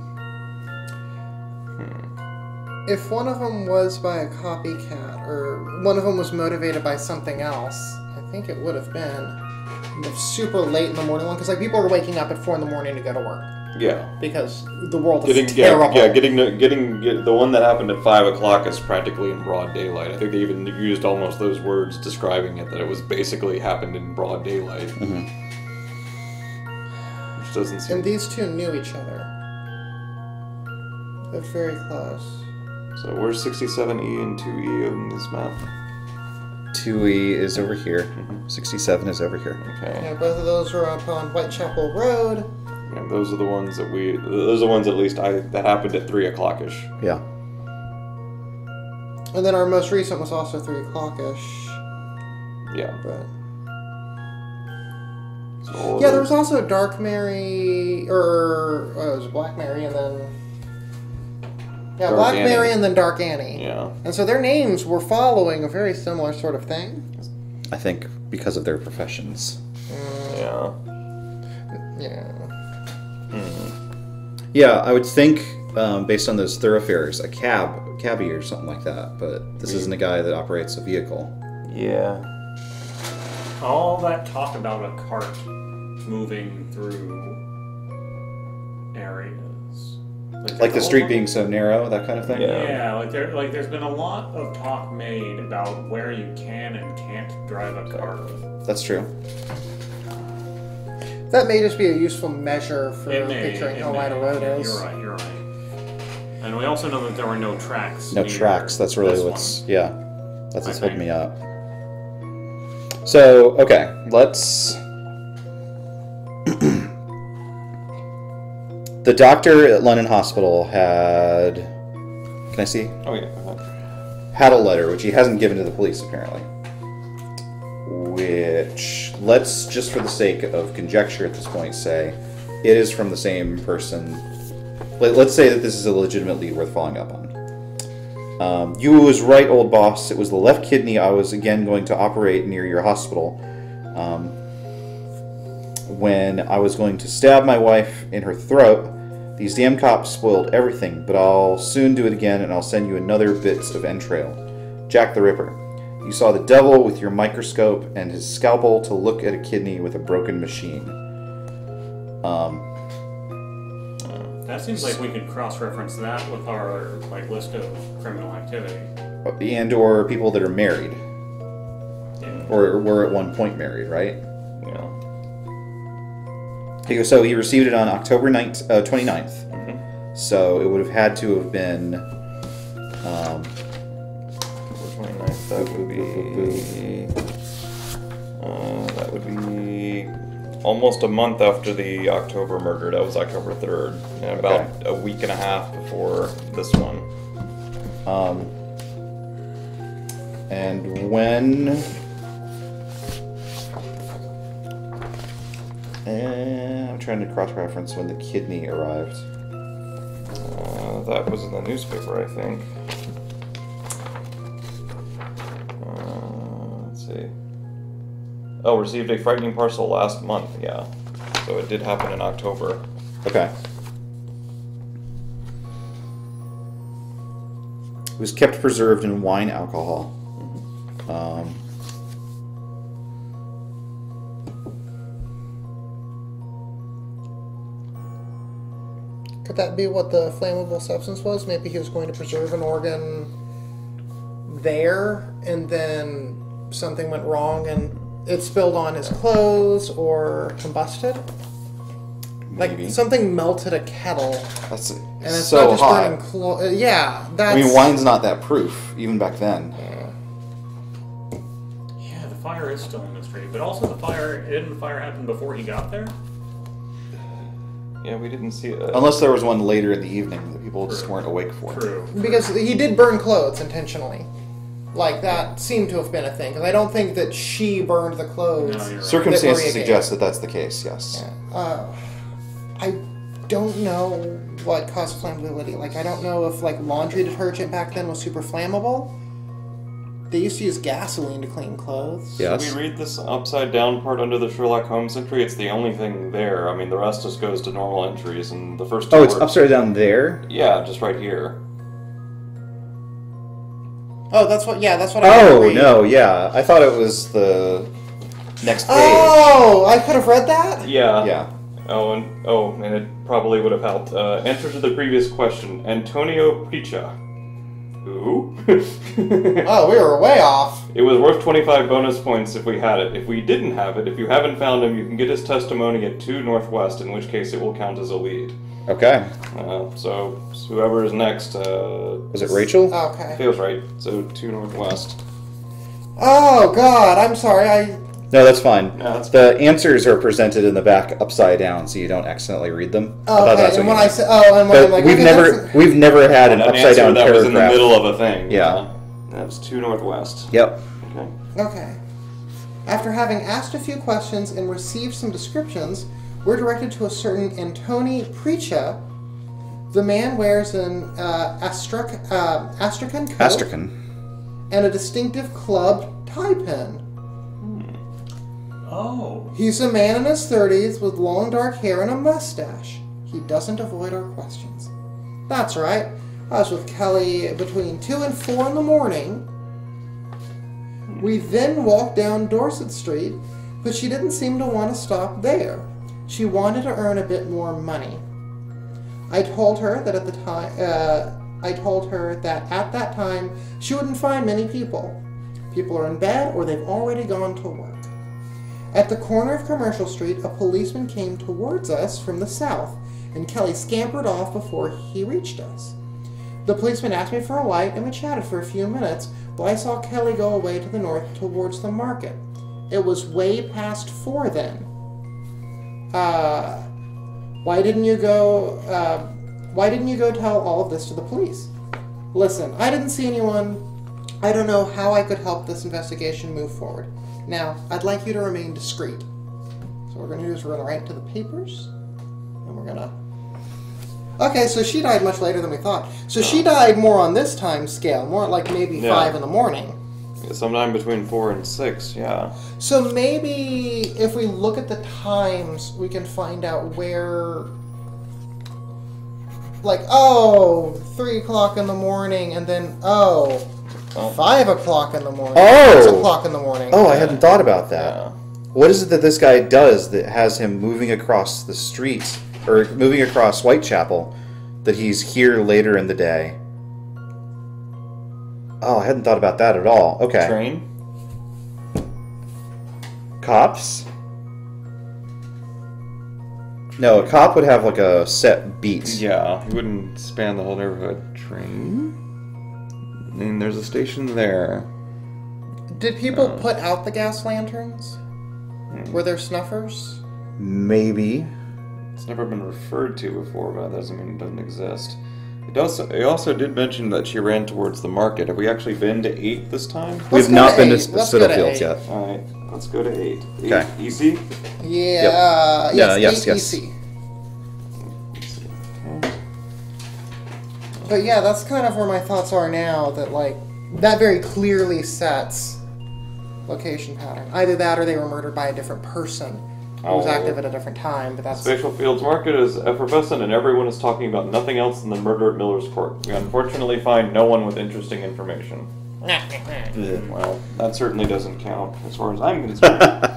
If one of them was by a copycat, or one of them was motivated by something else, I think it would have been the super late in the morning one, because like people are waking up at 4 in the morning to go to work. Yeah. Because the world is terrible. Getting the one that happened at 5 o'clock is practically in broad daylight. I think they even used almost those words describing it, that it was basically happened in broad daylight. Mm-hmm. Which doesn't seem... And these 2 knew each other. They're very close. So where's 67E and 2E on this map? 2E is over here. 67 is over here. Okay. Yeah, both of those are up on Whitechapel Road. Yeah, those are the ones that those are the ones at least that happened at 3 o'clock-ish. Yeah. And then our most recent was also 3 o'clock-ish. Yeah. But... So yeah, there was also Dark Mary, or it was Black Mary, and then... Yeah, Dark Black Annie. Mary and then Dark Annie. Yeah. And so their names were following a very similar sort of thing. I think because of their professions. Yeah. Yeah. Yeah, I would think, based on those thoroughfares, a cabbie or something like that, but this isn't a guy that operates a vehicle. Yeah. All that talk about a cart moving through areas. Like the street being so narrow, that kind of thing? Yeah, there's been a lot of talk made about where you can and can't drive a car. That's true. That may just be a useful measure for picturing how wide a road is. You're right. And we also know that there were no tracks. No tracks, that's really what's holding me up. So, okay, let's... The doctor at London Hospital had... Can I see? Oh, yeah. Had a letter, which he hasn't given to the police, apparently. Which let's, just for the sake of conjecture at this point, say it is from the same person. Let's say that this is a legitimate lead worth following up on. You was right, old boss. It was the left kidney I was again going to operate near your hospital. When I was going to stab my wife in her throat, these damn cops spoiled everything, but I'll soon do it again, and I'll send you another bits of entrail. Jack the Ripper. You saw the devil with your microscope and his scalpel to look at a kidney with a broken machine. That seems like we could cross-reference that with our list of criminal activity. And or people that are married. Yeah. Or were at one point married, right? Yeah. So he received it on October 29th. Mm-hmm. So it would have had to have been... October 29th, that would be almost a month after the October murder. That was October 3rd. And about a week and a half before this one. And when... I'm trying to cross-reference when the kidney arrived. That was in the newspaper, I think. Let's see. Oh, received a frightening parcel last month, yeah. So it did happen in October. Okay. It was kept preserved in wine alcohol. Could that be what the flammable substance was? Maybe he was going to preserve an organ there, and then something went wrong and it spilled on his clothes or combusted? Maybe. Like something melted a kettle. That's And it's so not just hot. burning clothes. Yeah, that's... I mean, wine's not that proof, even back then. Yeah, the fire is still a mystery. But also didn't the fire happen before he got there? Yeah, we didn't see it. Unless there was one later in the evening that people just weren't awake for. True. Because he did burn clothes intentionally. Like, that seemed to have been a thing. Because I don't think that she burned the clothes. No, you're right. Circumstances suggest that that's the case, yes. Yeah. I don't know what caused flammability. Like, I don't know if, laundry detergent back then was super flammable. They used to use gasoline to clean clothes. Yes. Should we read this upside down part under the Sherlock Holmes entry? It's the only thing there. I mean, the rest just goes to normal entries, and the first two Oh, it's words- upside down there? Yeah, just right here. Oh, that's what I Oh, read. no, yeah. I thought it was the next page. Oh, I could have read that? Yeah. Yeah. And it probably would have helped. Answer to the previous question. Antonio Pricha. Who? Oh, we were way off. It was worth 25 bonus points if we had it. If we didn't have it, if you haven't found him, you can get his testimony at 2 Northwest, in which case it will count as a lead. Okay. So whoever is next, Was it Rachel? Okay. feels right. So 2 Northwest. Oh, God, I'm sorry. No, that's fine. Yeah, that's The answers are presented in the back upside down, so you don't accidentally read them. I thought Okay, that's and what when you I meant. said, and when I'm But like, we've okay, we've never had an an upside answer down that paragraph. was in the middle of a thing. Yeah. That was 2 Northwest. Yep. Okay. Okay. After having asked a few questions and received some descriptions, we're directed to a certain Antoni Pricha. The man wears an astrakhan coat Astrakhan. and a distinctive clubbed tie pin. Oh. He's a man in his 30s with long dark hair and a mustache. He doesn't avoid our questions. That's right. I was with Kelly between 2 and 4 in the morning. We then walked down Dorset Street, but she didn't seem to want to stop there. She wanted to earn a bit more money. I told her that at that time she wouldn't find many people. People are in bed or they've already gone to work. At the corner of Commercial Street, a policeman came towards us from the south, and Kelly scampered off before he reached us. The policeman asked me for a light, and we chatted for a few minutes while I saw Kelly go away to the north towards the market. It was way past 4 then. Why didn't you go tell all of this to the police? Listen, I didn't see anyone I don't know how I could help this investigation move forward. Now, I'd like you to remain discreet. So what we're going to do is we're going to write to the papers, and we're going to... Okay, so she died much later than we thought. So she died more on this time scale, more like maybe 5 in the morning. Yeah, sometime between 4 and 6, yeah. So maybe if we look at the times, we can find out where... Like, 3 o'clock in the morning, and then, 5 o'clock in the morning. 6 o'clock in the morning. Oh, I hadn't thought about that. Yeah. What is it that this guy does that has him moving across the streets, or moving across Whitechapel, that he's here later in the day? Oh, I hadn't thought about that at all. Okay. Train? Cops? No, a cop would have like a set beat. Yeah, he wouldn't span the whole neighborhood. Train? And there's a station there. Did people put out the gas lanterns? Were there snuffers? Maybe. It's never been referred to before, but that doesn't mean it doesn't exist. It also did mention that she ran towards the market. Have we actually been to 8 this time? We've not been to Spitalfields yet. Alright, let's go to 8. 8 Okay. EC? Yeah. Yes. EC. But yeah, that's kind of where my thoughts are now, that like, that very clearly sets location pattern. Either that or they were murdered by a different person who was active at a different time, but that's... Spatial Fields Market is effervescent and everyone is talking about nothing else than the murder at Miller's Court. We unfortunately find no one with interesting information. Well, that certainly doesn't count as far as I'm concerned.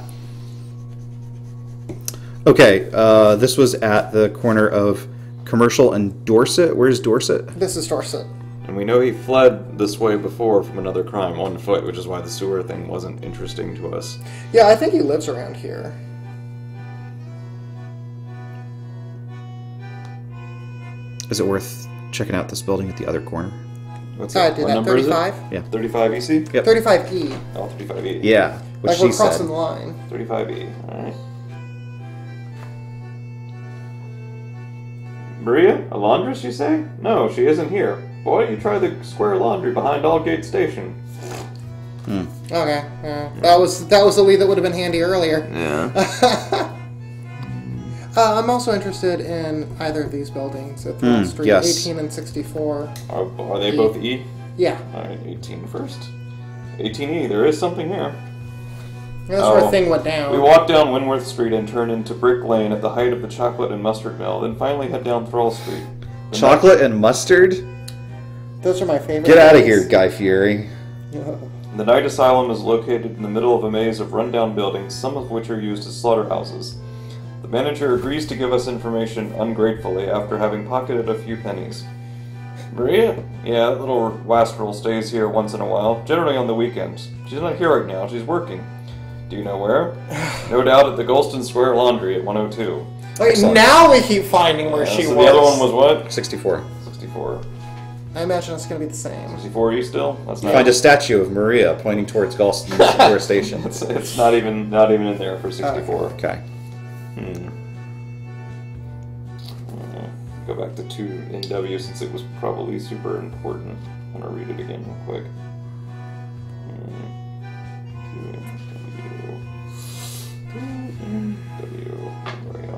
Okay, this was at the corner of Commercial and Dorset. Where's Dorset? This is Dorset. And we know he fled this way before from another crime on foot, which is why the sewer thing wasn't interesting to us. Yeah, I think he lives around here. Is it worth checking out this building at the other corner? What's I that? did What that. number is it? 35? Yeah. 35 EC? Yep. 35E. Oh, 35E. Yeah, what Like she we're crossing said. the line. 35E. Alright. Maria? A laundress, you say? No, she isn't here. Why don't you try the square laundry behind Aldgate Station? Okay, yeah. That was the lead that would have been handy earlier. Yeah. I'm also interested in either of these buildings at the street, yes. 18 and 64. Are they both E? Yeah. Alright, 18 first. 18E, there is something here. That's where a thing went down. We walk down Winworth Street and turn into Brick Lane at the height of the chocolate and mustard mill, then finally head down Thrall Street. Chocolate and mustard? Those are my favorite. Get out of here, Guy Fieri. The Night Asylum is located in the middle of a maze of rundown buildings, some of which are used as slaughterhouses. The manager agrees to give us information ungratefully after having pocketed a few pennies. Maria? Yeah, that little wastrel stays here once in a while, generally on the weekends. She's not here right now, she's working. Do you know where? No doubt at the Golston Square Laundry at 102. Okay, now we keep finding where she so was. the other one was what? 64. 64. I imagine it's going to be the same. 64E still? That's You not. find a statue of Maria pointing towards Galston Square Station. It's not even in there for 64. Okay. Go back to 2NW since it was probably super important. I'm gonna read it again real quick. 2NW. There we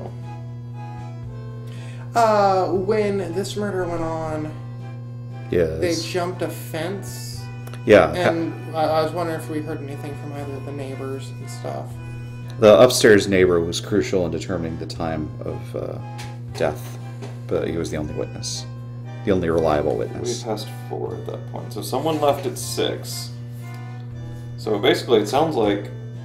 go. When this murder went on, Yes. they jumped a fence. Yeah. And I was wondering if we heard anything from either of the neighbors and stuff. The upstairs neighbor was crucial in determining the time of death, but he was the only witness. The only reliable We witness. passed 4 at that point. So someone left at 6. So basically it sounds like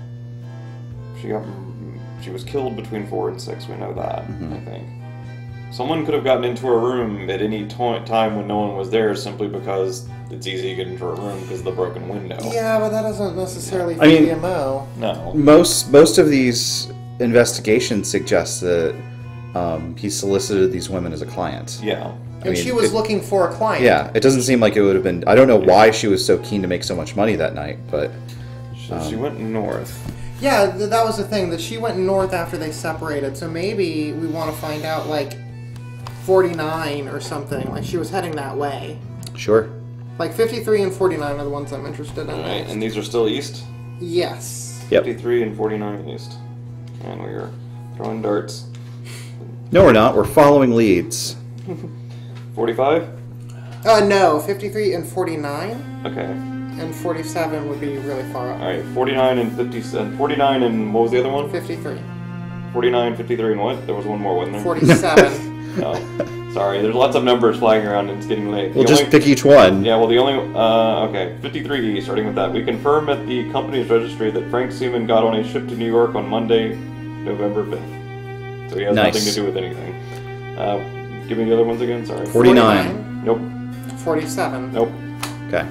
she was killed between 4 and 6. We know that, I think. Someone could have gotten into a room at any time when no one was there simply because it's easy to get into a room because of the broken window. Yeah, but that doesn't necessarily fit I mean- the MO. No. Most of these investigations suggest that he solicited these women as a client. Yeah. And she was looking for a client. Yeah, it doesn't seem like it would have been... I don't know why she was so keen to make so much money that night, but... So she went north. Yeah, that was the thing, that she went north after they separated, so maybe we want to find out, like, 49 or something, like she was heading that way. Sure. Like 53 and 49 are the ones I'm interested in. Alright, and these are still east? Yes. Yep. 53 and 49 east. And we are throwing darts. No, we're not. We're following leads. 45? No, 53 and 49. Okay. And 47 would be really far up. Alright, 49 and 50. 49 and what was the other one? 53. 49, 53, and what? There was one more, wasn't there? 47. No. Sorry, there's lots of numbers flying around and it's getting late. We'll just pick each one. Yeah, well, the only... okay, 53, starting with that. We confirm at the company's registry that Frank Seaman got on a ship to New York on Monday, November 5th. So he has nothing to do with anything. Give me the other ones again, sorry. 49. Nope. 47. Nope. Okay.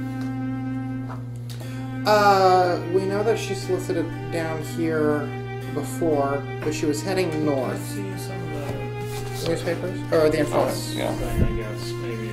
We know that she solicited down here before, but she was heading north. See some of the Newspapers? Or the informants? Yeah. thing, I guess, maybe.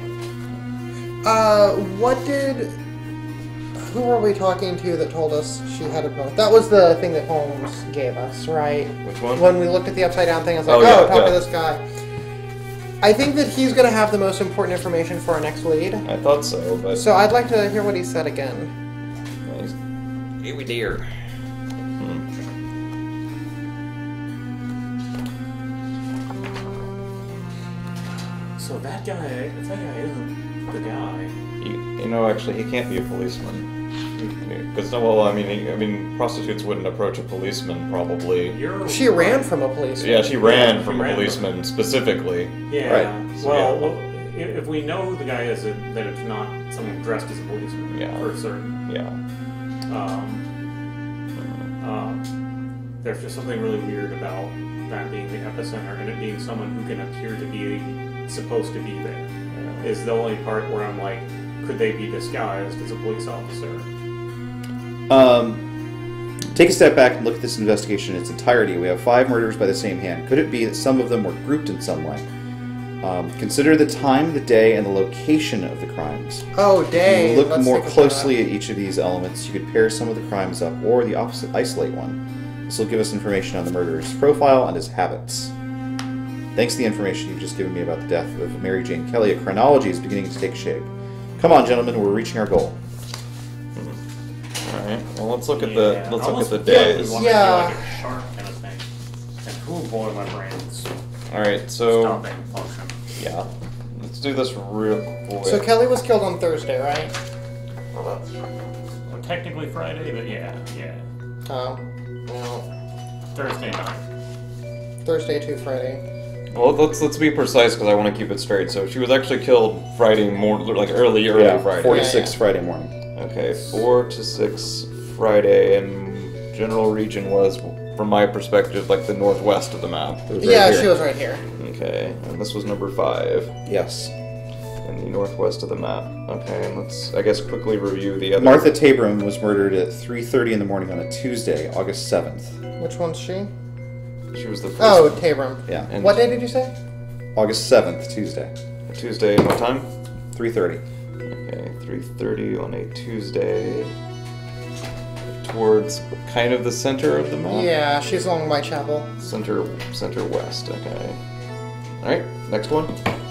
What did... Who were we talking to that told us she headed north? That was the thing that Holmes gave us, right? Which one? When we looked at the upside down thing, I was like, talk to this guy. I think that he's going to have the most important information for our next lead. I thought so, but... So I'd like to hear what he said again. Nice. Here we dear. So that guy isn't the guy. You know, actually, he can't be a policeman. Because, well, I mean, prostitutes wouldn't approach a policeman, probably. She ran from a policeman. Yeah, she ran from a policeman, specifically. Yeah. Right. Well, if we know the guy is that it's not someone dressed as a policeman, Yeah. for certain. Yeah. There's just something really weird about that being the epicenter and it being someone who can appear to be supposed to be there. Is the only part where I'm like, could they be disguised as a police officer? Take a step back and look at this investigation in its entirety. We have 5 murders by the same hand. Could it be that some of them were grouped in some way? Consider the time, the day, and the location of the crimes. Oh, day. If you look Let's more think about closely that. at each of these elements, you could pair some of the crimes up, or the opposite, isolate one. This will give us information on the murderer's profile and his habits. Thanks to the information you've just given me about the death of Mary Jane Kelly, a chronology is beginning to take shape. Come on, gentlemen, we're reaching our goal. Alright, well, let's look at the Almost days. like Yeah. a shark kind of thing. And oh boy, my brain's Alright, so... stopping function. Yeah. Let's do this real quick. So Kelly was killed on Thursday, right? Well, technically Friday, but yeah. Oh. Well, Thursday night. Thursday to Friday. Well, let's be precise because I want to keep it straight. So she was actually killed Friday morning, like early Friday. 4 to 6 Friday morning. Okay, 4 to 6 Friday, and general region was, from my perspective, like the northwest of the map. It was Yeah, right she here. was right here. Okay, and this was number 5 Yes. in the northwest of the map. Okay, and let's, I guess, quickly review the other. Martha Tabram was murdered at 3:30 in the morning on a Tuesday, August 7th. Which one's she? She was the first. Oh, Tabram. Yeah. And What day did you say? August 7th, Tuesday. Tuesday, what time? 3:30. Okay, 3:30 on a Tuesday. Towards kind of the center of the map. Yeah, she's along Whitechapel. Center west. Okay. All right, next one.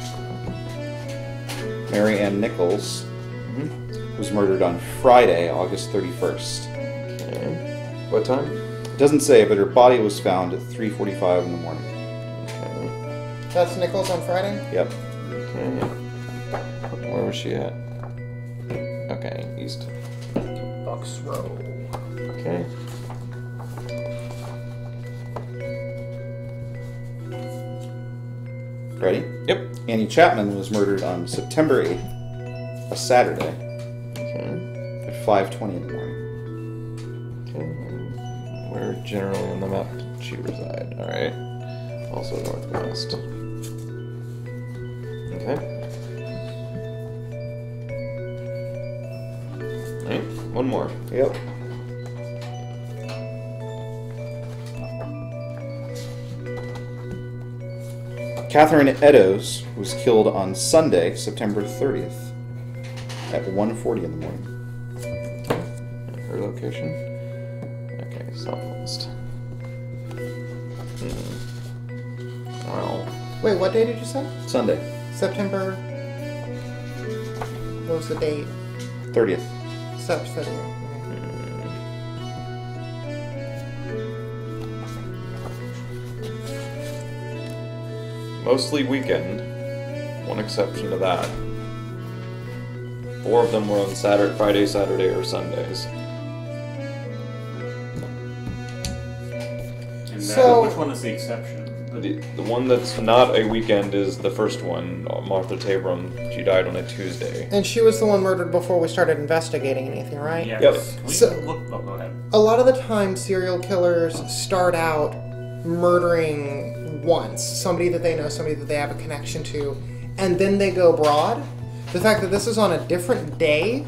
Mary Ann Nichols was murdered on Friday, August 31st. Okay. What time? It doesn't say, but her body was found at 3:45 in the morning. Okay. That's Nichols on Friday? Yep. Okay. Where was she at? Okay, east. Bucks Row. Okay. Ready? Yep. Annie Chapman was murdered on September 8th, a Saturday, Okay. at 5:20 in the morning. Okay. Where generally on the map did she reside? All right. Also northwest. Okay. All right. One more. Yep. Catherine Eddowes was killed on Sunday, September 30th, at 1:40 in the morning. Her location? Okay, southwest. Well, Wait, what day did you say? Sunday. September... What was the date? 30th. Sept 30th. Mostly weekend. One exception to that. 4 of them were on Saturday, Friday, Saturday, or Sundays. And So- which one is the exception? The one that's not a weekend is the first one, Martha Tabram. She died on a Tuesday. And she was the one murdered before we started investigating anything, right? Yes. Yep. Can we So- look? Oh, go ahead. A lot of the time, serial killers start out murdering once. Somebody that they know, somebody that they have a connection to, and then they go broad. The fact that this is on a different day,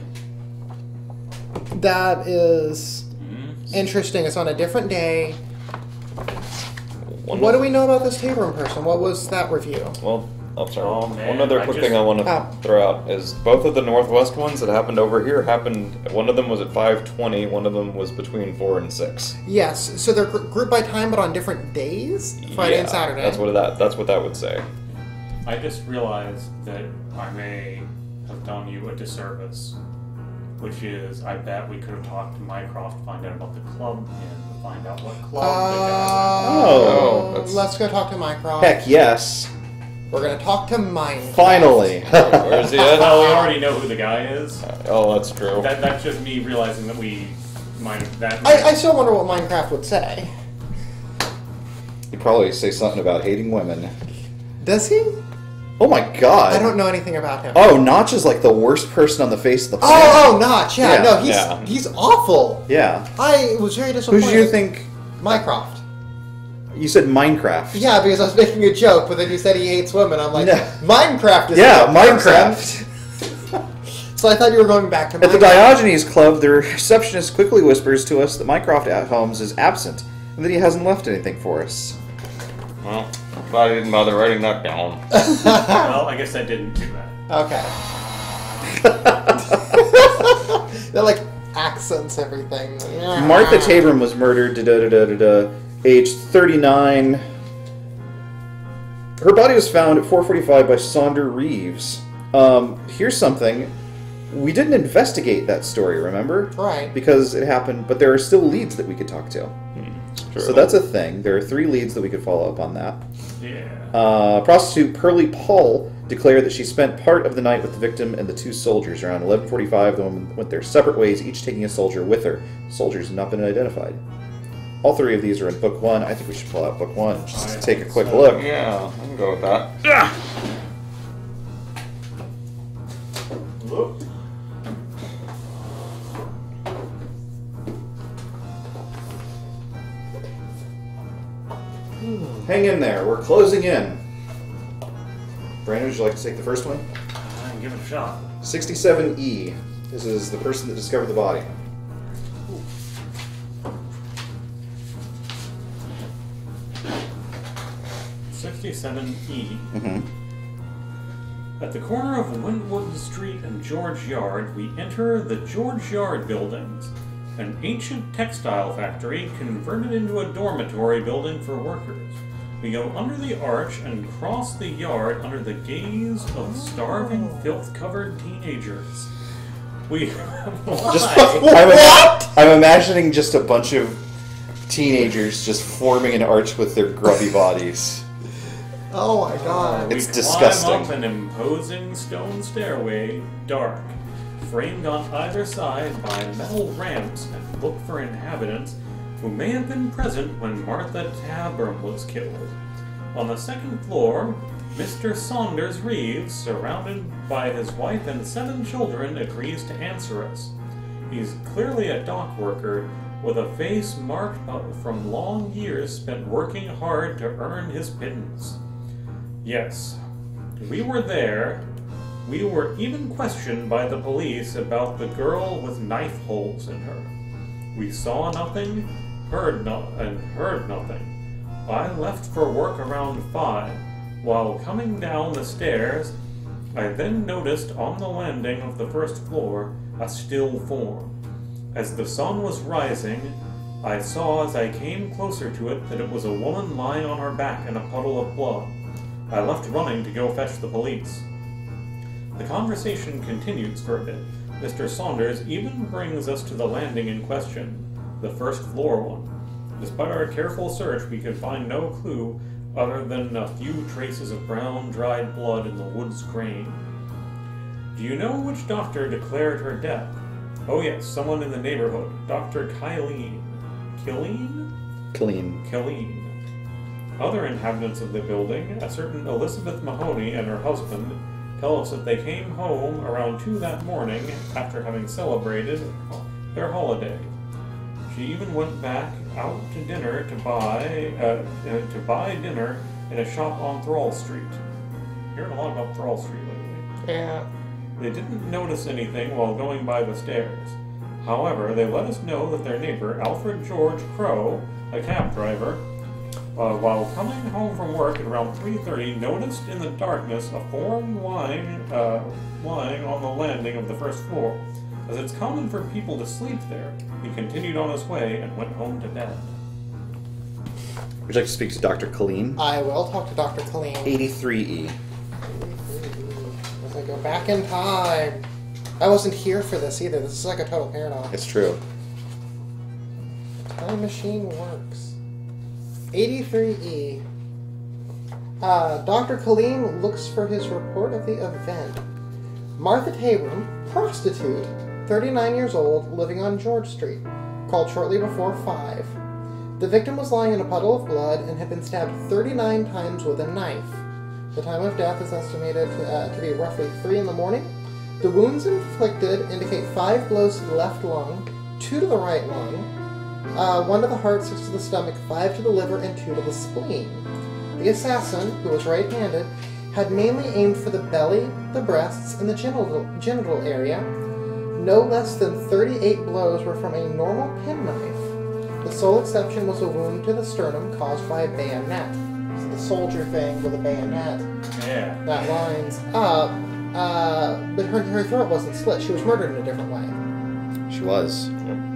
that is interesting. It's on a different day. What do we know about this Tabram person? What was that review? Well, I'm sorry. Oh, man, One other I quick just- thing I want to Oh. throw out is both of the Northwest ones that happened over here happened. One of them was at 5:20. One of them was between 4 and 6. Yes, so they're grouped by time, but on different days, Friday and Saturday. That's what that would say. I just realized that I may have done you a disservice, which is I bet we could have talked to Mycroft to find out about the club and find out what club the guy Oh, that's- Let's go talk to Mycroft. Heck yes. We're gonna talk to Minecraft. Finally. Where's he went. Well, we at? already know who the guy is. Oh, that's true. That's just me realizing that we might have that. I still wonder what Minecraft would say. He'd probably say something about hating women. Does he? Oh my god. I don't know anything about him. Oh, Notch is like the worst person on the face of the planet. Oh, Notch. Yeah, Yeah. no, he's awful. Yeah. I was very Who disappointed. did you think? Mycroft. You said Minecraft. Yeah, because I was making a joke, but then you said he hates women. I'm like, No. Minecraft is Yeah, a good person. Minecraft. So I thought you were going back to At the Minecraft. Diogenes Club, the receptionist quickly whispers to us that Mycroft at Holmes is absent and that he hasn't left anything for us. Well, I'm glad I didn't bother writing that down. Well, I guess I didn't do that. Okay. That like accents everything. Martha Tabram was murdered, age 39. Her body was found at 4:45 by Sonder Reeves. Here's something. We didn't investigate that story, remember? Right. Because it happened, but there are still leads that we could talk to. True. So that's a thing. There are 3 leads that we could follow up on that. Yeah. Prostitute Pearlie Paul declared that she spent part of the night with the victim and the 2 soldiers. Around 11:45, the women went their separate ways, each taking a soldier with her. Soldiers have not been identified. All 3 of these are in Book 1. I think we should pull out Book 1 just to take a quick look. Yeah, I can go with that. Whoop. Hang in there. We're closing in. Brandon, would you like to take the first one? Give it a shot. 67E. This is the person that discovered the body. E. At the corner of Wynwood Street and George Yard, we enter the George Yard buildings, an ancient textile factory converted into a dormitory building for workers. We go under the arch and cross the yard under the gaze of starving, filth-covered teenagers. We... I'm imagining just a bunch of teenagers just forming an arch with their grubby bodies. Oh my god. It's We disgusting. climb up an imposing stone stairway, dark, framed on either side by metal ramps, and look for inhabitants who may have been present when Martha Tabram was killed. On the second floor, Mr. Saunders Reeves, surrounded by his wife and 7 children, agrees to answer us. He's clearly a dock worker, with a face marked from long years spent working hard to earn his pittance. Yes, we were there. We were even questioned by the police about the girl with knife holes in her. We saw nothing, heard nothing. I left for work around 5. While coming down the stairs, I then noticed on the landing of the first floor a still form. As the sun was rising, I saw as I came closer to it that it was a woman lying on her back in a puddle of blood. I left running to go fetch the police. The conversation continues for a bit. Mr. Saunders even brings us to the landing in question, the first floor one. Despite our careful search, we could find no clue other than a few traces of brown, dried blood in the wood's grain. Do you know which doctor declared her death? Oh yes, someone in the neighborhood. Dr. Killeen. Killeen. Other inhabitants of the building, a certain Elizabeth Mahoney and her husband, tell us that they came home around 2 that morning after having celebrated their holiday. She even went back out to dinner to buy dinner in a shop on Thrall Street. Hearing a lot about Thrall Street lately. Yeah. They didn't notice anything while going by the stairs. However, they let us know that their neighbor, Alfred George Crow, a cab driver, while coming home from work at around 3:30, noticed in the darkness a form lying on the landing of the first floor. As it's common for people to sleep there, he continued on his way and went home to bed. Would you like to speak to Dr. Killeen? I will talk to Dr. Killeen. 83E. As I go back in time. I wasn't here for this either. This is like a total paradox. It's true. Time machine works. 83E. Dr. Killeen looks for his report of the event. Martha Tabram, prostitute, 39 years old, living on George Street, called shortly before 5. The victim was lying in a puddle of blood and had been stabbed 39 times with a knife. The time of death is estimated to be roughly 3 in the morning. The wounds inflicted indicate 5 blows to the left lung, 2 to the right lung, 1 to the heart, 6 to the stomach, 5 to the liver, and 2 to the spleen. The assassin, who was right-handed, had mainly aimed for the belly, the breasts, and the genital area. No less than 38 blows were from a normal penknife. The sole exception was a wound to the sternum caused by a bayonet. So the soldier thing with a bayonet. Yeah. That lines up. But her throat wasn't slit. She was murdered in a different way. She was.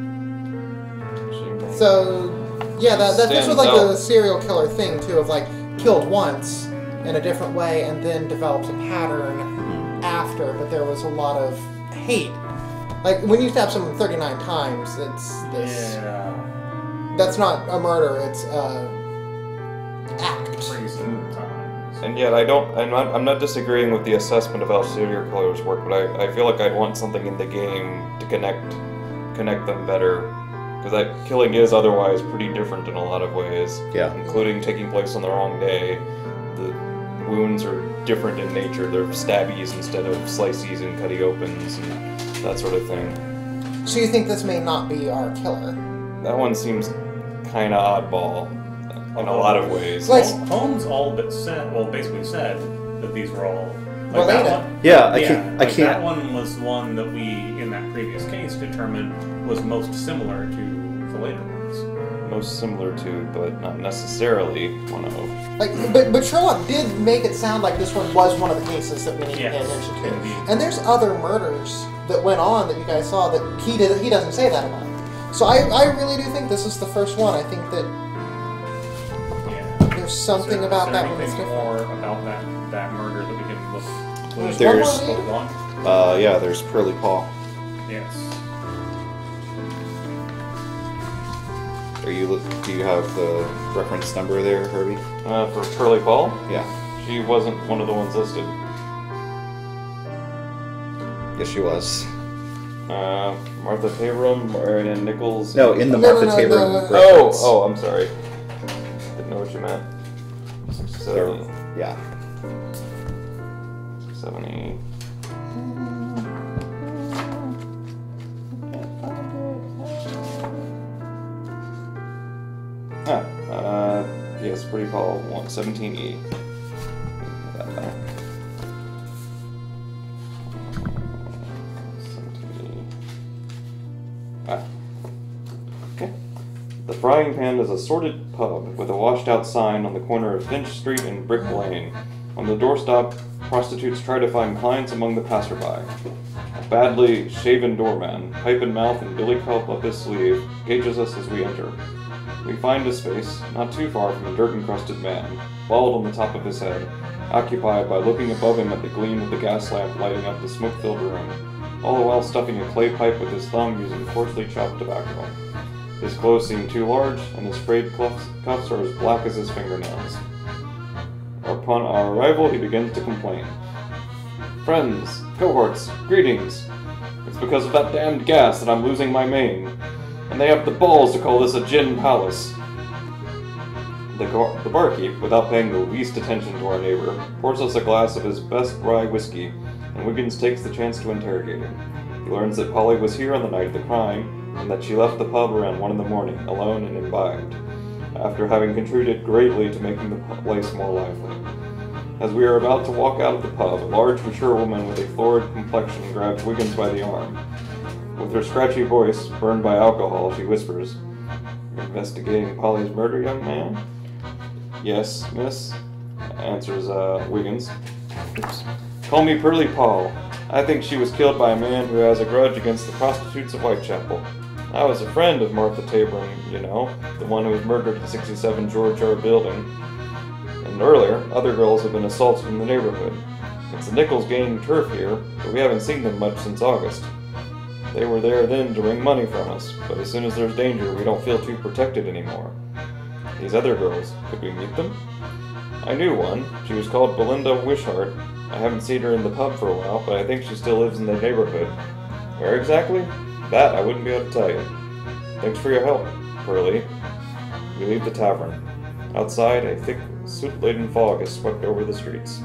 So, yeah, this was like out. a serial killer thing, too, of like, killed once in a different way and then developed a pattern after, but there was a lot of hate. Like, when you stab someone 39 times, it's this... Yeah. That's not a murder, it's act. Crazy times. And yet, I'm not disagreeing with the assessment of how serial killers work, but I feel like I'd want something in the game to connect them better. Because that killing is otherwise pretty different in a lot of ways. Yeah. Including taking place on the wrong day. The wounds are different in nature. They're stabbies instead of slices and cutty opens and that sort of thing. So you think this may not be our killer? That one seems kind of oddball in a lot of ways. Like- Holmes basically said that these were all Related. That one. Yeah, I That can't. one was one that we, in that previous case, determined was most similar to the later ones. Most similar to, but not necessarily one of. Like, but Sherlock did make it sound like this one was one of the cases that we need to pay attention to. Indeed. And there's other murders that went on that you guys saw that he doesn't say that about. So I really do think this is the first one. I think that there's something about that one that's anything different. more about that murder that we can look? There's There's- one more One? Yeah, there's Pearly Paw. Yes. Do you have the reference number there, Herbie? For Pearly Paul, Yeah. she wasn't one of the ones listed. Yes, she was. Martha Tabram, Marianne Nichols. No, in the No, Martha no, Tabram no. reference. Oh, I'm sorry. Didn't know what you meant. 70, Yeah. 70. Yes, Pretty Paul 17E. That back. 17E. Okay. The Frying Pan is a sordid pub with a washed-out sign on the corner of Finch Street and Brick Lane. On the doorstop, prostitutes try to find clients among the passerby. A badly shaven doorman, pipe in mouth and billy club up his sleeve, gauges us as we enter. We find a space, not too far from a dirt-encrusted man, bald on the top of his head, occupied by looking above him at the gleam of the gas lamp lighting up the smoke-filled room, all the while stuffing a clay pipe with his thumb using coarsely chopped tobacco. His clothes seem too large, and his frayed cuffs are as black as his fingernails. Upon our arrival, he begins to complain. Friends, cohorts, greetings. It's because of that damned gas that I'm losing my mane. And they have the balls to call this a gin palace. The barkeep, without paying the least attention to our neighbor, pours us a glass of his best rye whiskey, and Wiggins takes the chance to interrogate him. He learns that Polly was here on the night of the crime, and that she left the pub around 1 in the morning, alone and imbibed, after having contributed greatly to making the place more lively. As we are about to walk out of the pub, a large, mature woman with a florid complexion grabs Wiggins by the arm. With her scratchy voice, burned by alcohol, she whispers, "You're investigating Polly's murder, young man?" "Yes, miss," answers Wiggins. Oops. "Call me Pearly Paul. I think she was killed by a man who has a grudge against the prostitutes of Whitechapel. I was a friend of Martha Tabron, you know, the one who was murdered at the 67 George R. building. And earlier, other girls have been assaulted in the neighborhood. It's the Nichols gang turf here, but we haven't seen them much since August. They were there then to wring money from us, but as soon as there's danger, we don't feel too protected anymore. These other girls, could we meet them? I knew one. She was called Belinda Wishart. I haven't seen her in the pub for a while, but I think she still lives in the neighborhood. Where exactly? That I wouldn't be able to tell you. Thanks for your help, Pearly." We leave the tavern. Outside, a thick, soot-laden fog has swept over the streets.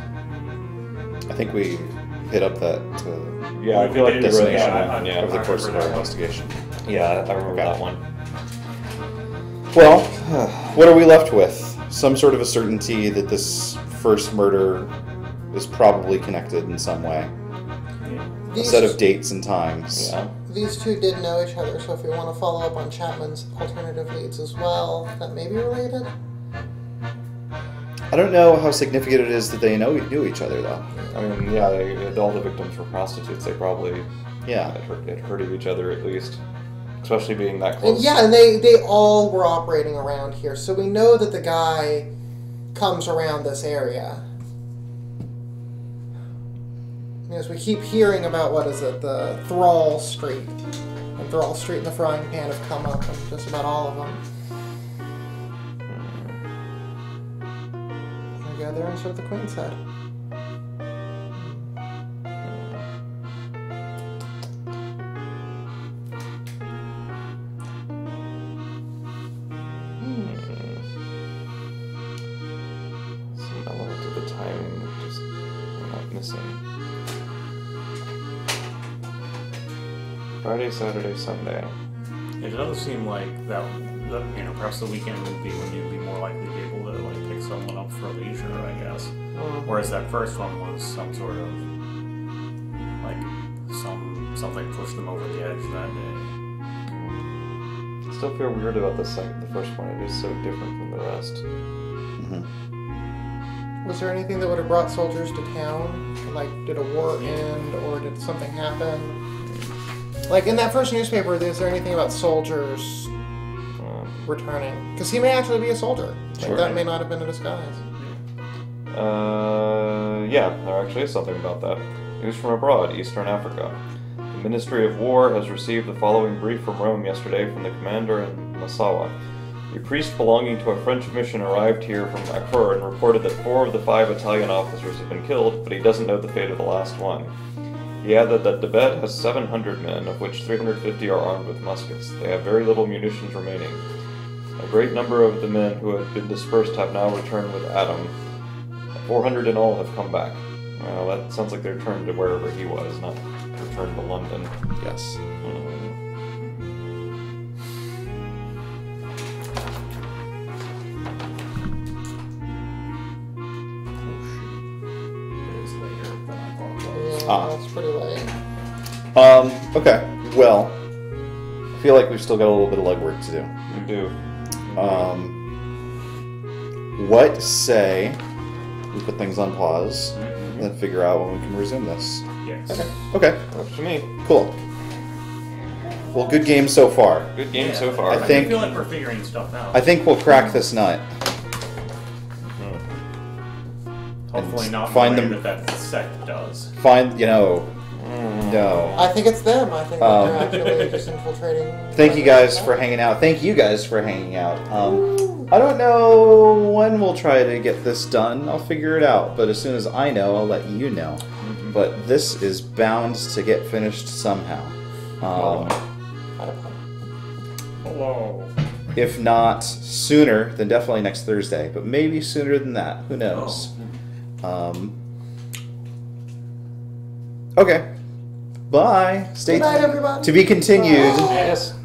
I think we hit up that Yeah, I feel like we really destination have. over the course of our investigation. Yeah, I remember that one. Well, what are we left with? Some sort of a certainty that this first murder is probably connected in some way. A set of dates and times. Yeah. These two did know each other, so if we want to follow up on Chapman's alternative leads as well, that may be related. I don't know how significant it is that they knew each other, though. I mean, yeah, all the victims were prostitutes. They probably Yeah. had heard of each other at least, especially being that close. And yeah, and they all were operating around here, so we know that the guy comes around this area. As we keep hearing about, what is it, the Thrall Street. And Thrall Street and the Frying Pan have come up in just about all of them. And go there and show the Queen's head. Some element of the timing that just we're not missing. Friday, Saturday, Sunday. It does seem like that, perhaps the weekend would be when you'd be more likely to be able to like pick someone up for leisure, I guess. Whereas that first one was some sort of like something pushed them over the edge that day. I still feel weird about the first one. It is so different from the rest. Mm-hmm. Was there anything that would have brought soldiers to town? Like, did a war end, or did something happen? Like, in that first newspaper, is there anything about soldiers returning? Because he may actually be a soldier. Like, Sure. that may not have been a disguise. Yeah, there actually is something about that. News from abroad, Eastern Africa. The Ministry of War has received the following brief from Rome yesterday from the commander in Massawa. A priest belonging to a French mission arrived here from Acre and reported that 4 of the 5 Italian officers have been killed, but he doesn't know the fate of the last one. He added that Tibet has 700 men, of which 350 are armed with muskets. They have very little munitions remaining. A great number of the men who had been dispersed have now returned with Adam. 400 in all have come back. Well, that sounds like they returned to wherever he was, not returned to London. Yes. That's pretty late. Okay. Well, I feel like we've still got a little bit of legwork to do. We do. What say we put things on pause and then figure out when we can resume this? Yes. Okay. Up to me. Cool. Well, good game so far. Good game so far. I think- feel like we're figuring stuff out. I think we'll crack this nut. Hopefully not find the way them- that sect does. Find, no. I think it's them. I think that they're actually just infiltrating. Thank you guys for hanging out. Thank you guys for hanging out. I don't know when we'll try to get this done. I'll figure it out. But as soon as I know, I'll let you know. But this is bound to get finished somehow. Hello. If not sooner, then definitely next Thursday. But maybe sooner than that. Who knows? Okay. Bye. Stay Good night, tuned. everybody. To be continued. Yes.